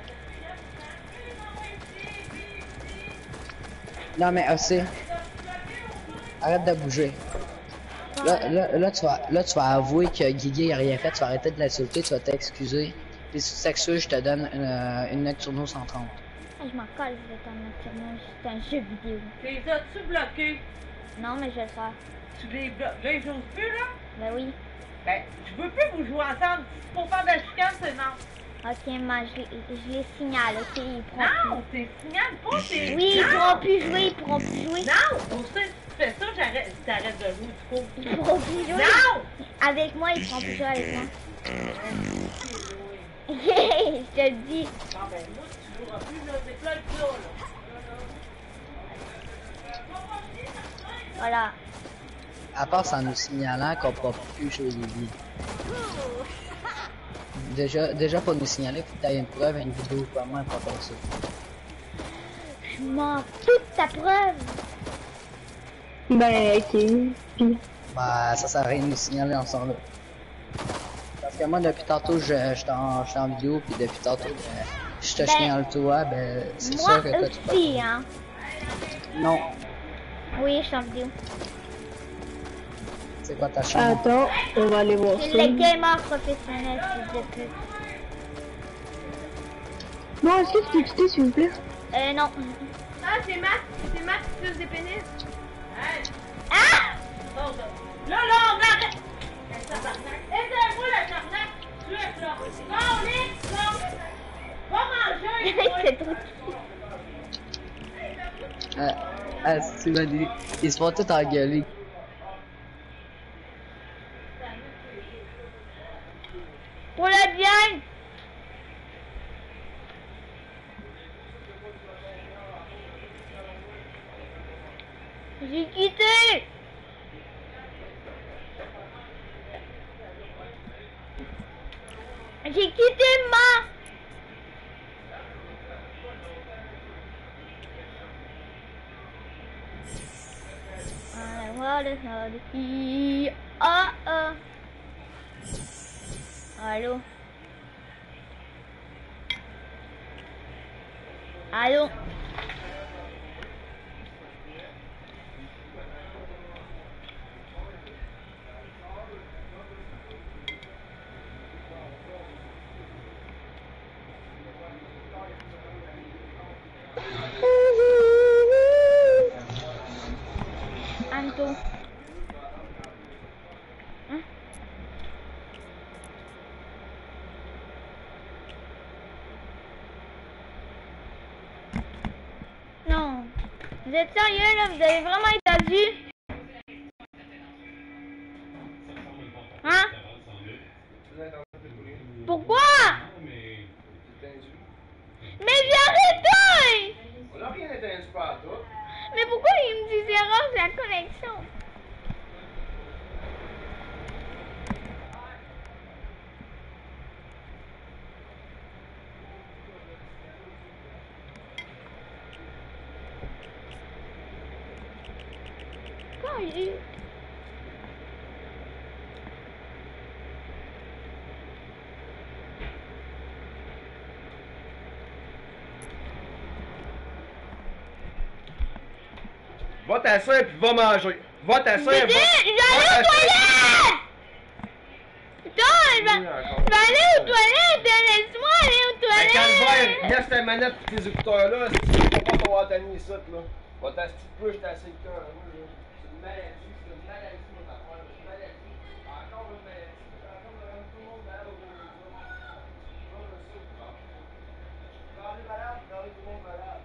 Speaker 10: Non mais aussi, arrête de bouger. Là, tu vas avouer que Guigui a rien fait, tu vas arrêter de l'insulter, tu vas t'excuser. Puis si tu t'excuses, je te donne une Nocturno 130.
Speaker 1: Ah, je m'en calisse de ton Nocturno, c'est un jeu vidéo.
Speaker 8: Les as-tu bloqués?
Speaker 1: Non, mais je vais le faire.
Speaker 8: Tu les bloques? Là, ils jouent plus, là?
Speaker 1: Ben oui.
Speaker 8: Ben, je veux plus vous jouer ensemble. Si pour faire de la chicane, c'est non.
Speaker 1: Ok, moi je les signale, ok? Ils pourront
Speaker 8: Non, c'est signal pas, c'est...
Speaker 1: plus. Oui, ils pourront plus jouer, ils pourront plus jouer.
Speaker 8: Non! Pour ça, si tu fais ça, t'arrêtes de jouer, du coup.
Speaker 1: Ils pourront plus jouer.
Speaker 8: Non!
Speaker 1: Avec moi, ils pourront plus jouer avec moi. Je te le dis.
Speaker 8: Non, ben, moi, tu joueras plus, là. C'est plein de ça, là.
Speaker 1: Voilà.
Speaker 10: À part en nous signalant qu'on pourra plus jouer Guigui. Déjà pour nous signaler, faut que t'aies une preuve, une vidéo, comment un pas comme ça.
Speaker 1: Je m'en fous de ta preuve.
Speaker 2: Ben, ok. Puis,
Speaker 10: Bah, ça sert à rien de nous signaler ensemble là. Parce que moi, depuis tantôt, j'étais en vidéo, puis depuis tantôt, je te signale toi, ben, c'est
Speaker 1: Moi
Speaker 10: sûr que toi, tu peux.
Speaker 1: aussi, hein.
Speaker 10: Non.
Speaker 1: Oui, je suis en vidéo.
Speaker 10: C'est quoi ta chaîne?
Speaker 2: attends, on va aller voir
Speaker 1: C'est
Speaker 2: ça.
Speaker 1: le gamer professionnel, s'il te plaît.
Speaker 2: Bon, est-ce que tu peux quitter, s'il vous plaît?
Speaker 1: Non.
Speaker 3: Ah, c'est Max qui suce des pénis.
Speaker 1: Ah!
Speaker 8: Là, on arrête! Aidez-moi, la charnaque! Tu es là! Non, Nick! Non! Va manger!
Speaker 1: C'est trop
Speaker 10: Tu m'as dit, ils se font tous engueuler.
Speaker 1: pour le bien. J'ai quitté. J'ai quitté ma. Allô? Allô? Anto. Hein? Non. Vous êtes sérieux là? Vous avez vraiment été vu? manger.
Speaker 6: Va t'asseoir puis va manger. Va t'asseoir,
Speaker 1: J'allais aux toilettes! Putain, je vais aller aux toilettes! Laisse-moi aller aux toilettes!
Speaker 6: Calvaire, laisse ta manette et tes écouteurs là, si tu peux pas ton Anthony ici, là. Va t'asseoir plus, je t'assieds le cœur, moi, là. C'est une maladie, mon affaire, c'est une maladie. Encore une maladie, encore de rendre tout le monde malade au bout de ça. Dans les malades, dans tout le monde malade.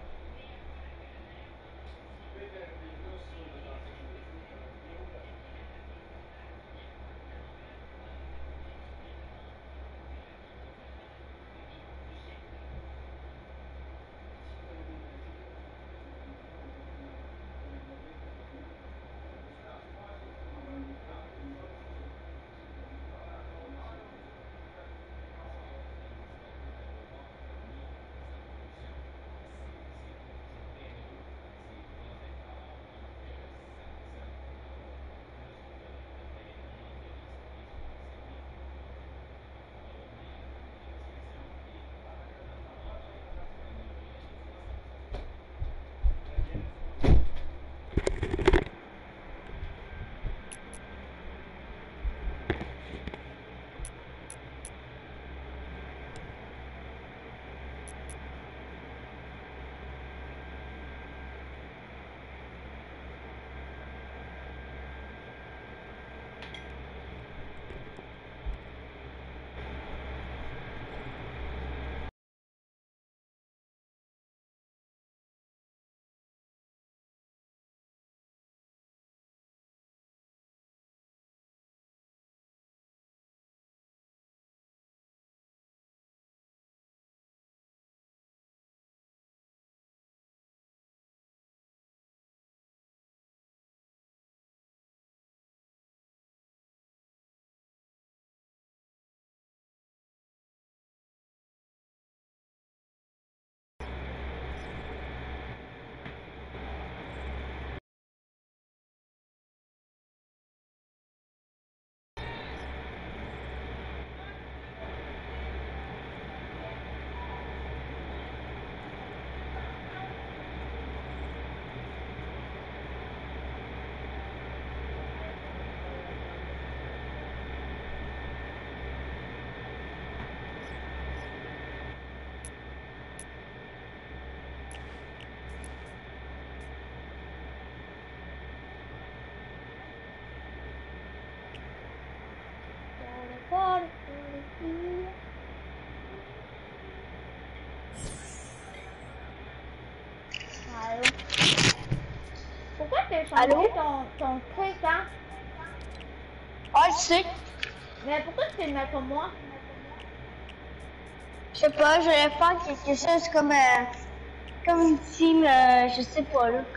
Speaker 1: Pourquoi t'as changé ton truc, hein?
Speaker 2: Ah, je sais.
Speaker 1: Mais pourquoi tu fais le mettre comme moi?
Speaker 2: Je sais pas, je vais faire quelque chose comme une team, je sais pas, là.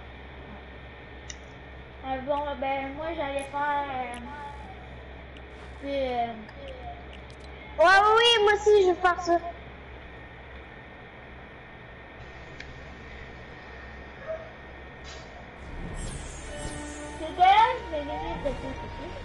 Speaker 1: Bon, ben, moi, j'allais faire...
Speaker 2: Ouais, oui, moi aussi, je vais faire ça.
Speaker 1: C'est dégueulasse, mais limite de tout,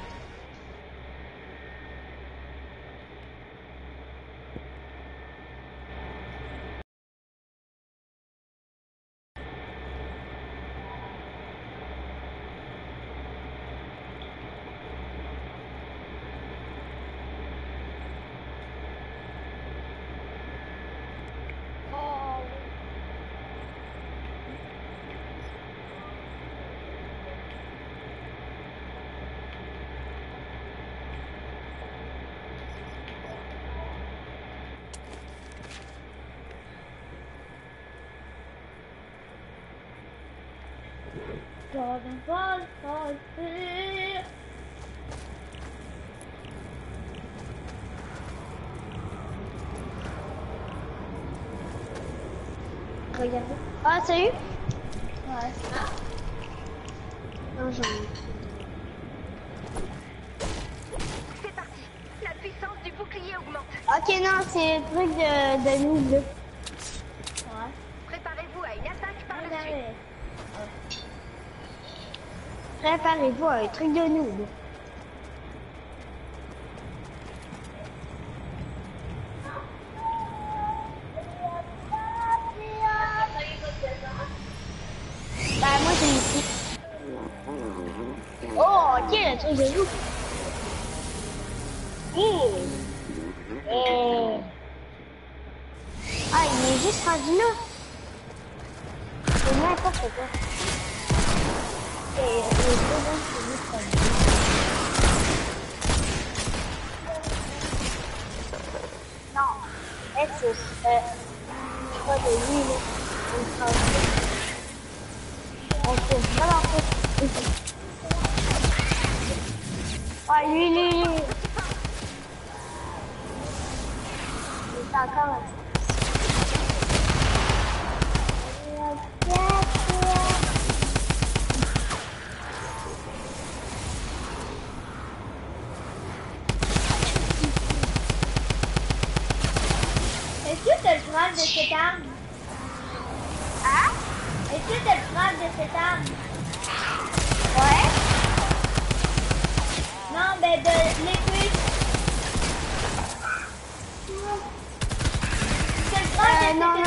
Speaker 1: Dragon Ball Fighter.
Speaker 2: Regardez. Ah, salut?
Speaker 1: Ouais.
Speaker 2: Non, j'en ai.
Speaker 4: C'est parti. La puissance du bouclier augmente.
Speaker 2: Ok, non, c'est le truc de nous, là.
Speaker 4: Préparez-vous à une attaque par-dessus.
Speaker 11: Préparez-vous à un truc de noob. Bah moi j'ai ici. Oh ok, le truc de noob. Ah, il est juste rendu là. C'est n'importe quoi. Et c'est juste rendu là. Non, c'est pas de lui, là. On fait vraiment pas. Ah, lui. Il est encore là.
Speaker 1: Est-ce que t'as le frag de cette arme?
Speaker 11: Hein?
Speaker 1: Est-ce que t'as le frag de cette arme?
Speaker 11: Ouais?
Speaker 1: Non, ben de l'épée. C'est le frag de cette
Speaker 11: Non.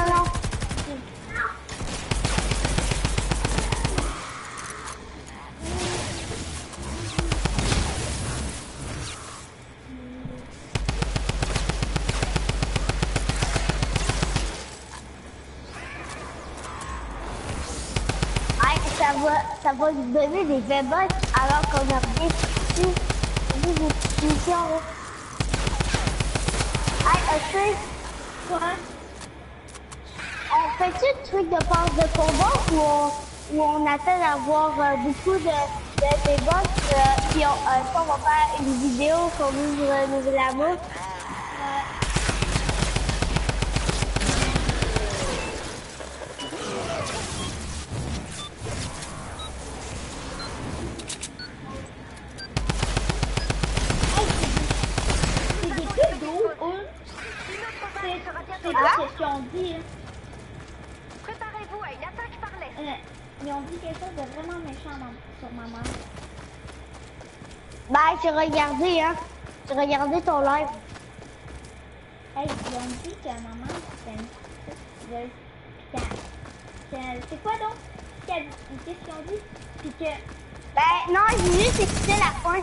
Speaker 11: Ça va lui donner des V-Bucks alors qu'on a bien foutu des missions là. Hey, Usher,
Speaker 1: Quoi?
Speaker 11: on fait-tu le truc de passe de combat ou on attend d'avoir beaucoup de V-Bucks puis on va faire une vidéo qu'on ouvre la mouche?
Speaker 1: C'est pas ce qu'ils ont dit.
Speaker 4: Préparez-vous à une attaque par l'est.
Speaker 1: Ils ont dit quelque chose de vraiment méchant sur ma mère.
Speaker 11: Ben, j'ai regardé, hein. J'ai regardé ton live.
Speaker 1: Hey, ils ont dit que maman, c'est quoi donc? Qu'est-ce qu'ils ont dit? Puis que...
Speaker 11: Ben, non, j'ai juste écouté la fin.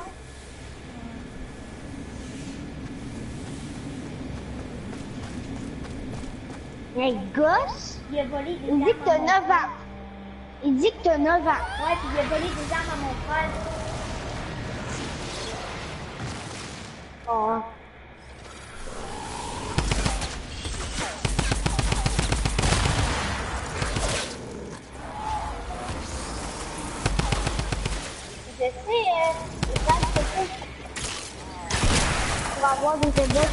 Speaker 11: Mais gosse,
Speaker 1: Il a volé des
Speaker 11: il dit que t'as 9 ans. Il dit que t'as 9 ans.
Speaker 1: Ouais, puis il a volé des armes à mon frère.
Speaker 11: Oh. Je sais, les gens, on va avoir des émeutes.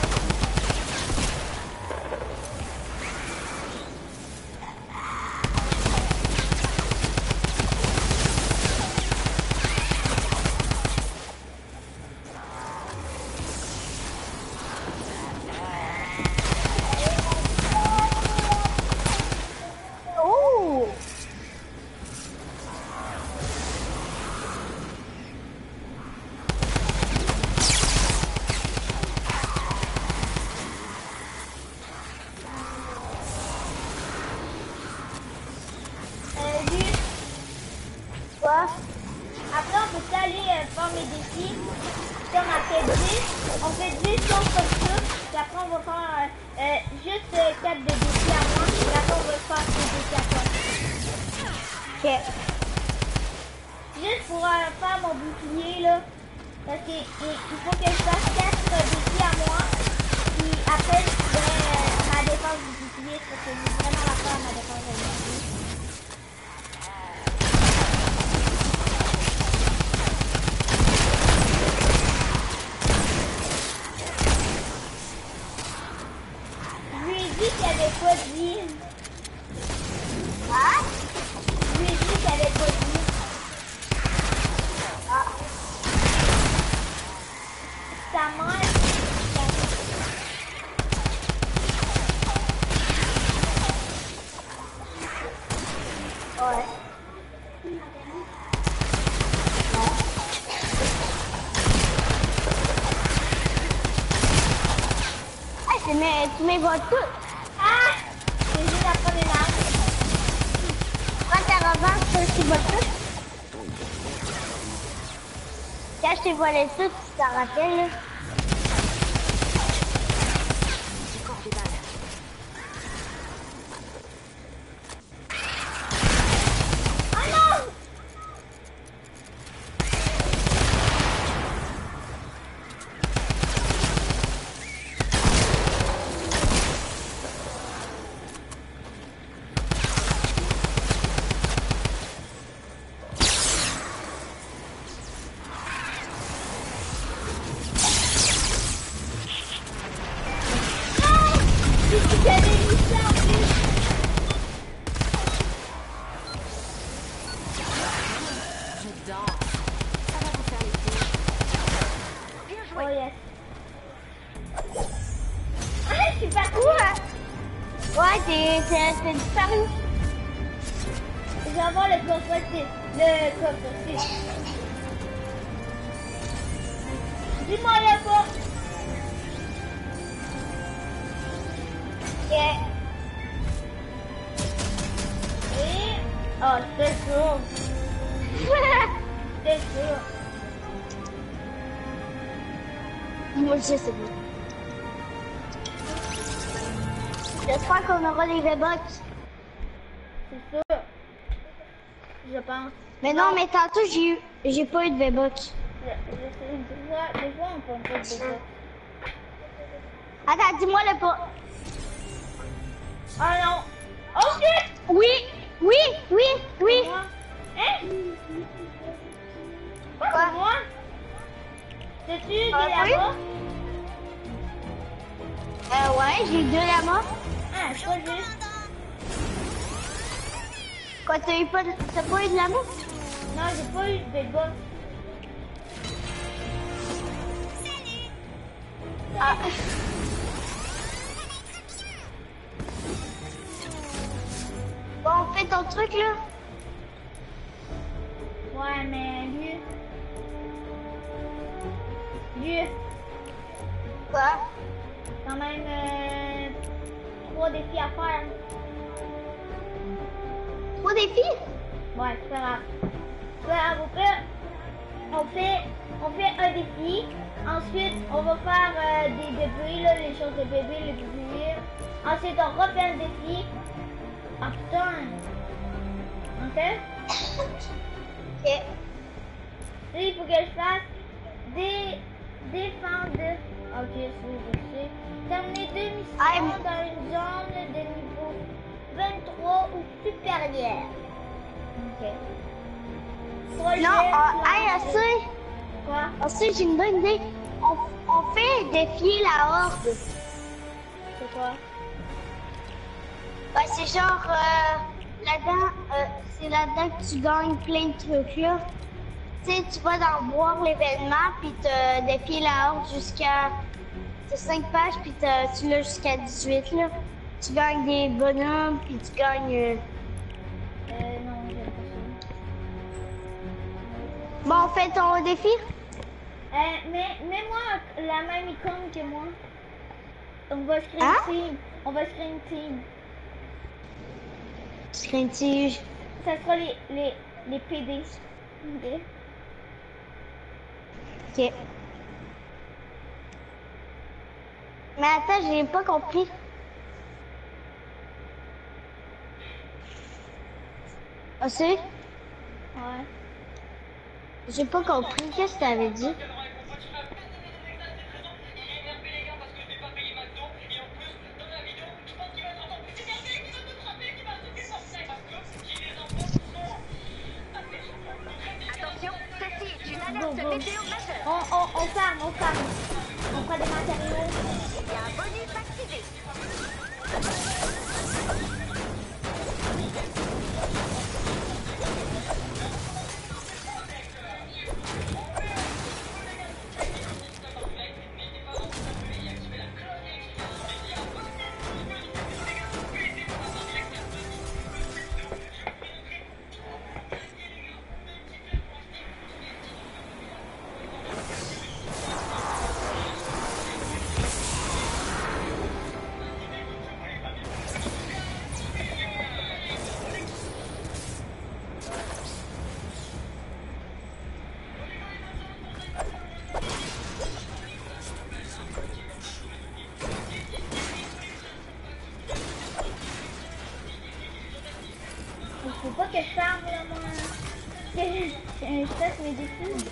Speaker 1: Après, on peut aller faire mes défis. Si on a fait 10, on fait 10 choses comme ça. Puis après, on va faire juste 4 de défis à moi. Puis après, on va faire des défis à toi.
Speaker 11: Ok.
Speaker 1: Juste pour faire mon bouclier, là. Parce qu'il faut que je fasse 4 défis à moi. Puis après, ma défense du bouclier, parce que j'ai vraiment la peur à ma défense du bouclier. Je lui ai dit qu'il n'y avait pas de vie.
Speaker 11: Hein?
Speaker 1: Je lui ai dit qu'il n'y avait pas de vie. Sa mère...
Speaker 11: tu mets votre tout.
Speaker 1: Ah! J'ai juste à prendre une arme.
Speaker 11: Prends ta revanche, tu t'es volé tout. Quand je t'ai volé tout, tu t'en rappelles, là. C'est disparu.
Speaker 1: Je vais avoir le coffre 6. Le coffre 6. Dis-moi la porte.
Speaker 11: Ok.
Speaker 1: Et... Oh, c'est sûr. C'est sûr.
Speaker 11: Moi aussi, c'est bon. J'espère qu'on aura des V-Bucks.
Speaker 1: C'est sûr. Je pense.
Speaker 11: Mais non, mais tantôt, j'ai pas eu de V-Bucks.
Speaker 1: Des fois, on prend pas de V-Bucks.
Speaker 11: Attends, dis-moi le pas.
Speaker 1: Ah non. Ok.
Speaker 11: Oui, oui, oui, oui.
Speaker 1: Hein?
Speaker 11: Quoi?
Speaker 1: Moi? C'est-tu des lamas?
Speaker 11: Ouais, j'ai 2 lamas.
Speaker 1: Ah, pas juste.
Speaker 11: Quoi, t'as pas eu de lama?
Speaker 1: Non, j'ai pas eu de V-Bucks.
Speaker 11: Ah. Bon, fais ton truc, là.
Speaker 1: Ouais, mais lui...
Speaker 11: Quoi?
Speaker 1: Quand même 3 défis à faire.
Speaker 11: 3 défis?
Speaker 1: Ouais, c'est pas grave. C'est pas grave, on fait un défi. Ensuite, on va faire des bébés, là, les choses de bébé, les bébés. Ensuite, on refait un défi. Ah putain. Ok?
Speaker 11: Ok.
Speaker 1: Là, il faut que je fasse défendre. Ok, c'est sais. Terminer 2 missions dans une zone de niveau 23 ou supérieur. Ok.
Speaker 11: Non, aussi.
Speaker 1: Quoi?
Speaker 11: Aussi, j'ai une bonne idée. On fait défier la horde.
Speaker 1: C'est quoi?
Speaker 11: Ouais, c'est genre, c'est là-dedans que tu gagnes plein de trucs, là. Tu sais, tu vas dans boire l'événement, puis tu défies la horde jusqu'à... C'est 5 pages, puis tu l'as jusqu'à 18, là. Tu gagnes des bonhommes, puis tu gagnes...
Speaker 1: Non, j'aime pas ça.
Speaker 11: Bon, on fait ton défi?
Speaker 1: Mets-moi la même icône que moi. On va se créer une team. On va se créer une team.
Speaker 11: Tu crées une tige.
Speaker 1: Ça sera les PD. Ok.
Speaker 11: Ok. Mais attends, j'ai pas compris. Ah, c'est?
Speaker 1: Ouais.
Speaker 11: J'ai pas compris. Qu'est-ce que t'avais dit?
Speaker 4: Attention, ceci est une alerte météo majeure.
Speaker 1: On ferme. On prend des matériaux.
Speaker 4: Il y a un bonus activé.
Speaker 1: que je ferme, là, moi. Que je fasse mes défis.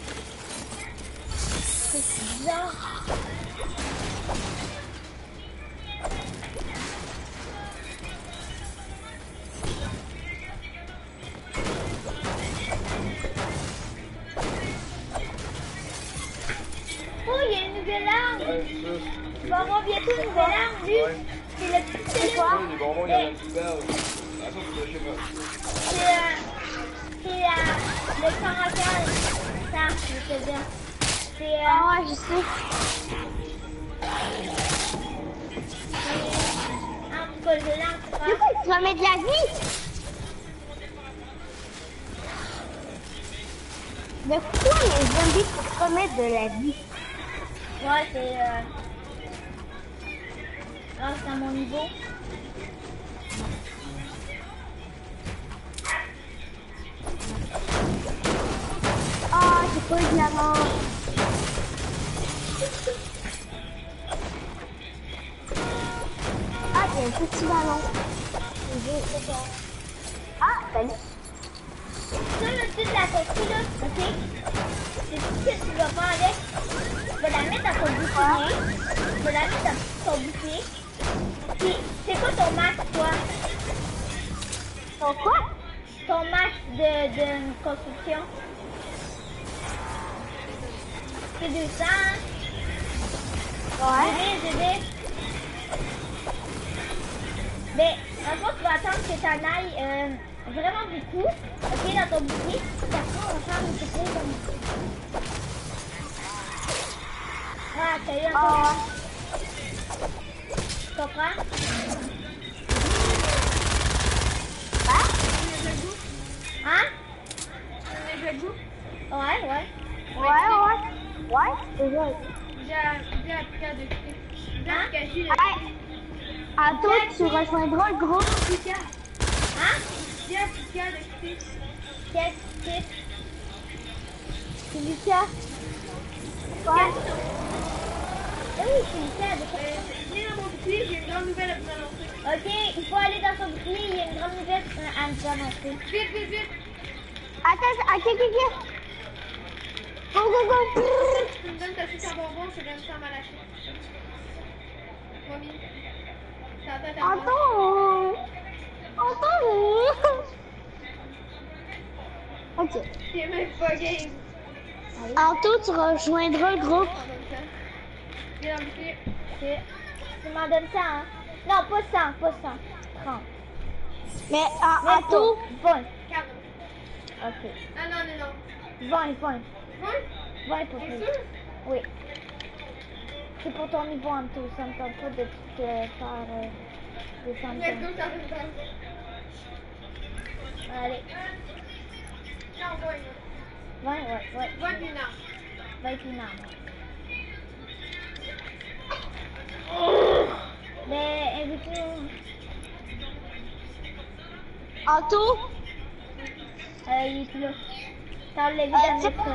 Speaker 1: C'est bizarre. Oh, il y a une nouvelle arme.
Speaker 6: Ouais,
Speaker 1: Il va avoir bientôt une nouvelle arme, lui.
Speaker 6: Ouais.
Speaker 1: C'est le petit téléphone.
Speaker 6: ça. Les bonbons, il y en a une poubelle. Ah, ça, je sais pas.
Speaker 1: C'est le caracal. Ça, je te dire. C'est
Speaker 11: Ah ouais, je sais.
Speaker 1: en tout cas, je lance.
Speaker 11: Du coup, tu vas mettre de la vie. De quoi les zombies pour remettre de la vie?
Speaker 1: Ouais, c'est ah, c'est à mon niveau.
Speaker 11: Ah, j'ai pas eu de la mort. Ah, il y a un petit ballon. Ah, salut.
Speaker 1: Ça, le dessus de la copie, là, ok? C'est tout ce que tu vas faire avec. Tu vas la mettre dans ton bouclier. Tu vas la mettre dans ton bouclier. Puis, c'est quoi ton max, toi?
Speaker 11: Ton quoi?
Speaker 1: Ton max de construction? C'est 200.
Speaker 11: Ouais.
Speaker 1: Je vais. Mais, franchement, tu vas attendre que t'en ailles vraiment beaucoup. Ok, dans ton bouclier. Puis après, on va faire une petite comme ça. Ah, t'as eu un
Speaker 11: Ah.
Speaker 1: Tu comprends? Hein? Ouais, ouais.
Speaker 11: Ouais, c'est vrai.
Speaker 3: J'ai appris à décrire. J'ai
Speaker 11: Hey, à toi, tu rejoindras le groupe.
Speaker 1: Hein?
Speaker 3: J'ai appris à décrire.
Speaker 1: Quel type?
Speaker 11: C'est Lucas. Ouais.
Speaker 1: Oui, c'est Lucas.
Speaker 3: Viens dans mon bouclier, j'ai une grande nouvelle à vous annoncer.
Speaker 1: Ok, il faut aller dans son bouclier. Il y a une grande nouvelle à nous annoncer.
Speaker 3: Vite, vite, vite.
Speaker 11: Attends, ok. Go, go, go.
Speaker 3: Tu me donnes ta suite à bonbons, je te donne ça à ma lâcher. Promis.
Speaker 11: Attends. Ok.
Speaker 3: T'es même pas game.
Speaker 11: Anto, tu rejoindras le groupe.
Speaker 3: Viens dans le bouclier.
Speaker 1: Tu m'en donnes 100, hein? Non, pas 100, pas 100. 30.
Speaker 11: Mais
Speaker 1: Même
Speaker 11: Anto,
Speaker 1: pas. 20.
Speaker 3: 40.
Speaker 1: Ok.
Speaker 3: Non.
Speaker 1: 20.
Speaker 3: Hein?
Speaker 1: 20 pour
Speaker 3: T'es
Speaker 1: plus.
Speaker 3: sûr?
Speaker 1: Oui. C'est pour ton niveau en tout. Ça me tente pas de te faire descendre.
Speaker 3: Let's go, ça fait ça.
Speaker 1: Allez.
Speaker 3: Non,
Speaker 1: 20, ouais.
Speaker 3: 21 ans.
Speaker 1: 21 ans. Mais invite-nous.
Speaker 11: Anto,
Speaker 1: Il est plus là. T'as levé dans le métro.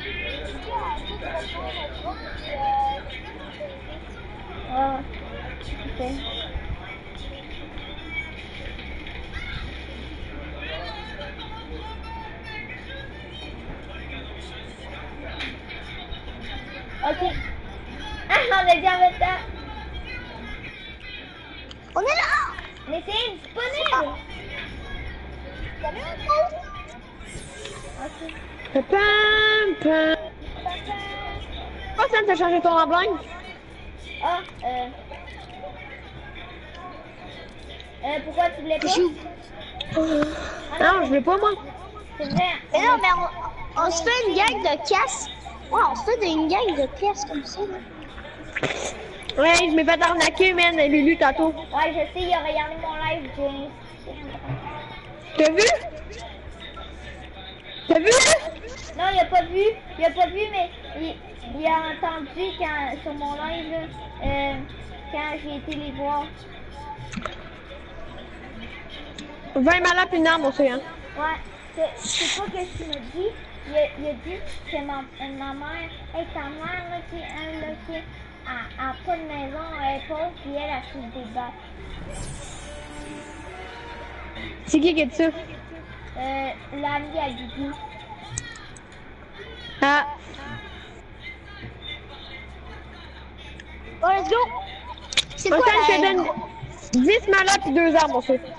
Speaker 1: Ok. Ok. Ah, on est bien en même temps.
Speaker 11: on est là.
Speaker 1: Mais c'est indisponible. Ok.
Speaker 2: Pourquoi ça t'a changé ton emblème?
Speaker 1: Ah, pourquoi tu voulais pas?
Speaker 2: Non, je veux pas, moi.
Speaker 1: C'est vrai.
Speaker 11: Mais non, mais on se fait une gang de casse. Ouais, on se fait une gang de pièces comme ça, là.
Speaker 2: Ouais, je m'ai fait arnaquer, man, Lulu, tantôt.
Speaker 1: Ouais, je sais, il a regardé mon live, James.
Speaker 2: T'as vu? T'as vu, là?
Speaker 1: Non, il a pas vu, mais il a entendu quand, sur mon live, là, quand j'ai été les voir.
Speaker 2: 20 malades puis une arme aussi, hein.
Speaker 1: Ouais, c'est pas que tu m'as dit. Il a dit que ma mère, hey, ta mère, là, qui a pas de maison, elle est pauvre, puis elle a des bacs.
Speaker 2: C'est qui a dit ça?
Speaker 1: L'ami à Guigui.
Speaker 2: Ah.
Speaker 11: Oh, let's go! C'est
Speaker 2: On
Speaker 11: quoi
Speaker 2: je te donne 10 malades et 2 armes, on fait.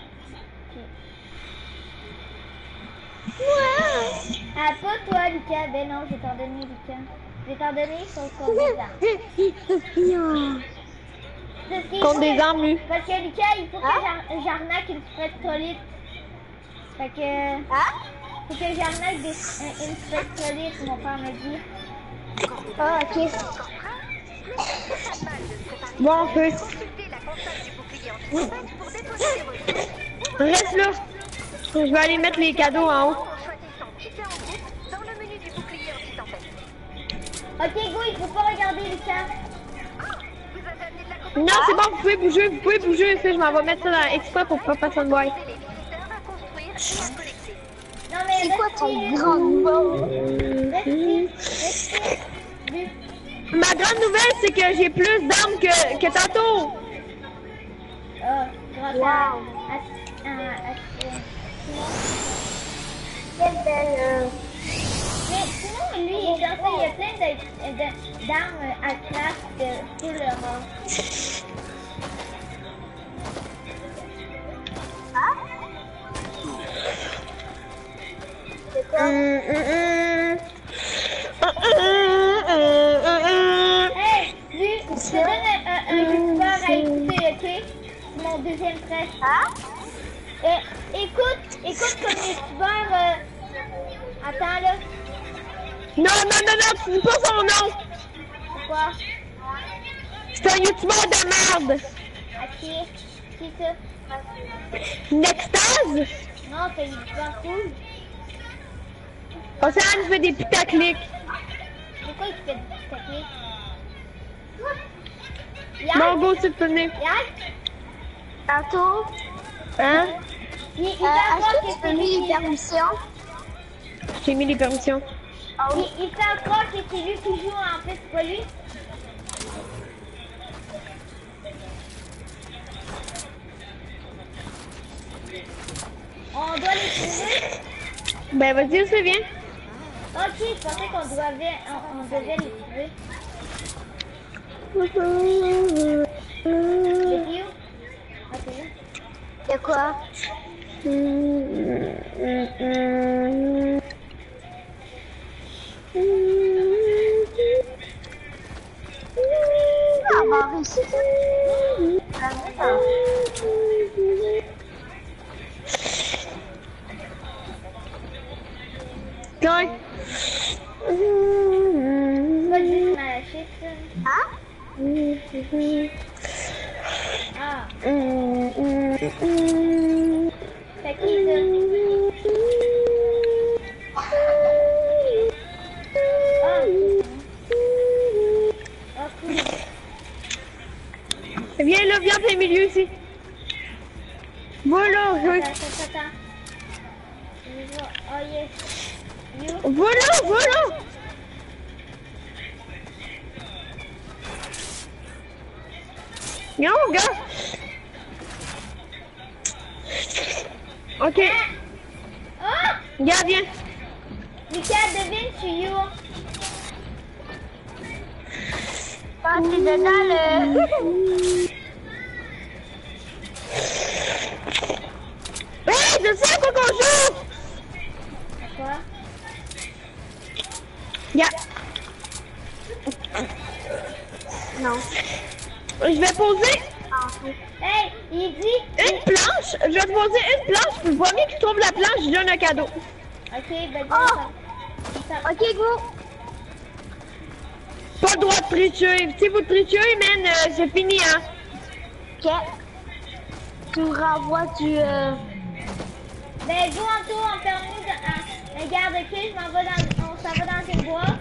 Speaker 1: Ah, pas toi, Lucas. Ben non, je vais t'en donner, Lucas. Je vais t'en donner sur des armes.
Speaker 2: Contre des armes, lui.
Speaker 1: Parce que Lucas, il faut que j'arnaque une spectrolite. Fait que... Faut que j'arnaque une spectrolite, mon père m'a dit.
Speaker 11: Ah, ok.
Speaker 2: Bon, on fait. Reste là. Je vais aller mettre les cadeaux en haut.
Speaker 1: Ok, go, il faut pas regarder, Lucas.
Speaker 2: Non, c'est bon, vous pouvez bouger, ça, je m'en vais mettre ça dans exprès pour pas personne voie.
Speaker 1: Non, mais
Speaker 11: c'est quoi ton grand nom?
Speaker 2: Ma grande nouvelle, c'est que j'ai plus d'armes que tantôt.
Speaker 1: Wow.
Speaker 11: Quelle belle...
Speaker 1: Mais sinon, lui, il y a plein d'armes à craft de tout le monde.
Speaker 11: C'est quoi?
Speaker 1: Hey, lui, je te donne un youtubeur à écouter, ok? C'est mon deuxième frère. Écoute comme youtubeur... Attends, là.
Speaker 2: Non, tu dis pas son nom.
Speaker 1: Pourquoi?
Speaker 2: C'est un youtubeur de merde.
Speaker 1: Ok, qui ça?
Speaker 2: Nextase?
Speaker 1: Non, c'est un youtubeur cool.
Speaker 2: Océane, il fait des putaclics.
Speaker 1: Pourquoi il fait des putaclics?
Speaker 2: Non, go, tu peux venir.
Speaker 11: Tantôt.
Speaker 2: Hein?
Speaker 11: Est-ce que tu peux mis les permissions?
Speaker 2: J'ai mis les permissions.
Speaker 11: Ah oui.
Speaker 1: Il fait croire que c'est lui qui joue, en fait, c'est pas lui. On doit les trouver?
Speaker 2: Ben, vas-y, c'est bien.
Speaker 1: Ok, je pensais qu'on devait les trouver. C'est qui? Ok, là.
Speaker 11: De quoi? On va réussir.
Speaker 2: Ouais.
Speaker 1: Pas juste ma lâché, ça. Ah. C'est qui, ça? Cool.
Speaker 2: Viens là, viens plein milieu ici. Voilà,
Speaker 1: Attends. Oh yes. You.
Speaker 2: Voilà. Non, gars. Ok. Gars, viens.
Speaker 1: Lucas, devine, je suis où?
Speaker 11: Quand t'es dedans le...
Speaker 2: Hey, je sais quoi qu'on joue.
Speaker 1: Quoi?
Speaker 2: Yeah.
Speaker 11: Non.
Speaker 2: Je vais poser
Speaker 1: Hey, il dit...
Speaker 2: une planche. Je vais te poser une planche. Le premier qui trouve la planche, je donne un cadeau.
Speaker 1: Ok, ben
Speaker 11: Ok, go.
Speaker 2: Pas le droit de tricher. Si vous trichez, man, c'est fini, hein.
Speaker 11: Ok. Tu me renvoies du...
Speaker 1: Ben, go en tour, on termine de... Regarde, ok, je m'en vais dans... On s'en va dans une boîte.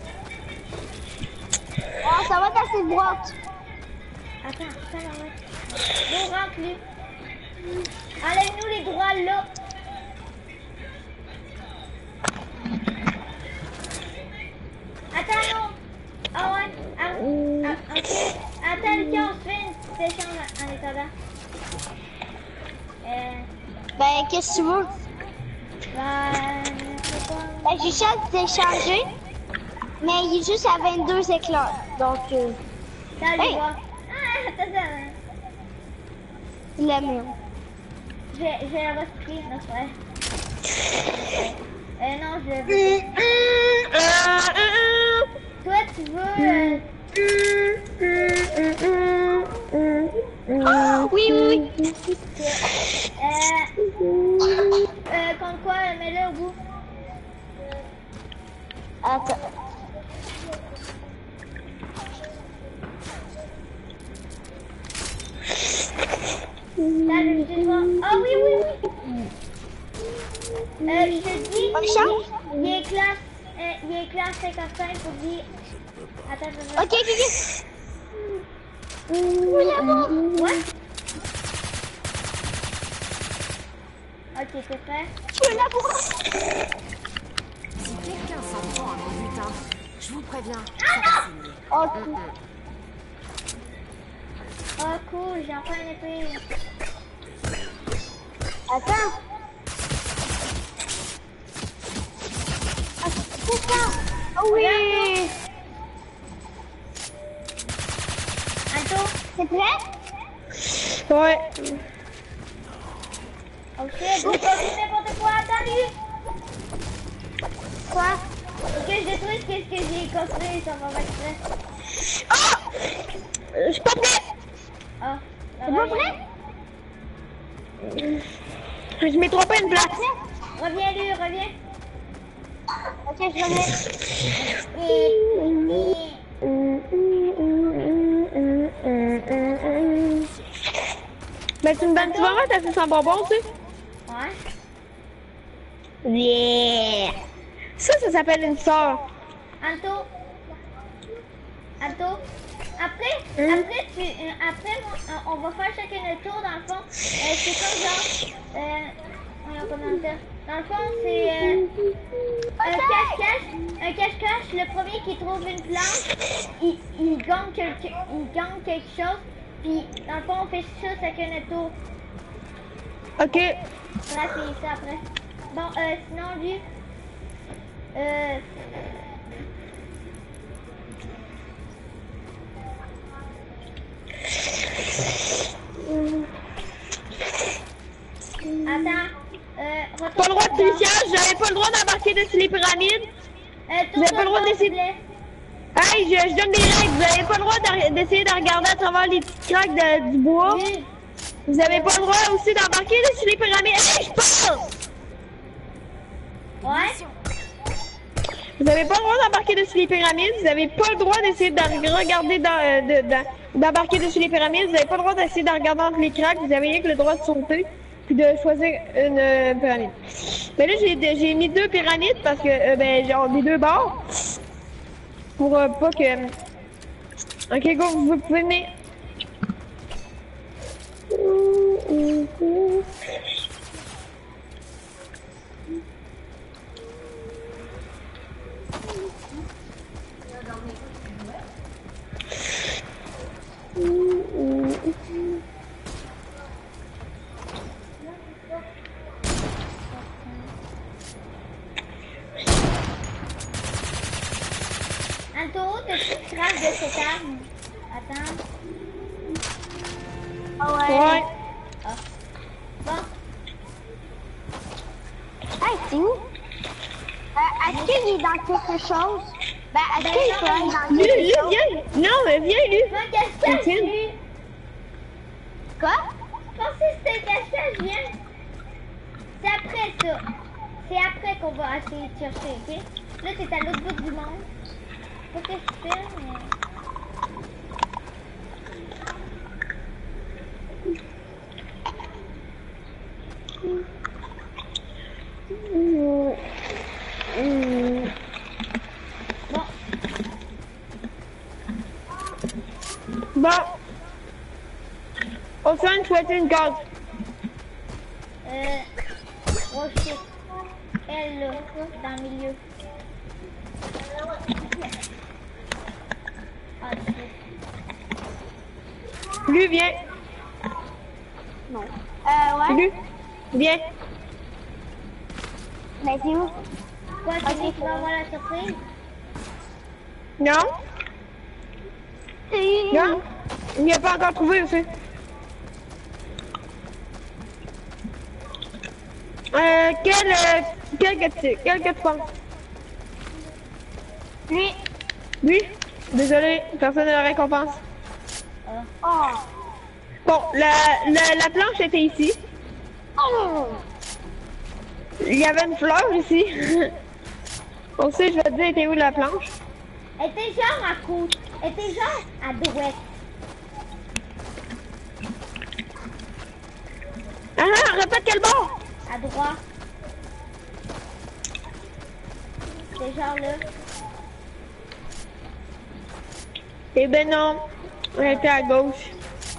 Speaker 11: Oh, ça va dans cette boîte.
Speaker 1: Attends, go, rentre-lui. Enlève-nous les droits là. Attends, non. Ah ouais. Ok. Attends, Lucas, on se fait une petite échange en attendant.
Speaker 11: Ben, qu'est-ce que tu veux? Ben, j'ai juste d'échanger, mais il est juste à 22 éclairs. Donc,
Speaker 1: Salut,
Speaker 11: hey.
Speaker 1: moi. Ah, attends.
Speaker 11: Il est mieux.
Speaker 1: J'ai un repris, non, c'est vrai. Non, je veux. Toi, tu veux.
Speaker 11: Oui, oui, oui.
Speaker 1: Contre quoi, mets-le au bout.
Speaker 11: Attends.
Speaker 1: Salut, je vois. Ah oui, oui, oui. Je te dis, il est classe 55 pour dire. Attends.
Speaker 11: Ok.
Speaker 1: What? Ok, t'es prêt?
Speaker 11: Tu veux l'avoir?
Speaker 5: Si quelqu'un s'en prend à mon butin, je vous préviens.
Speaker 11: Oh,
Speaker 1: Oh, cool, j'ai enfin une épée.
Speaker 11: attends. Ah, c'est ça. Oh oui.
Speaker 1: Anto?
Speaker 11: C'est prêt?
Speaker 2: Ouais.
Speaker 1: Ok, vous faites n'importe quoi, attendez.
Speaker 11: Quoi?
Speaker 1: Faut que je détruise qu'est-ce que j'ai construit, ça va être prêt.
Speaker 2: Ah! Je suis pas prêt!
Speaker 1: Ah,
Speaker 11: C'est pas prêt?
Speaker 2: Je m'ai trompé une place.
Speaker 1: reviens, lui, reviens.
Speaker 11: Ok, je reviens.
Speaker 2: Ben, tu me donnes, tu vas mettre assez sans bonbons, tu sais?
Speaker 1: Ouais.
Speaker 2: Yeah! Ça s'appelle une sœur.
Speaker 1: Anto, après, on va faire chacun notre tour dans le fond. C'est comme genre, dans le fond, c'est un cache-cache. Le premier qui trouve une plante, il gagne quelque chose. Puis dans le fond, on fait ça chacun notre tour.
Speaker 2: Ok.
Speaker 1: Là, c'est ça après. Bon, sinon lui, attends,
Speaker 2: Pas le droit de trichage, j'avais pas le droit d'embarquer dessus les pyramides. Vous avez pas le droit d'essayer. Hey, je donne des règles, vous avez pas le droit d'essayer de regarder à travers les petites craques du bois.
Speaker 1: Oui.
Speaker 2: Vous avez pas le droit aussi d'embarquer dessus les pyramides. Hey, je parle!
Speaker 1: Ouais.
Speaker 2: Vous avez pas le droit d'embarquer dessus les pyramides, vous avez pas le droit d'essayer de regarder d'embarquer dessus les pyramides, vous avez pas le droit d'essayer de regarder entre les craques, vous avez rien que le droit de sauter puis de choisir une pyramide. Mais là j'ai mis 2 pyramides parce que ben genre des 2 bords pour pas que. Ok go, vous pouvez venir.
Speaker 1: Anto, t'as-tu une trace de cette arme? Attends.
Speaker 2: Ouais.
Speaker 1: Ah. Bon.
Speaker 11: Hey, c'est où? Est-ce qu'il est dans quelque chose? Ben, est-ce qu'il peut être dans
Speaker 2: Lui,
Speaker 11: quelque chose?
Speaker 2: viens! Non, mais viens, lui!
Speaker 1: Moi, cache-cache,
Speaker 2: Tiens.
Speaker 1: lui.
Speaker 11: Quoi?
Speaker 1: Je pensais que c'était cache-cache, viens. C'est après ça. C'est après qu'on va essayer de chercher, ok? Là, t'es à l'autre bout du monde. Pas que je fais, mais...
Speaker 2: Bon. On fait une choisir une case.
Speaker 1: Oh shit. Elle, là, dans le milieu. Ah, shit.
Speaker 2: Lui, viens.
Speaker 11: Non. Ouais.
Speaker 2: Lui, viens.
Speaker 11: Mais c'est où?
Speaker 1: Quoi, c'est lui qui va avoir la surprise?
Speaker 2: Non?
Speaker 11: C'est
Speaker 2: Non? Il n'y a pas encore trouvé aussi. Quel que tu penses?
Speaker 11: lui.
Speaker 2: Lui? Désolé, personne ne la récompense.
Speaker 11: Oh.
Speaker 2: Bon, la planche était ici.
Speaker 11: Oh.
Speaker 2: Il y avait une fleur ici. Aussi, je vais te dire, était où la planche?
Speaker 1: Elle était genre à côté. Elle était genre à droite.
Speaker 2: Ah, répète quel bord?
Speaker 1: À droite. C'est genre là.
Speaker 2: Eh ben non, elle était à gauche.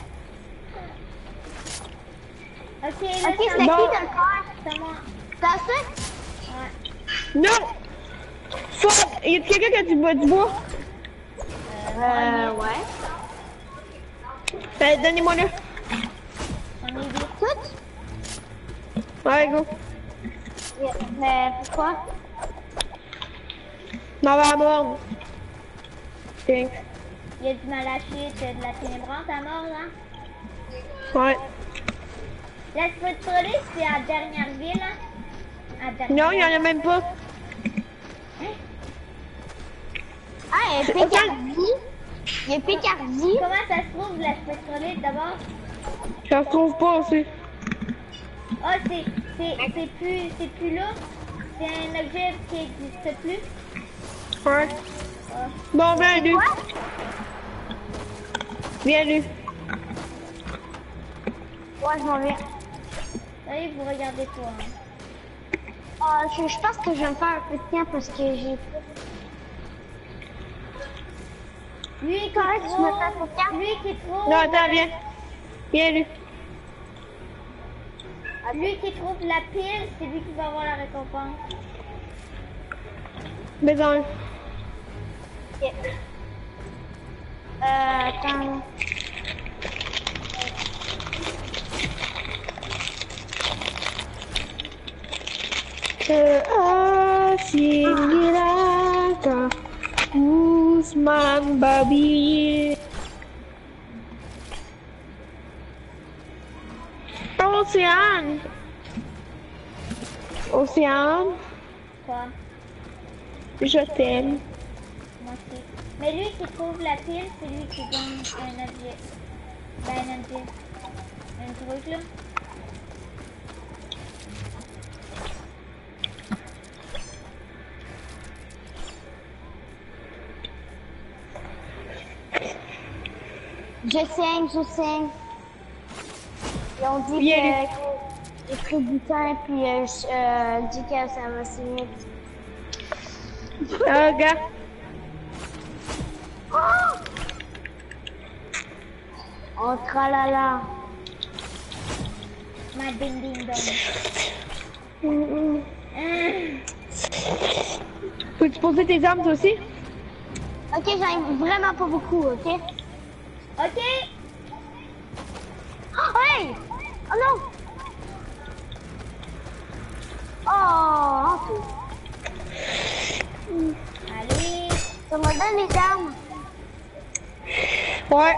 Speaker 1: Ok, là,
Speaker 11: Ok,
Speaker 1: c'est
Speaker 11: c'est
Speaker 1: à
Speaker 11: qui de
Speaker 1: moi.
Speaker 11: le faire?
Speaker 1: C'est à moi.
Speaker 11: T'as ça?
Speaker 1: Ouais.
Speaker 2: Non! Soit, y a quelqu'un qui a du bois?
Speaker 11: Ouais.
Speaker 2: Ben, donnez-moi-le.
Speaker 1: On est vite.
Speaker 11: Tout?
Speaker 2: Ouais, go.
Speaker 11: Mais pourquoi?
Speaker 2: M'en va à mort. Thanks.
Speaker 1: Il y a du malachite, de la ténébrante à mort, là.
Speaker 2: Ouais.
Speaker 1: La spectrolée, c'est à dernière ville, hein? À dernière
Speaker 2: Non, il y en a même pas.
Speaker 11: Ah, il y a Picardie. Il y a Picardie.
Speaker 1: Comment ça se trouve, la spectrolée, d'abord?
Speaker 2: Je la retrouve pas aussi.
Speaker 1: Ah, c'est plus là? C'est un objet qui n'existe plus?
Speaker 2: Ouais.
Speaker 1: Ah.
Speaker 2: Bon, viens, lui. Viens, lui.
Speaker 11: Ouais, je m'en vais.
Speaker 1: Allez, vous regardez toi.
Speaker 11: Ah, je pense que je vais me faire un peu de temps parce que j'ai...
Speaker 1: Lui qui
Speaker 11: Correct, tu me fais un peu de temps?
Speaker 1: lui qui trouve...
Speaker 2: Non, attends, viens. Viens, lui.
Speaker 1: Lui qui trouve la pile, c'est lui qui va avoir la récompense.
Speaker 2: Besoin.
Speaker 11: Ok. Attends.
Speaker 2: Asiniraka Usman Babi Océane. Océane,
Speaker 1: Quoi?
Speaker 2: je t'aime.
Speaker 1: Moi aussi. Mais lui qui trouve la pile, c'est lui qui gagne un objet. Ben, un objet. Un truc, là.
Speaker 11: Je saigne. Ils ont dit
Speaker 2: Bien
Speaker 11: que j'ai pris du temps, puis je dis que ça va signer.
Speaker 2: Gars.
Speaker 11: Oh, tralala.
Speaker 1: Ma ding ding dong.
Speaker 2: Peux-tu poser tes armes toi aussi?
Speaker 11: Ok, j'en ai vraiment pas beaucoup, ok?
Speaker 1: Ok!
Speaker 11: Oh, hey! Oh non! Oh,
Speaker 1: Allez!
Speaker 11: ça me donne les armes.
Speaker 2: Ouais.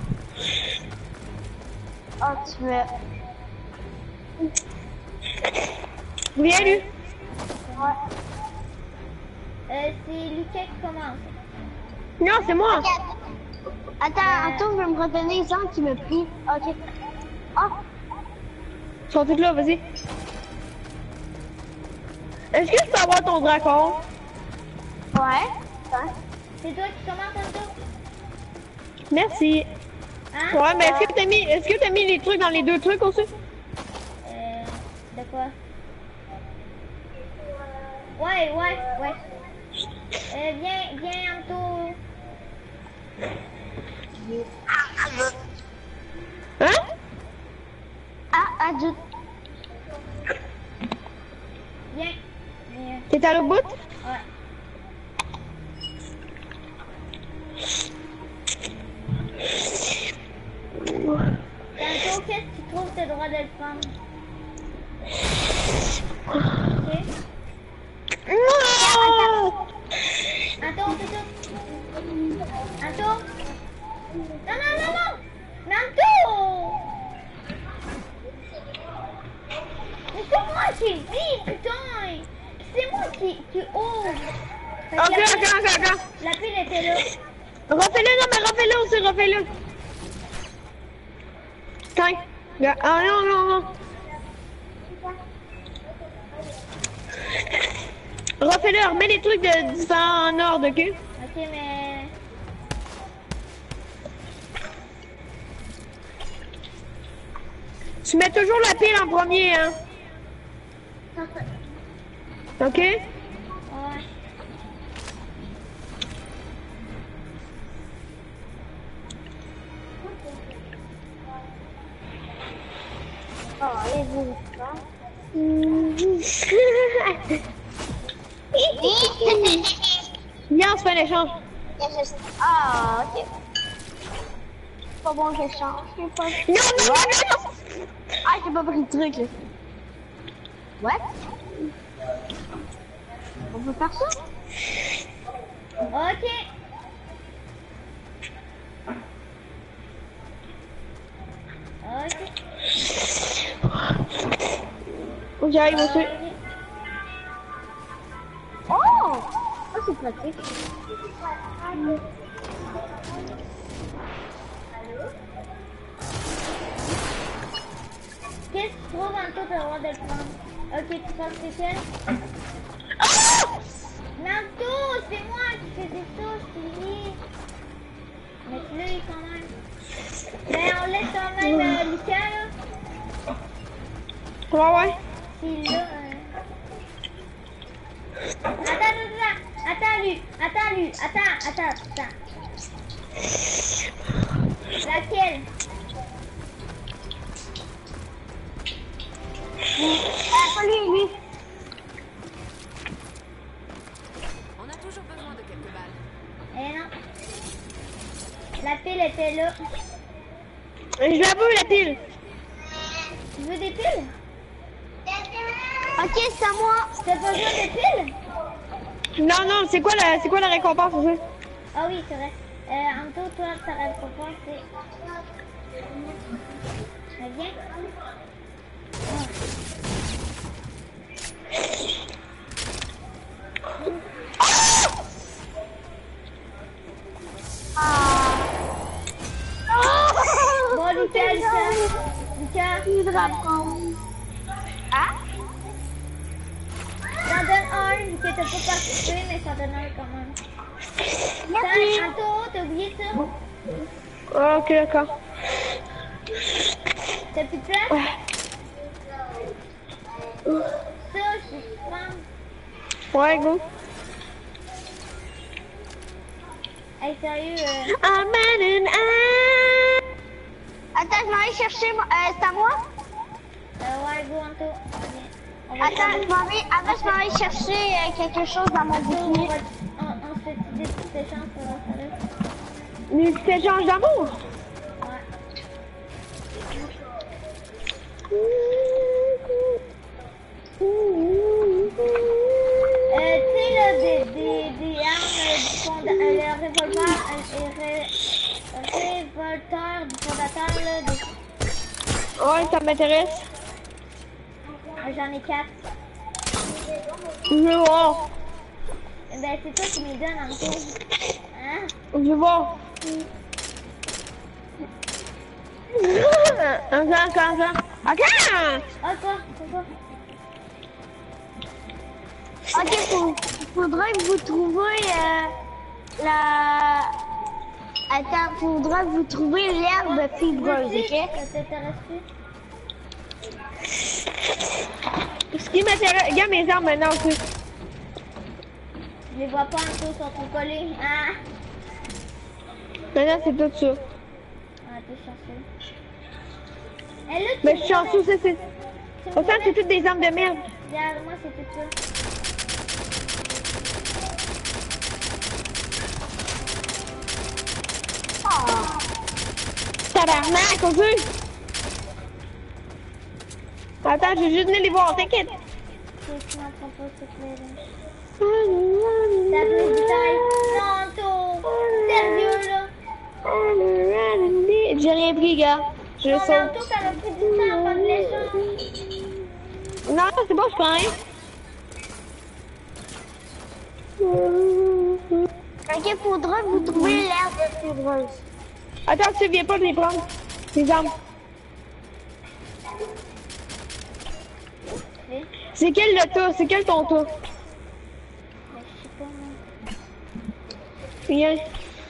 Speaker 11: Oh, tu veux...
Speaker 2: Viens, lui.
Speaker 11: Ouais.
Speaker 1: C'est Lucas qui commence.
Speaker 2: Non, c'est moi.
Speaker 11: Ok, attends, je vais me redonner les armes qui me pris. Ok. Oh!
Speaker 2: Ils sont tous là, vas-y. Est-ce que je peux avoir ton dracon?
Speaker 11: Ouais. Ouais.
Speaker 1: C'est toi qui commence, Anto?
Speaker 2: Merci.
Speaker 1: Hein?
Speaker 2: Ouais, mais est-ce que t'as mis les trucs dans les deux trucs aussi?
Speaker 1: De quoi? Ouais. Viens, Anto.
Speaker 2: Hein?
Speaker 11: Ah, ajoute.
Speaker 1: Viens.
Speaker 2: T'es à l'autre bout?
Speaker 1: Ouais. Tantôt, qu'est-ce que tu trouves, t'as le droit de le prendre. Ok? Non, non, non, non! Nanto! Mais c'est moi qui dis, putain! C'est moi qui ouvre!
Speaker 2: Ok.
Speaker 1: La pile était là.
Speaker 2: Refais-le, non, mais refais-le aussi, refais-le. Tiens. Ah non. Refais-le, remets les trucs de différents en ordre, ok?
Speaker 1: Ok, mais...
Speaker 2: Tu mets toujours la pile en premier, hein? Ok?
Speaker 1: Ouais.
Speaker 11: Oh, et vous,
Speaker 2: Viens, on se fait l'échange.
Speaker 11: Ah, ok. Pas bon que je change.
Speaker 2: Non.
Speaker 11: Ah, j'ai pas pris le truc, là. What? On peut faire ça?
Speaker 1: Ok.
Speaker 2: Ok, j'arrive aussi.
Speaker 11: Oh! Oh, c'est pratique.
Speaker 1: Qu'est-ce que tu trouves en tout le droit de le prendre? Ok, tu penses que c'est quel? Nanto, c'est moi qui faisais ça, je t'ai dit. Mais lui quand même. Mais on laisse quand même Lucas là.
Speaker 2: Ouais.
Speaker 1: S'il l'a. Attends, lui. Attends. Laquelle?
Speaker 11: Pas lui.
Speaker 5: On a toujours besoin de quelques balles.
Speaker 1: Eh non. La pile était là.
Speaker 2: Je la veux, la pile.
Speaker 1: Tu veux des piles?
Speaker 11: Ok, c'est à moi.
Speaker 1: T'as pas besoin de piles?
Speaker 2: Non, c'est quoi la récompense, aussi?
Speaker 1: Ah oui, c'est vrai. Anto, toi, ta récompense, c'est... Viens. Bon, Lucas.
Speaker 11: Il va prendre. Ah?
Speaker 1: Ça donne un, vu que t'as pas participé, mais ça donne un quand même.
Speaker 11: Merci.
Speaker 1: Anto, t'as oublié ça?
Speaker 2: Ah, ok, d'accord.
Speaker 1: T'as plus de place? Ça, je prends.
Speaker 2: Ouais, go.
Speaker 1: Hey, sérieux,
Speaker 11: Attends, je vais aller chercher. C'est à moi?
Speaker 1: ouais, go, Anto.
Speaker 11: Attends, je vais aller chercher quelque chose dans mon bouclier.
Speaker 1: On se fait des petites échanges pour la soirée.
Speaker 2: Des petits échanges d'amour?
Speaker 1: Ouais. Tu sais, là, des armes le révolteur du fondateur, là.
Speaker 2: Ouais, ça m'intéresse.
Speaker 1: J'en ai 4.
Speaker 2: Je veux voir.
Speaker 1: Ben, c'est toi qui me donne en tout. Hein?
Speaker 2: Je veux voir. Encore. Ok!
Speaker 1: Ah, quoi?
Speaker 11: Ok, faudrait que vous trouviez Attends, faudrait que vous trouviez l'herbe fibreuse, ok?
Speaker 1: Ça t'intéresse plus?
Speaker 2: Ce qui m'intéresse... Regarde mes armes maintenant aussi.
Speaker 1: Je les vois pas en tout, ils sont trop collés. Ah!
Speaker 2: Maintenant, c'est tout ça.
Speaker 1: Ah, t'es chanceux. Et là,
Speaker 2: Mais je suis chanceux, c'est... Autant c'est toutes des armes de merde.
Speaker 1: Regarde, moi, c'est tout ça.
Speaker 2: Tabarnak, on veut. Attends, je vais juste venir les voir, t'inquiète.
Speaker 1: Tu m'en prends pas, s'il te plaît, là. T'as plus de taille. Non, Anto. Sérieux, là.
Speaker 2: j'ai rien pris, gars. Je
Speaker 1: Ton
Speaker 2: saute.
Speaker 1: manteau, ça m'a pris du temps avant de l'échange.
Speaker 2: Non, c'est bon, je prends rien.
Speaker 11: Ok, faudra que vous trouver l'herbe poudreuse.
Speaker 2: Attends, tu viens pas de les prendre. Les armes. C'est quel le tour? C'est quel ton tour?
Speaker 1: Mais je sais pas, moi.
Speaker 2: Viens.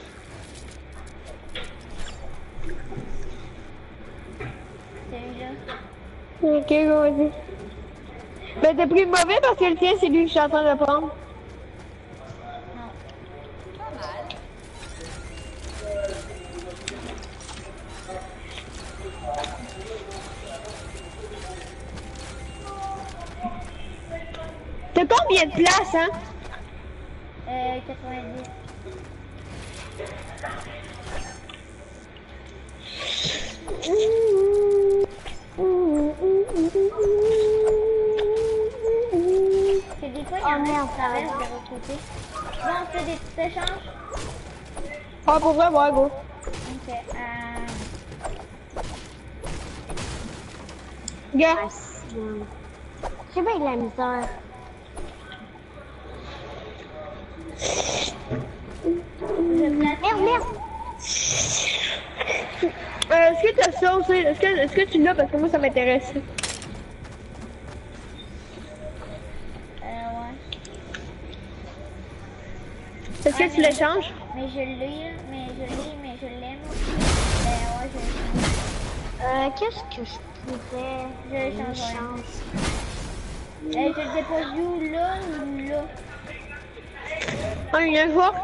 Speaker 1: Celui-là.
Speaker 2: Ok, go, vas-y. Ben, t'as pris le mauvais parce que le tien, c'est lui que je suis en train de prendre. T'as combien de places, hein?
Speaker 1: 90. C'est des fois, il y en a qui traversent de l'autre côté. Bon, on fait des petits échanges.
Speaker 2: Ah, pour vrai, ouais, go.
Speaker 1: Ok,
Speaker 2: Gars.
Speaker 11: J'ai bien de la misère. Merde.
Speaker 2: Est-ce que t'as ça aussi? Est-ce que tu l'as? Parce que moi, ça m'intéresse.
Speaker 1: ouais.
Speaker 2: Est-ce que tu l'échanges?
Speaker 1: Mais je l'ai, mais je l'aime. Ouais, je
Speaker 11: Qu'est-ce que je pourrais...
Speaker 1: Je le change. Je le dépose où, là ou là?
Speaker 2: Ah, il y a un joueur?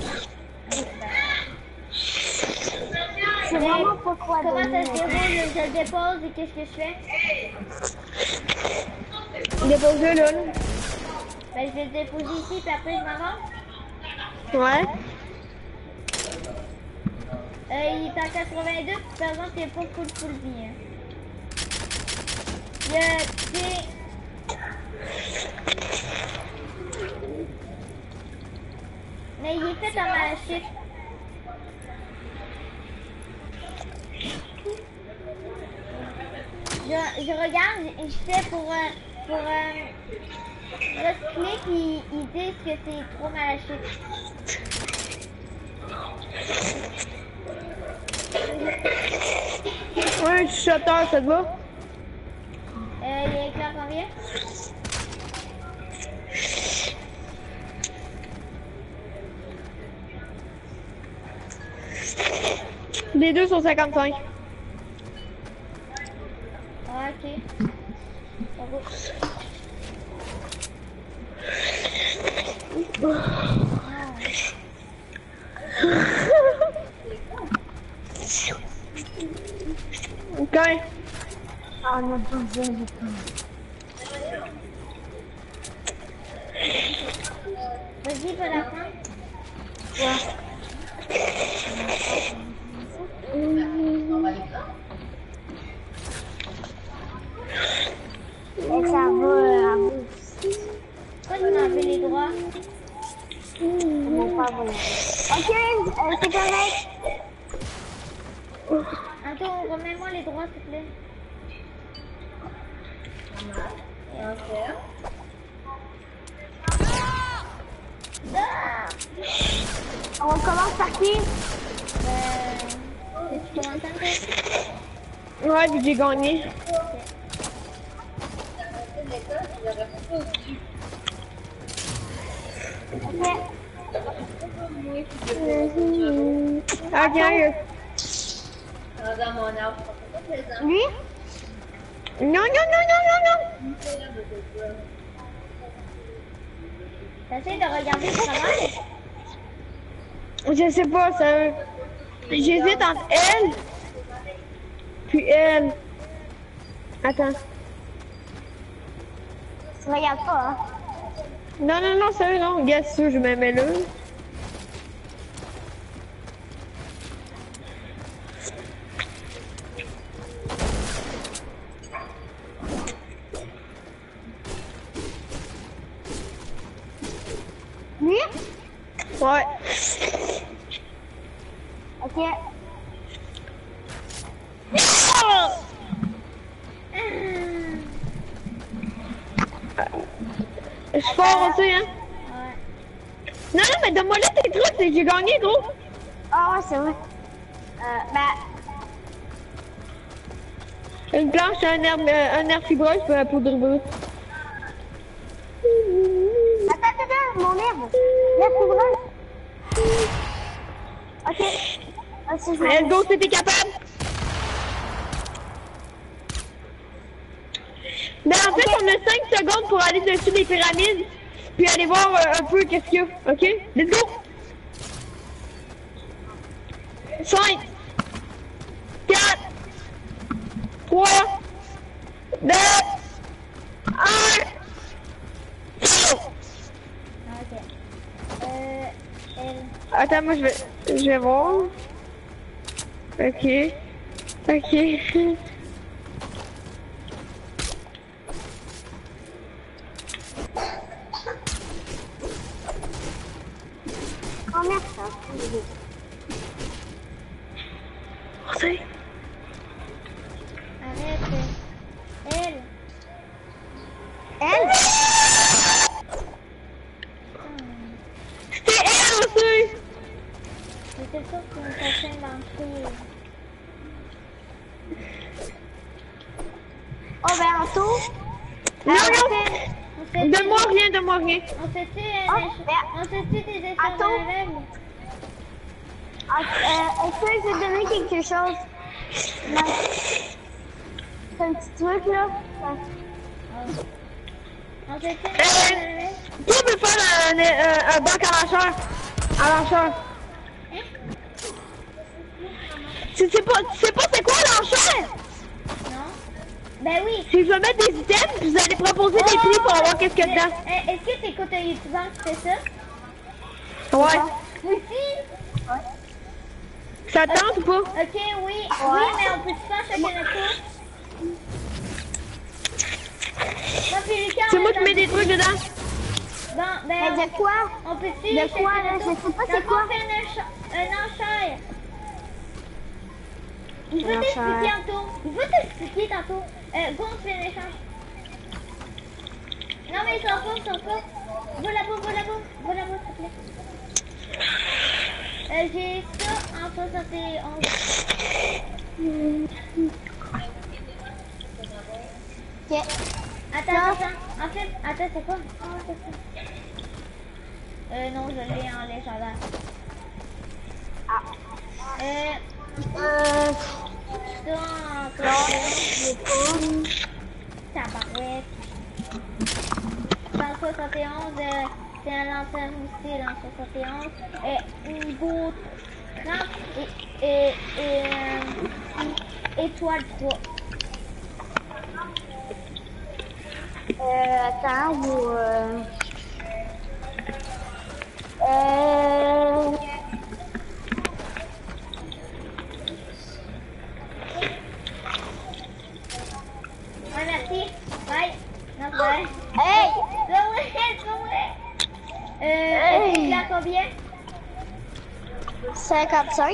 Speaker 11: C'est vraiment pas quoi
Speaker 1: Comment ça
Speaker 11: donner.
Speaker 1: se déroule? Je le dépose et qu'est-ce que je fais?
Speaker 2: Dépose-le, là.
Speaker 1: Ben, je vais le déposer ici, puis après, je m'en vais.
Speaker 2: Ouais.
Speaker 1: Il est en 82, par exemple, il n'est pas full vie. Hein. Mais il est fait en malachite. Je regarde, je fais pour recycler, puis ils disent que c'est trop malachite.
Speaker 2: Ouais, je suis chuchoteur, ça te va?
Speaker 1: Il est clair combien?
Speaker 2: Les deux sont 55.
Speaker 1: Ah, ok. Bravo.
Speaker 2: Ok.
Speaker 11: Ah, on a besoin de temps.
Speaker 1: Vas-y, pour la fin.
Speaker 11: Et ça va à vous.
Speaker 1: Pourquoi tu m'as enlevé les droits?
Speaker 11: Mon pas voulu. Ok, c'est correct.
Speaker 1: Anto, remets-moi les droits, s'il te plaît.
Speaker 11: On commence par qui?
Speaker 1: Tu commences un peu?
Speaker 2: Ouais, puis j'ai gagné.
Speaker 11: Ok.
Speaker 2: Ok.
Speaker 11: Lui?
Speaker 2: Non.
Speaker 1: T'essayes de regarder le travail?
Speaker 2: Je sais pas, ça. J'hésite entre elle. Puis elle. Attends.
Speaker 11: Tu regardes pas, hein?
Speaker 2: Non, sérieux, non. Regarde ça, je me mets là.
Speaker 11: Lui?
Speaker 2: Ouais.
Speaker 11: Ok.
Speaker 2: Je suis fort aussi, hein.
Speaker 1: Ouais.
Speaker 2: Non, non, mais donne-moi là tes trucs, c'est que j'ai gagné, gros.
Speaker 11: Ah ouais, c'est vrai.
Speaker 2: Une planche, un air fibreux, pour la poudre brute.
Speaker 11: Attends, mon herbe. L'herbe fibreux. Ok. Ah, c'est ça.
Speaker 2: Let's go, c'était capable. Ben en fait, on a 5 secondes pour aller dessus des pyramides, puis aller voir un peu qu'est-ce qu'il y a, ok? Let's go! 5, 4, 3, 2, 1,
Speaker 1: Ok. Elle.
Speaker 2: Attends, moi je vais voir. Ok. Ok.
Speaker 11: Oh merde, ça.
Speaker 2: C'est...
Speaker 1: Arrête. Elle.
Speaker 11: Elle?
Speaker 2: C'était elle aussi!
Speaker 1: J'étais sûre qu'on s'achète d'entrer.
Speaker 11: Oh ben, en tout.
Speaker 2: Non,
Speaker 1: On fait
Speaker 2: donne-moi rien, donne-moi rien.
Speaker 1: On fait-tu
Speaker 11: Oh,
Speaker 1: des échanges
Speaker 11: Attends.
Speaker 1: avec?
Speaker 11: Est-ce que je vais donner quelque chose? Non. C'est un petit truc, là.
Speaker 1: On fait-tu des échanges avec?
Speaker 2: Toi, on peut faire un bac à lanceur. À lanceur. Tu sais pas c'est quoi un lanceur?
Speaker 1: Non? Ben oui.
Speaker 2: C'est que je vais mettre des items, puis vous allez proposer des prix pour avoir qu'est-ce qu'il y a dedans.
Speaker 1: Est-ce que t'écoutes un youtubeur qui fait ça?
Speaker 2: Ouais.
Speaker 1: Moi aussi?
Speaker 2: Ça tente ou pas?
Speaker 1: Ok, oui. Oui, mais on peut se faire chacun notre tour. Non, puis Lucas,
Speaker 2: C'est moi qui mets des trucs dedans.
Speaker 1: Bon,
Speaker 11: Mais
Speaker 1: ben,
Speaker 11: de quoi?
Speaker 1: on peut-tu
Speaker 11: De quoi,
Speaker 1: chacun
Speaker 11: là?
Speaker 1: notre
Speaker 11: Je
Speaker 1: tour?
Speaker 11: sais pas
Speaker 1: Dans
Speaker 11: c'est
Speaker 1: le fond,
Speaker 11: quoi.
Speaker 1: on fait un enchère. Il faut
Speaker 11: Un
Speaker 1: t'expliquer
Speaker 11: enchère.
Speaker 1: tantôt. Il faut t'expliquer tantôt. Go, on fait un échange. Non, mais ils sont pas. Va là-bas, s'il te plaît. J'ai ça en 71.
Speaker 11: Ok.
Speaker 1: Attends. En fait, attends, c'est quoi? C'est ça. Non, je l'ai en légendaire. Ça en 71. Tabarouette. Dans 71, c'est un lanceur missile en 71. Niveau 30 étoile 3.
Speaker 11: Attends, ou
Speaker 1: Ouais, merci. Bye. Non, c'est vrai.
Speaker 11: Hey!
Speaker 1: C'est vrai. Est-ce là combien?
Speaker 11: 55.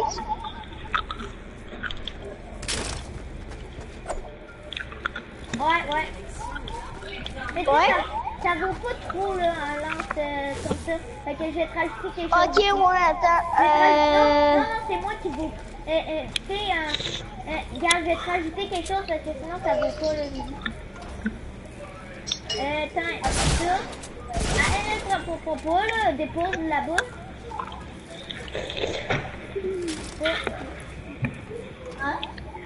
Speaker 1: Ouais. Mais tu sais,
Speaker 11: Ouais.
Speaker 1: ça vaut pas trop là, un lance comme ça. Fait que je vais te rajouter quelque chose.
Speaker 11: Ok, ouais, attends.
Speaker 1: Non, c'est moi qui vous. Tu sais, regarde, je vais te rajouter quelque chose parce que sinon ça vaut pas le midi. Attends, ça. Ah, pas là, dépose là-bas. Hein?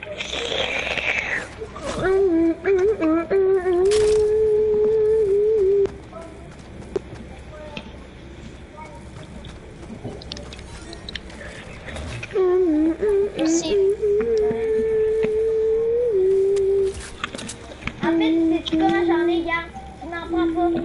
Speaker 11: Merci.
Speaker 1: En fait, c'est comment j'en ai, regarde. Tu n'en prends pas.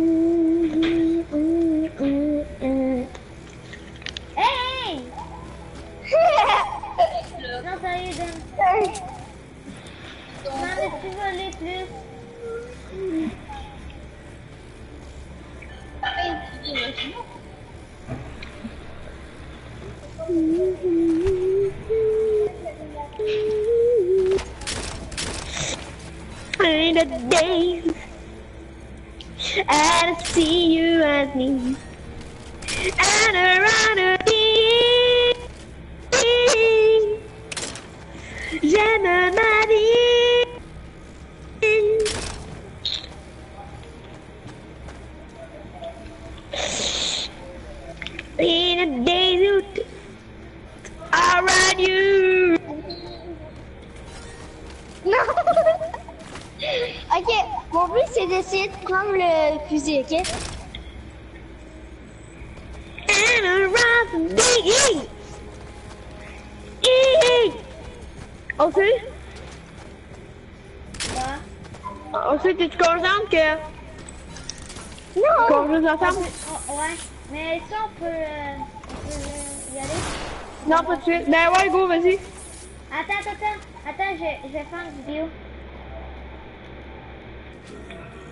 Speaker 1: Hey! M'en as-tu volé plus?
Speaker 2: In the days I see you as me and around j'aime ma vie. In the days around you.
Speaker 11: Non! Ok, mon but c'est d'essayer de prendre le fusil, ok?
Speaker 2: And around me. Ok? Ensuite, tu te contentes que...
Speaker 11: Non!
Speaker 2: Qu'on joue ensemble?
Speaker 1: Ouais, mais ça on peut y aller.
Speaker 2: Non, pas de suite. Ben ouais, go, vas-y.
Speaker 1: Attends, je vais faire une vidéo.